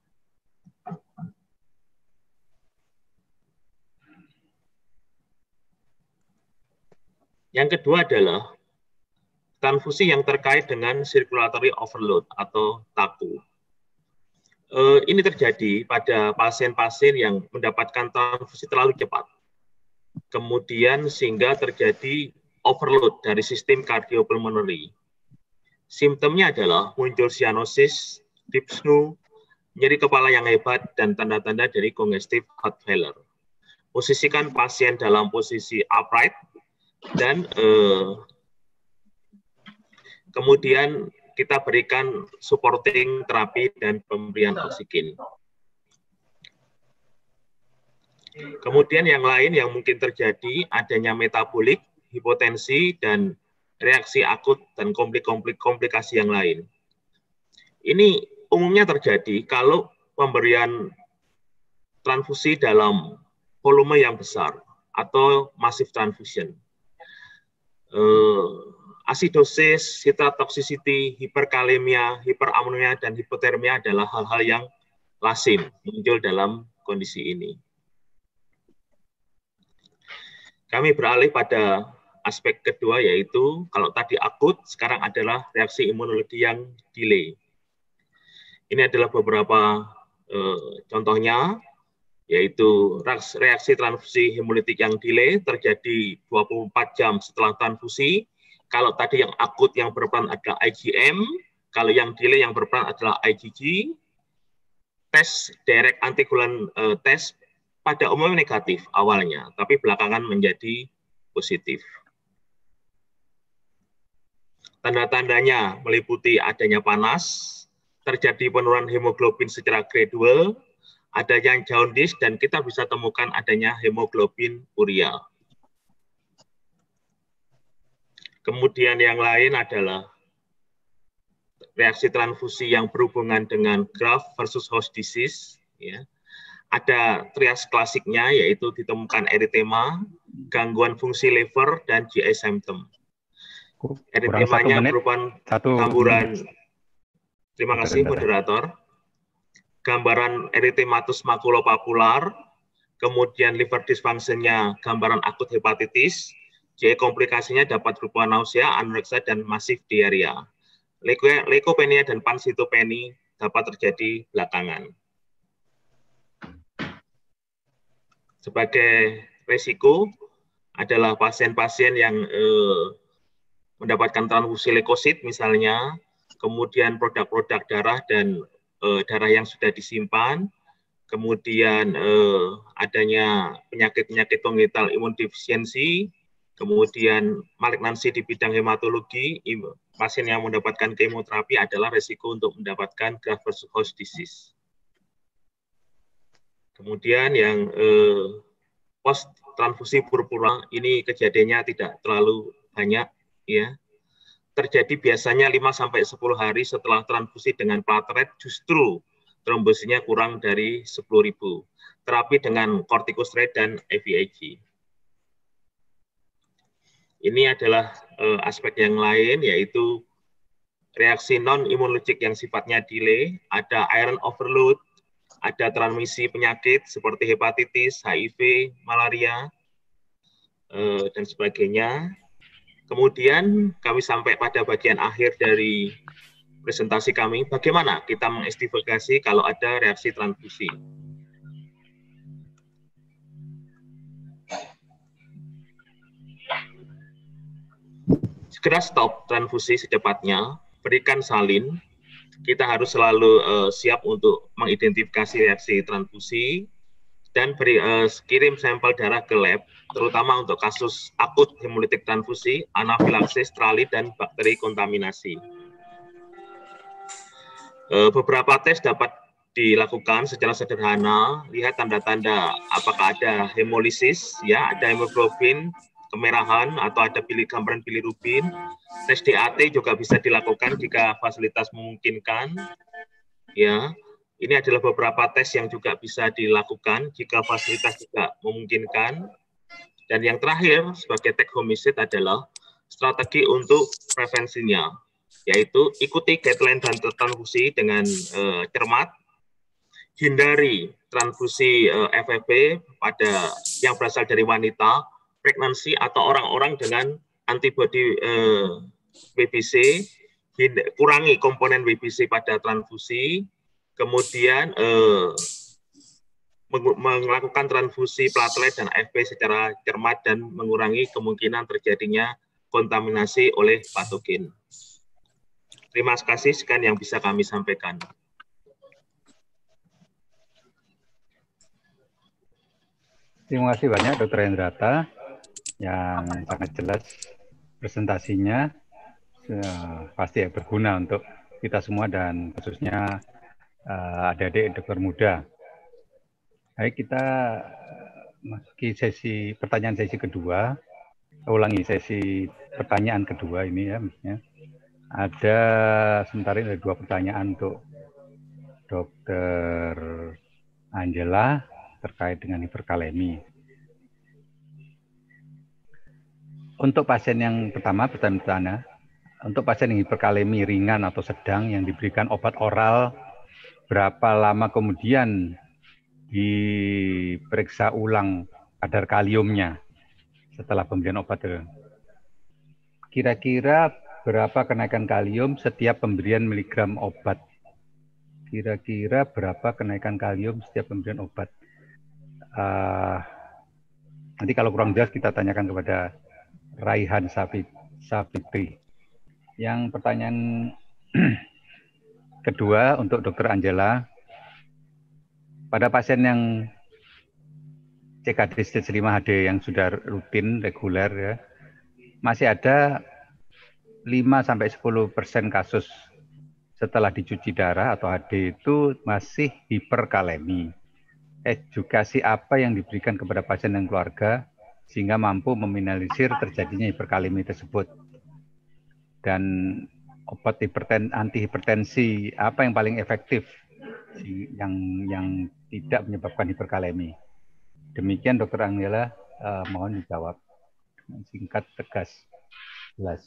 Yang kedua adalah transfusi yang terkait dengan circulatory overload atau TACU. Ini terjadi pada pasien-pasien yang mendapatkan transfusi terlalu cepat. Kemudian sehingga terjadi overload dari sistem cardiopulmonary. Simptomnya adalah muncul cyanosis, dyspnea, nyeri kepala yang hebat, dan tanda-tanda dari congestive heart failure. Posisikan pasien dalam posisi upright, dan kemudian kita berikan supporting terapi dan pemberian oksigen. Kemudian yang lain yang mungkin terjadi adanya metabolik, hipotensi, dan reaksi akut dan komplikasi yang lain. Ini umumnya terjadi kalau pemberian transfusi dalam volume yang besar atau massive transfusion. Acidosis, citratoxicity, hiperkalemia, hiperammonia, dan hipotermia adalah hal-hal yang lazim muncul dalam kondisi ini. Kami beralih pada aspek kedua, yaitu kalau tadi akut, sekarang adalah reaksi imunologi yang delay. Ini adalah beberapa contohnya, yaitu reaksi transfusi hemolitik yang delay terjadi 24 jam setelah transfusi. Kalau tadi yang akut yang berperan adalah IgM, kalau yang delay yang berperan adalah IgG. Tes direct antikoagulan tes pada umumnya negatif awalnya, tapi belakangan menjadi positif. Tanda-tandanya meliputi adanya panas, terjadi penurunan hemoglobin secara gradual, adanya jaundice, dan kita bisa temukan adanya hemoglobin urea. Kemudian yang lain adalah reaksi transfusi yang berhubungan dengan graft versus host disease. Ya. Ada trias klasiknya, yaitu ditemukan eritema, gangguan fungsi liver, dan GI symptom. Eritemanya merupakan gambaran. Terima kasih, moderator. Gambaran erythematus maculopapular, kemudian liver dysfunction-nya gambaran akut hepatitis, jadi komplikasinya dapat berupa nausea, anoreksia, dan masif diarrea. Leukopenia dan pansitopenia dapat terjadi belakangan. Sebagai risiko adalah pasien-pasien yang mendapatkan transfusi leukosit misalnya, kemudian produk-produk darah dan darah yang sudah disimpan, kemudian adanya penyakit-penyakit congenital imunodefisiensi, kemudian malignansi di bidang hematologi, pasien yang mendapatkan kemoterapi adalah risiko untuk mendapatkan graft versus host disease. Kemudian yang post transfusi purpura, ini kejadiannya tidak terlalu banyak, ya. Terjadi biasanya 5-10 hari setelah transfusi dengan platelet, justru trombositnya kurang dari 10.000. Terapi dengan kortikosteroid dan IVIG. Ini adalah aspek yang lain, yaitu reaksi non-imunologik yang sifatnya delay, ada iron overload, ada transmisi penyakit seperti hepatitis, HIV, malaria, dan sebagainya. Kemudian kami sampai pada bagian akhir dari presentasi kami, bagaimana kita mengestimasi kalau ada reaksi transfusi. Segera stop transfusi secepatnya, berikan salin. Kita harus selalu siap untuk mengidentifikasi reaksi transfusi dan kirim sampel darah ke lab, terutama untuk kasus akut hemolitik transfusi, anafilaksis, trali, dan bakteri kontaminasi. Beberapa tes dapat dilakukan secara sederhana. Lihat tanda-tanda apakah ada hemolisis, ya, ada hemoglobin kemerahan atau ada gambaran bilirubin. Tes DAT juga bisa dilakukan jika fasilitas memungkinkan. Ya, ini adalah beberapa tes yang juga bisa dilakukan jika fasilitas juga memungkinkan. Dan yang terakhir sebagai take home message adalah strategi untuk prevensinya, yaitu ikuti guideline dan transfusi dengan cermat, hindari transfusi FFP pada yang berasal dari wanita, pregnancy atau orang-orang dengan antibodi WBC, kurangi komponen WBC pada transfusi, kemudian melakukan transfusi platelet dan AFP secara cermat dan mengurangi kemungkinan terjadinya kontaminasi oleh patogen. Terima kasih, sekian yang bisa kami sampaikan. Terima kasih banyak Dr. Hendrata yang sangat jelas presentasinya, pasti berguna untuk kita semua dan khususnya adik-adik dokter muda. Baik, kita masuki sesi pertanyaan sesi kedua. Ulangi sesi pertanyaan kedua ini ya. Ada sementara ini ada 2 pertanyaan untuk Dr. Angela terkait dengan hiperkalemi. Untuk pasien yang pertama, pertanyaan untuk pasien yang hiperkalemi ringan atau sedang yang diberikan obat oral, berapa lama kemudian diperiksa ulang kadar kaliumnya setelah pemberian obat itu? Kira-kira berapa kenaikan kalium setiap pemberian miligram obat? Kira-kira berapa kenaikan kalium setiap pemberian obat? Nanti kalau kurang jelas kita tanyakan kepada Raihan Sapitri. Yang pertanyaan kedua untuk Dr. Angela. Pada pasien yang CKD stage 5 HD yang sudah rutin, reguler, ya, masih ada 5-10% kasus setelah dicuci darah atau HD itu masih hiperkalemi. Edukasi apa yang diberikan kepada pasien dan keluarga sehingga mampu meminimalisir terjadinya hiperkalemi tersebut? Dan obat antihipertensi apa yang paling efektif yang tidak menyebabkan hiperkalemi? Demikian Dr. Angela, mohon dijawab singkat, tegas, jelas.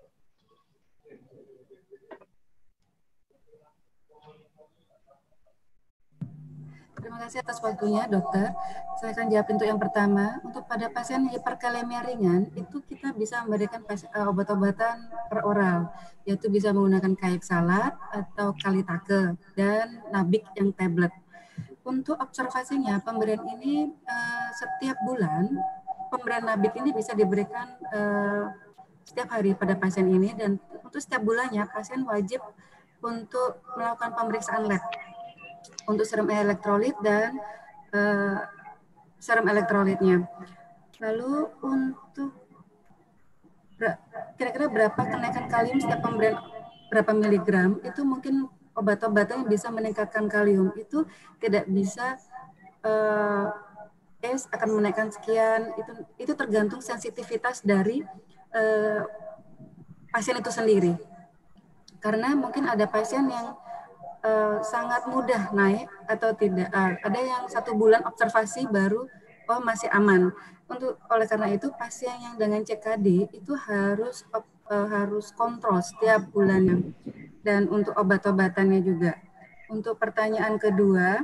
Terima kasih atas waktunya, dokter. Saya akan jawab untuk yang pertama. Untuk pada pasien hiperkalemia ringan, itu kita bisa memberikan obat-obatan per oral, yaitu bisa menggunakan kayak salat atau kalitake dan nabik yang tablet. Untuk observasinya, pemberian ini setiap bulan, pemberian nabik ini bisa diberikan setiap hari pada pasien ini, dan untuk setiap bulannya pasien wajib untuk melakukan pemeriksaan lab untuk serum elektrolit dan serum elektrolitnya. Lalu untuk kira-kira berapa kenaikan kalium setiap pemberian berapa miligram, itu mungkin obat-obatan yang bisa meningkatkan kalium itu tidak bisa akan menaikkan sekian, itu tergantung sensitivitas dari pasien itu sendiri. Karena mungkin ada pasien yang sangat mudah naik atau tidak. Ada yang 1 bulan observasi baru masih aman. Oleh karena itu pasien yang dengan CKD itu harus kontrol setiap bulannya. Dan untuk obat-obatannya juga. Untuk pertanyaan kedua,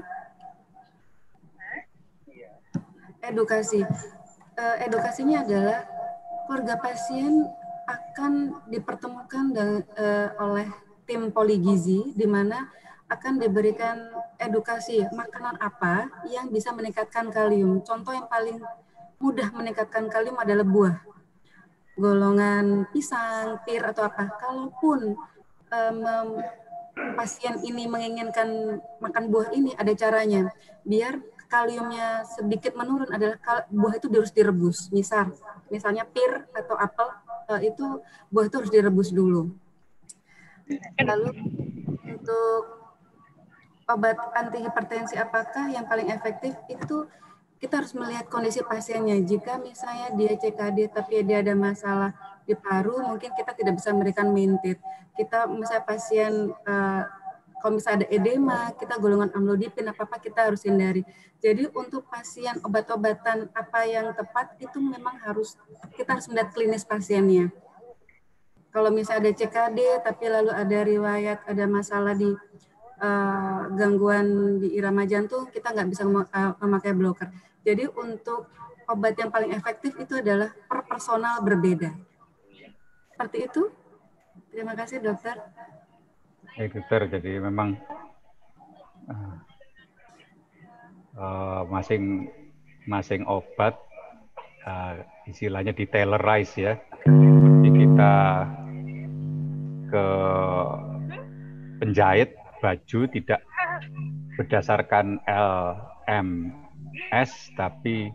edukasi. Edukasinya adalah keluarga pasien akan dipertemukan oleh tim poligizi, di mana akan diberikan edukasi makanan apa yang bisa meningkatkan kalium. Contoh yang paling mudah meningkatkan kalium adalah buah. Golongan pisang, pir, atau apa. Kalaupun pasien ini menginginkan makan buah ini, ada caranya. Biar kaliumnya sedikit menurun adalah buah itu harus direbus. Misalnya pir atau apel, itu buah itu harus direbus dulu. Lalu untuk obat antihipertensi apakah yang paling efektif, itu kita harus melihat kondisi pasiennya. Jika misalnya dia CKD tapi dia ada masalah di paru, mungkin kita tidak bisa memberikan Mintit. Kita misalnya pasien kalau misalnya ada edema, kita golongan amlodipin, apa-apa kita harus hindari. Jadi untuk pasien obat-obatan apa yang tepat itu memang kita harus melihat klinis pasiennya. Kalau misalnya ada CKD tapi lalu ada riwayat ada masalah di gangguan di irama jantung, kita nggak bisa memakai blocker. Jadi untuk obat yang paling efektif itu adalah per personal berbeda. Seperti itu. Terima kasih dokter. Dokter, jadi memang masing obat istilahnya di-tailorize ya. Jadi kita ke penjahit baju tidak berdasarkan LMS, tapi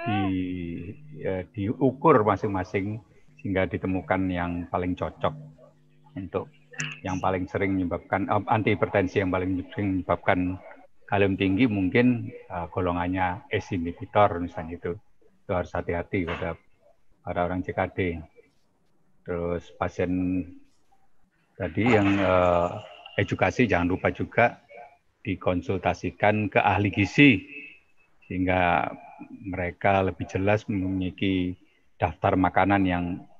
diukur masing-masing sehingga ditemukan yang paling cocok untuk yang paling sering menyebabkan antihipertensi yang paling sering menyebabkan kalium tinggi, mungkin golongannya ACE inhibitor misalnya, itu harus hati-hati pada orang CKD. Terus pasien tadi yang edukasi, jangan lupa juga dikonsultasikan ke ahli gizi sehingga mereka lebih jelas memiliki daftar makanan yang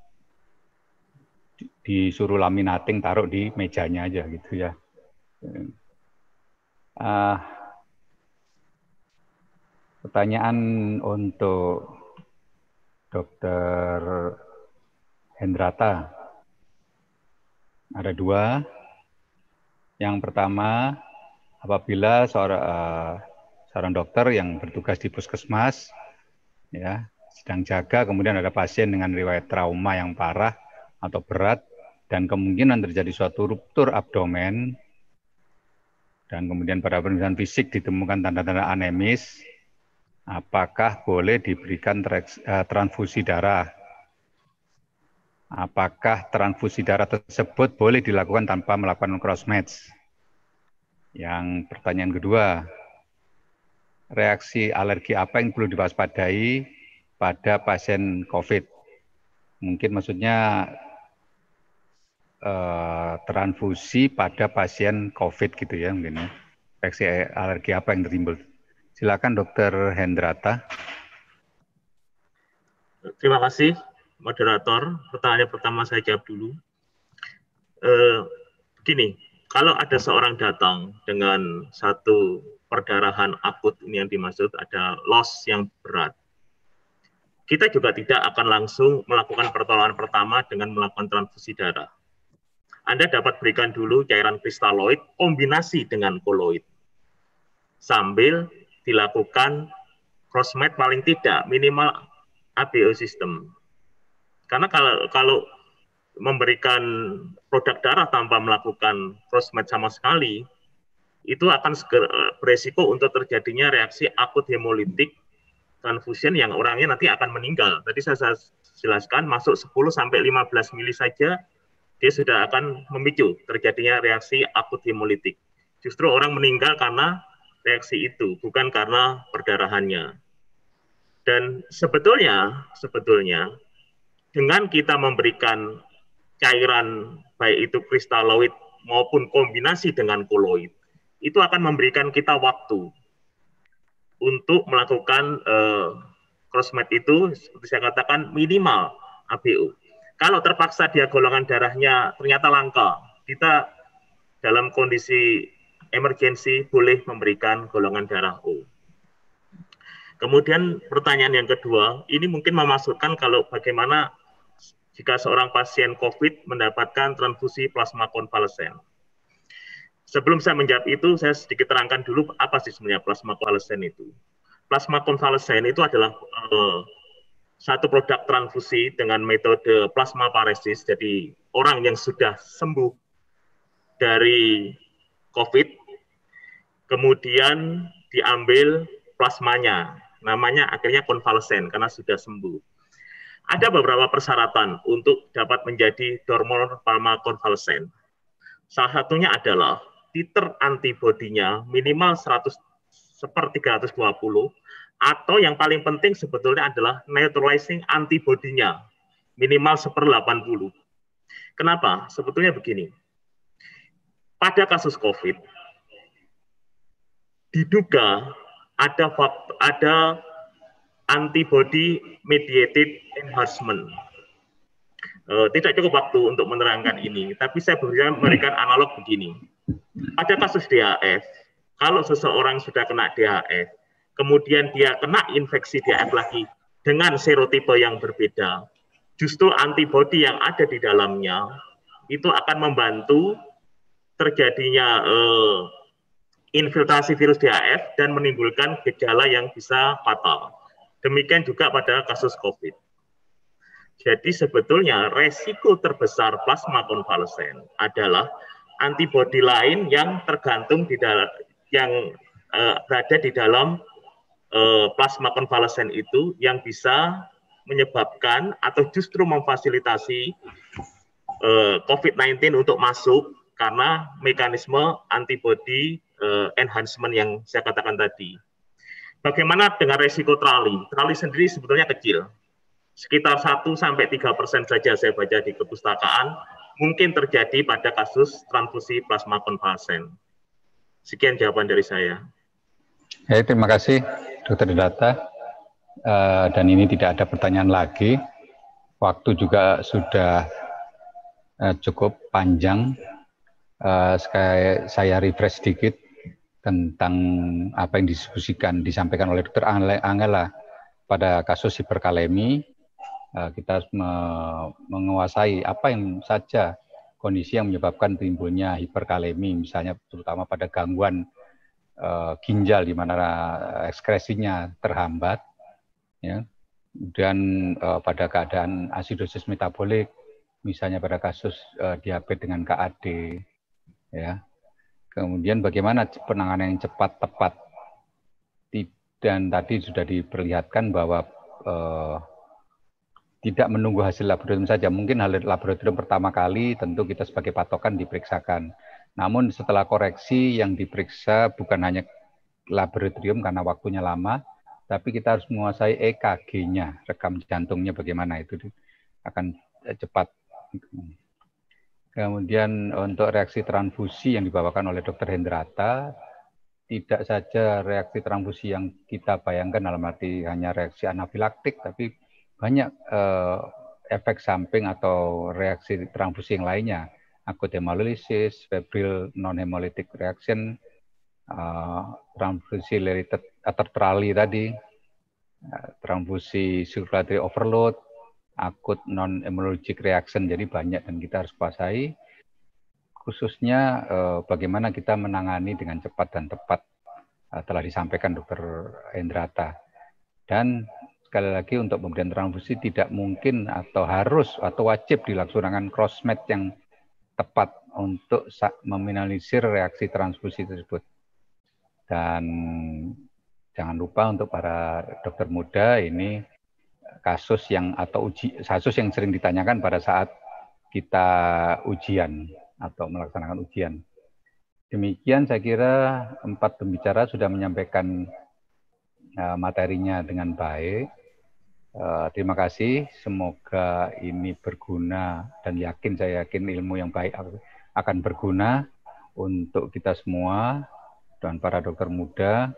disuruh laminating, taruh di mejanya aja gitu ya. Pertanyaan untuk Dr. Hendrata. Ada dua. Yang pertama, apabila seorang dokter yang bertugas di puskesmas ya, sedang jaga, kemudian ada pasien dengan riwayat trauma yang parah atau berat, dan kemungkinan terjadi suatu ruptur abdomen, dan kemudian pada pemeriksaan fisik ditemukan tanda-tanda anemis, apakah boleh diberikan transfusi darah? Apakah transfusi darah tersebut boleh dilakukan tanpa melakukan cross match? Yang pertanyaan kedua, reaksi alergi apa yang perlu diwaspadai pada pasien COVID? Mungkin maksudnya transfusi pada pasien COVID gitu ya, mungkin ya. Reaksi alergi apa yang timbul? Silakan Dr. Hendrata. Terima kasih, moderator. Pertanyaan pertama saya jawab dulu. Begini, kalau ada seorang datang dengan satu perdarahan akut, ini yang dimaksud ada loss yang berat, kita juga tidak akan langsung melakukan pertolongan pertama dengan melakukan transfusi darah. Anda dapat berikan dulu cairan kristaloid kombinasi dengan koloid, sambil dilakukan cross-match paling tidak minimal ABO system. Karena kalau memberikan produk darah tanpa melakukan cross-match sama sekali, itu akan beresiko untuk terjadinya reaksi akut hemolitik transfusion yang orangnya nanti akan meninggal. Tadi saya jelaskan, masuk 10-15 mili saja, dia sudah akan memicu terjadinya reaksi akut hemolitik. Justru orang meninggal karena reaksi itu, bukan karena perdarahannya. Dan sebetulnya dengan kita memberikan cairan baik itu kristaloid maupun kombinasi dengan koloid, itu akan memberikan kita waktu untuk melakukan cross-match itu, seperti saya katakan, minimal ABO. Kalau terpaksa dia golongan darahnya ternyata langka, kita dalam kondisi emergensi boleh memberikan golongan darah O. Kemudian pertanyaan yang kedua, ini mungkin memasukkan kalau bagaimana jika seorang pasien COVID mendapatkan transfusi plasma konvalesen. Sebelum saya menjawab itu, saya sedikit terangkan dulu apa sih sebenarnya plasma konvalesen itu. Plasma konvalesen itu adalah satu produk transfusi dengan metode plasmaparesis, jadi orang yang sudah sembuh dari COVID, kemudian diambil plasmanya, namanya akhirnya konvalesen karena sudah sembuh. Ada beberapa persyaratan untuk dapat menjadi donor plasma konvalesen. Salah satunya adalah titer antibodinya minimal 100/320, atau yang paling penting sebetulnya adalah neutralizing antibodinya minimal 1/80. Kenapa? Sebetulnya begini. Pada kasus COVID, diduga ada antibody mediated enhancement. Tidak cukup waktu untuk menerangkan ini, tapi saya memberikan analog begini. Pada kasus DHF, kalau seseorang sudah kena DHF, kemudian dia kena infeksi DHF lagi dengan serotipe yang berbeda, justru antibodi yang ada di dalamnya itu akan membantu terjadinya infiltrasi virus DHF dan menimbulkan gejala yang bisa fatal. Demikian juga pada kasus COVID. Jadi sebetulnya resiko terbesar plasma konvalesen adalah antibodi lain yang tergantung di dalam, yang berada di dalam plasma konvalesen itu, yang bisa menyebabkan atau justru memfasilitasi COVID-19 untuk masuk karena mekanisme antibody enhancement yang saya katakan tadi. Bagaimana dengan resiko trali? Trali sendiri sebetulnya kecil. Sekitar 1-3% saja saya baca di perpustakaan, mungkin terjadi pada kasus transfusi plasma konvalesen. Sekian jawaban dari saya. Terima kasih, Dr. Data. Dan ini tidak ada pertanyaan lagi. Waktu juga sudah cukup panjang. Saya refresh sedikit tentang apa yang disampaikan oleh Dr. Angela pada kasus hiperkalemi. Kita harus menguasai apa yang saja kondisi yang menyebabkan timbulnya hiperkalemi, misalnya terutama pada gangguan ginjal di mana ekskresinya terhambat, ya. Kemudian pada keadaan asidosis metabolik, misalnya pada kasus diabetes dengan KAD, ya. Kemudian bagaimana penanganan yang cepat, tepat, dan tadi sudah diperlihatkan bahwa tidak menunggu hasil laboratorium saja. Mungkin hasil laboratorium pertama kali tentu kita sebagai patokan diperiksakan. Namun setelah koreksi yang diperiksa bukan hanya laboratorium karena waktunya lama, tapi kita harus menguasai EKG-nya, rekam jantungnya bagaimana, itu akan cepat. Kemudian untuk reaksi transfusi yang dibawakan oleh Dr. Hendrata, tidak saja reaksi transfusi yang kita bayangkan dalam arti hanya reaksi anafilaktik, tapi banyak efek samping atau reaksi transfusi yang lainnya, akut hemolisis, febrile non-hemolytic reaction, transfusi related atau trali tadi, transfusi circulatory overload, akut non-hemorrhagic reaction, jadi banyak dan kita harus kuasai. Khususnya bagaimana kita menangani dengan cepat dan tepat, telah disampaikan Dr. Hendrata. Dan sekali lagi untuk pemberian transfusi tidak mungkin atau harus atau wajib dilaksanakan cross-match yang tepat untuk meminimalisir reaksi transfusi tersebut. Dan jangan lupa untuk para dokter muda, ini kasus yang sering ditanyakan pada saat kita ujian atau melaksanakan ujian. Demikian saya kira 4 pembicara sudah menyampaikan materinya dengan baik. Terima kasih, semoga ini berguna dan saya yakin ilmu yang baik akan berguna untuk kita semua dan para dokter muda.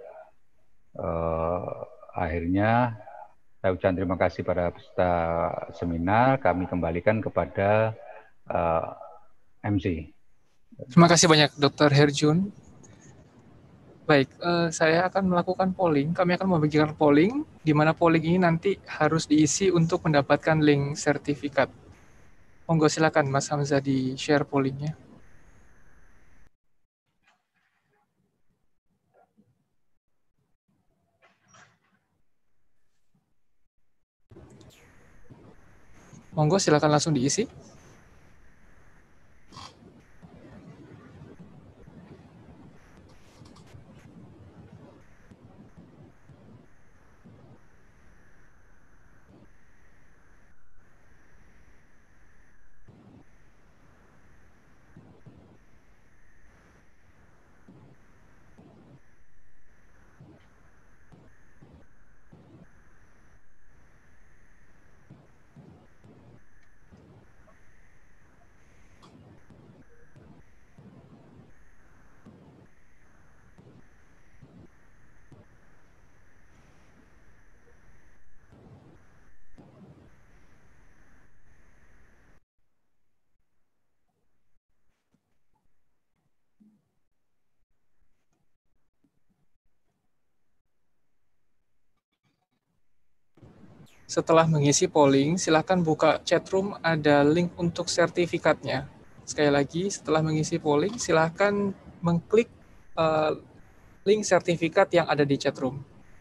Akhirnya saya ucapkan terima kasih pada peserta seminar, kami kembalikan kepada MC. Terima kasih banyak Dr. Herjun. Baik, saya akan melakukan polling. Kami akan membagikan polling, di mana polling ini nanti harus diisi untuk mendapatkan link sertifikat. Monggo silakan Mas Hamzah di-share pollingnya. Monggo silakan langsung diisi. Setelah mengisi polling, silakan buka chatroom, ada link untuk sertifikatnya. Sekali lagi, setelah mengisi polling, silakan mengklik link sertifikat yang ada di chatroom.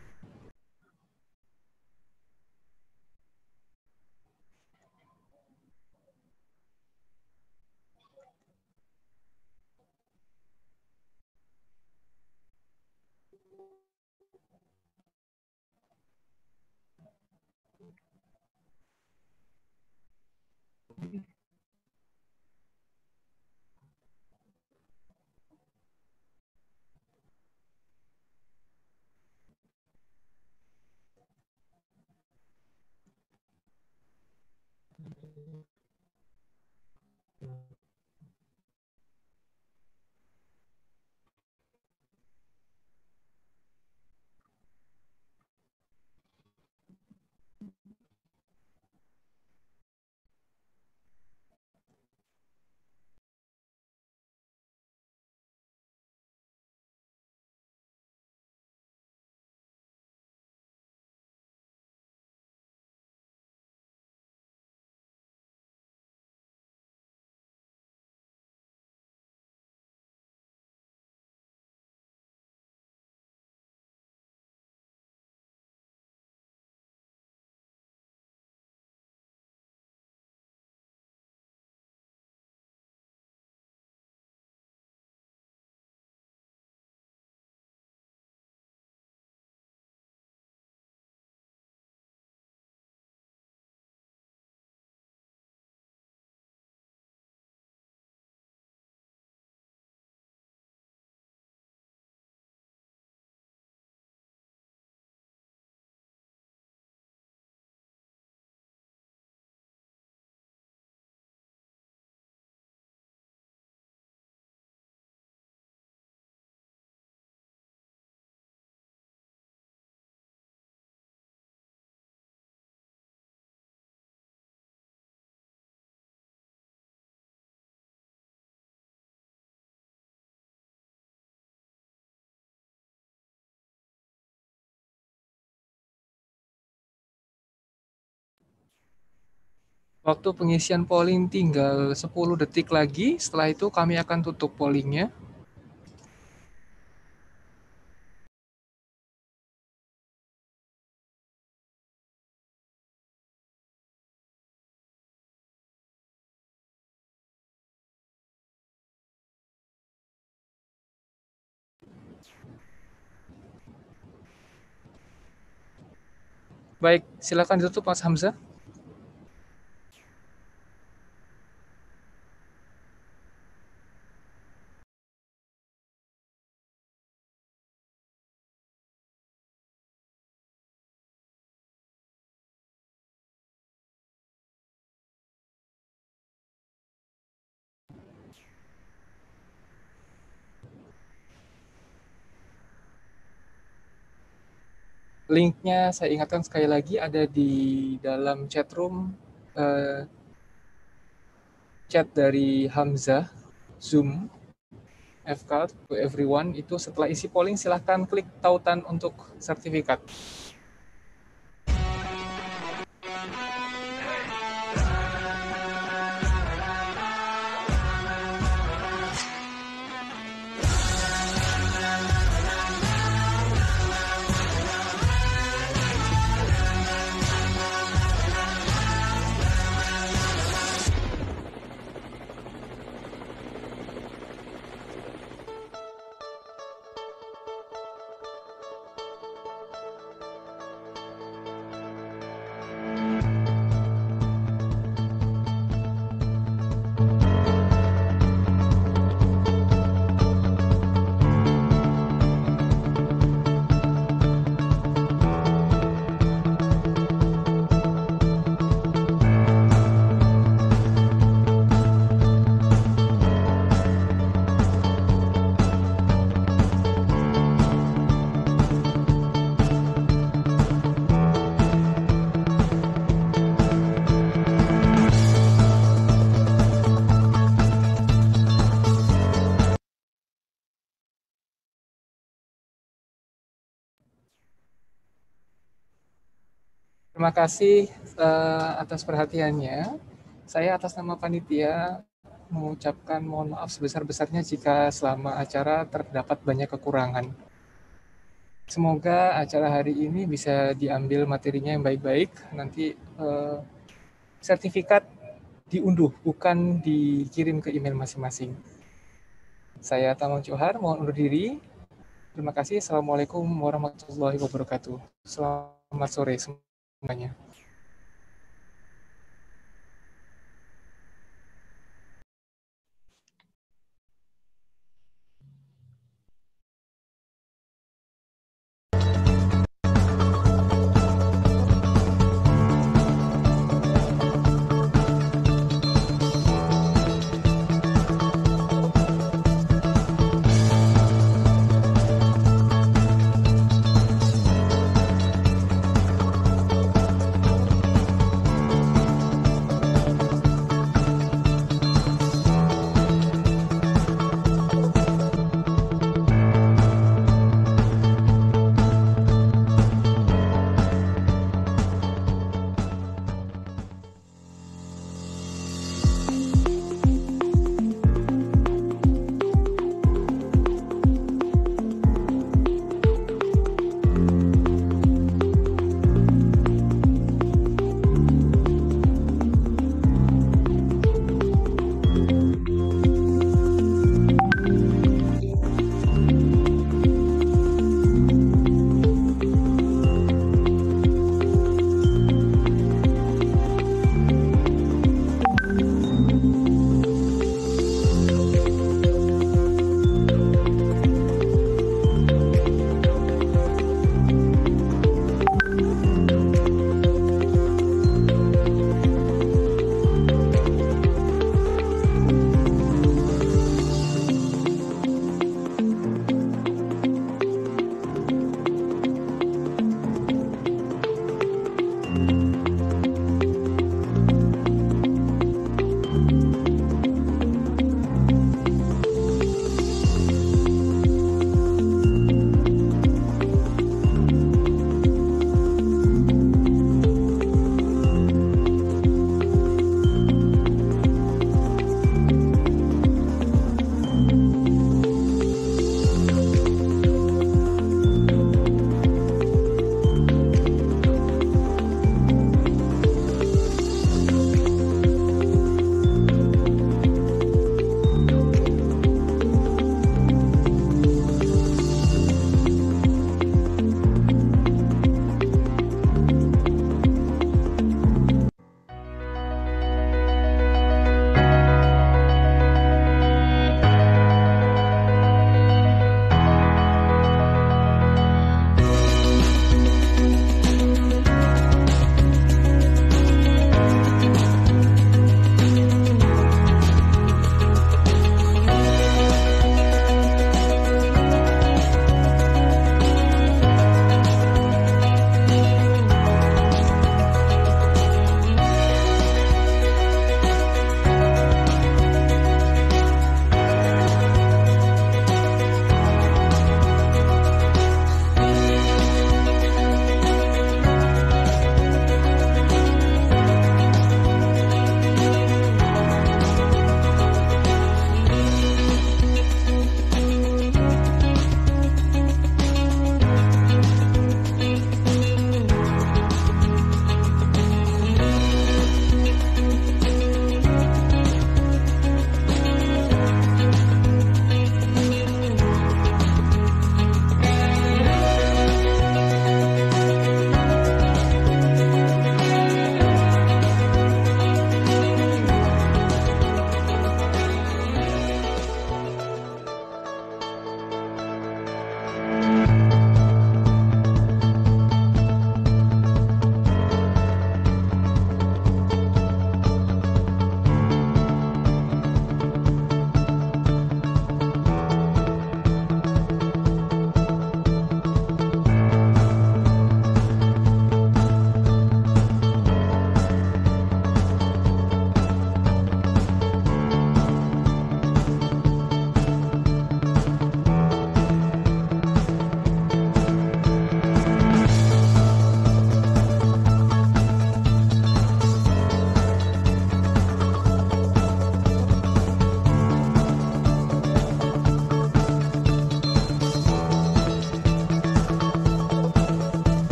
Waktu pengisian polling tinggal 10 detik lagi, setelah itu kami akan tutup pollingnya. Baik, silakan ditutup Mas Hamzah. Linknya saya ingatkan sekali lagi ada di dalam chatroom chat dari Hamzah, Zoom, FK to everyone. Itu setelah isi polling silahkan klik tautan untuk sertifikat. Terima kasih atas perhatiannya. Saya atas nama panitia mengucapkan mohon maaf sebesar-besarnya jika selama acara terdapat banyak kekurangan. Semoga acara hari ini bisa diambil materinya yang baik-baik. Nanti sertifikat diunduh, bukan dikirim ke email masing-masing. Saya Tamam Johar, mohon undur diri. Terima kasih. Assalamualaikum warahmatullahi wabarakatuh. Selamat sore semuanya.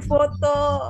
foto.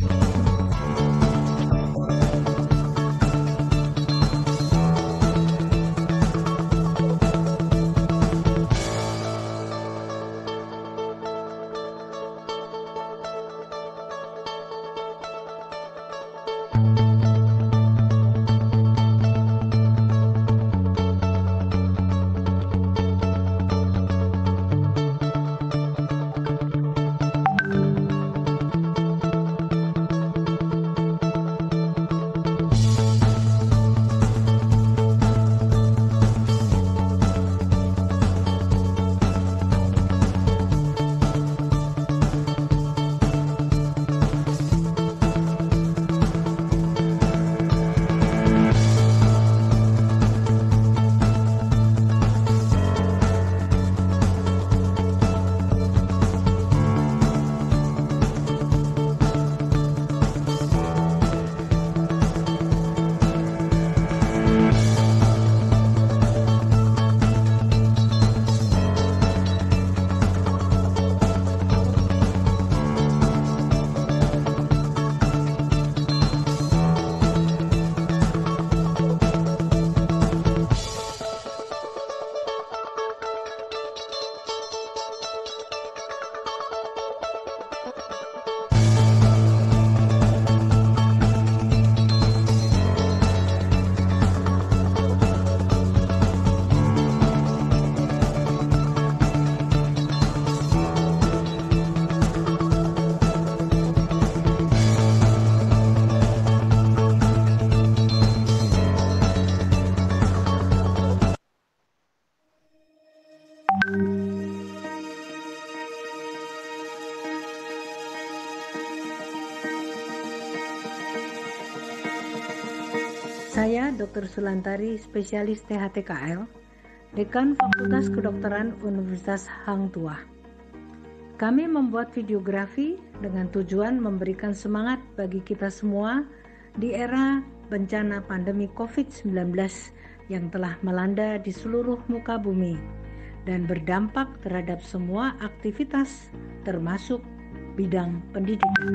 Saya Dr. Sulantari, spesialis THTKL, Dekan Fakultas Kedokteran Universitas Hang Tuah. Kami membuat videografi dengan tujuan memberikan semangat bagi kita semua di era bencana pandemi COVID-19 yang telah melanda di seluruh muka bumi dan berdampak terhadap semua aktivitas termasuk bidang pendidikan.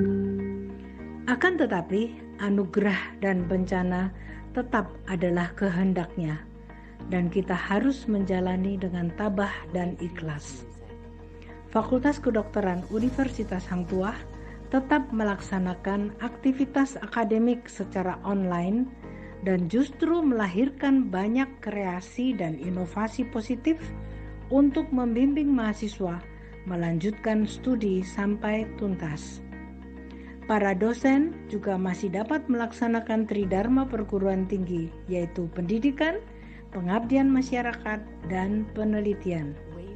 Akan tetapi, anugerah dan bencana tetap adalah kehendaknya dan kita harus menjalani dengan tabah dan ikhlas. Fakultas Kedokteran Universitas Hang Tuah tetap melaksanakan aktivitas akademik secara online dan justru melahirkan banyak kreasi dan inovasi positif untuk membimbing mahasiswa melanjutkan studi sampai tuntas. Para dosen juga masih dapat melaksanakan tridharma perguruan tinggi, yaitu pendidikan, pengabdian masyarakat, dan penelitian.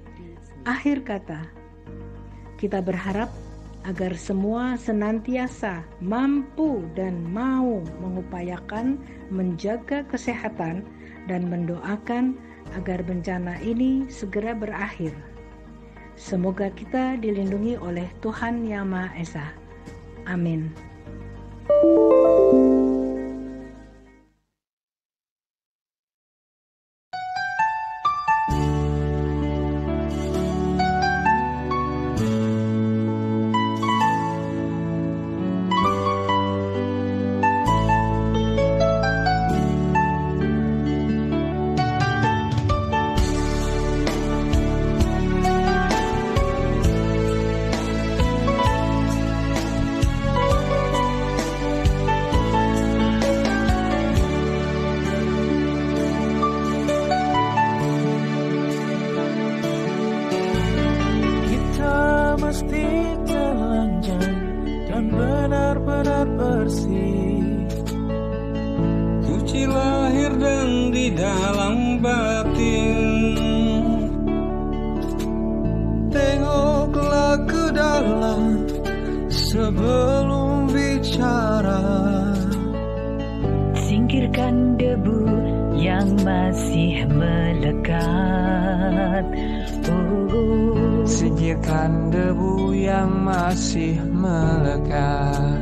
Akhir kata, kita berharap agar semua senantiasa mampu dan mau mengupayakan menjaga kesehatan dan mendoakan agar bencana ini segera berakhir. Semoga kita dilindungi oleh Tuhan Yang Maha Esa. Amin. Sebelum bicara, singkirkan debu yang masih melekat. Singkirkan debu yang masih melekat.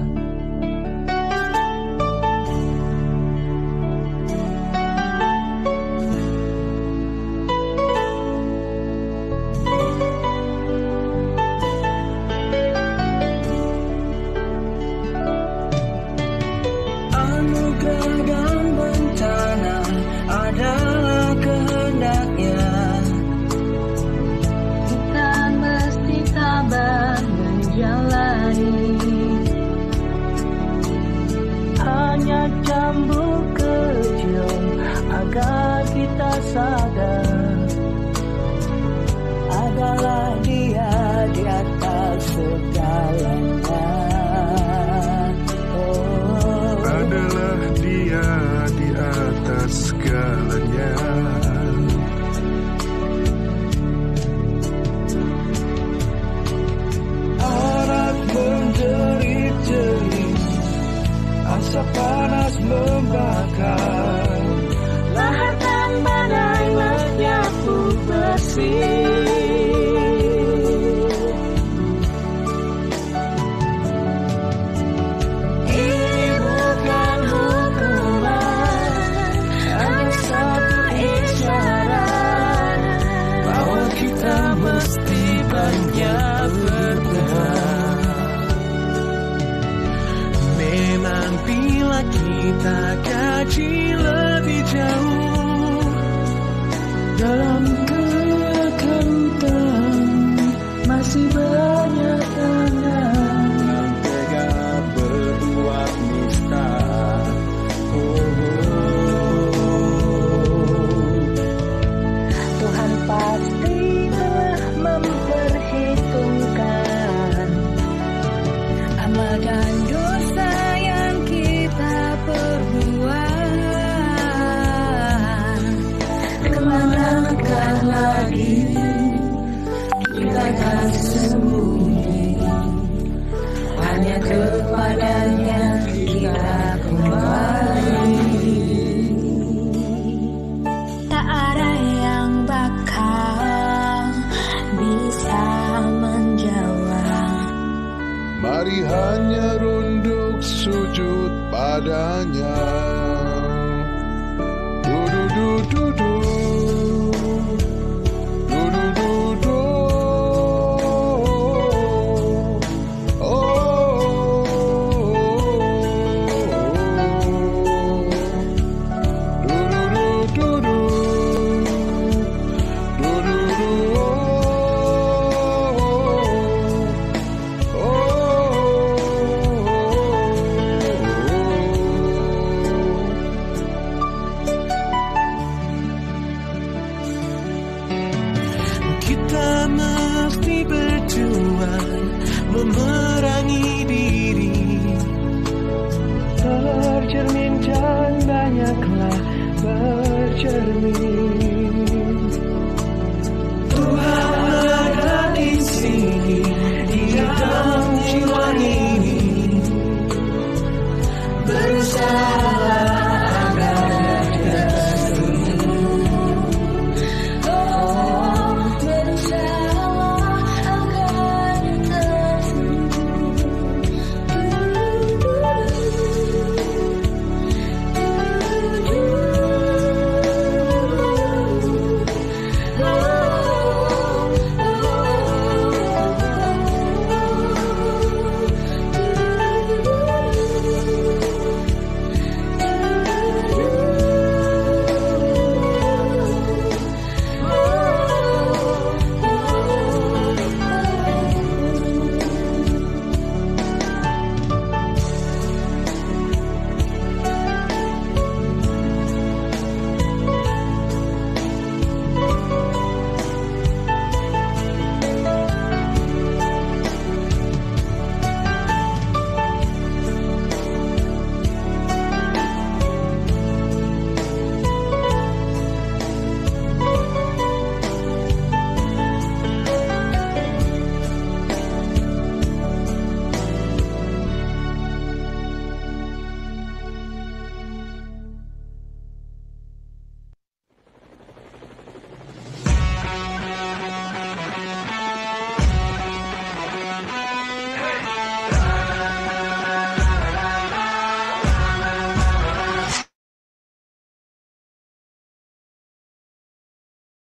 Mari hanya runduk sujud padanya. Du-du-du-du-du. Du-du-du-du. Kita mesti berjuang memerangi diri. Bercermin dan banyaklah bercermin.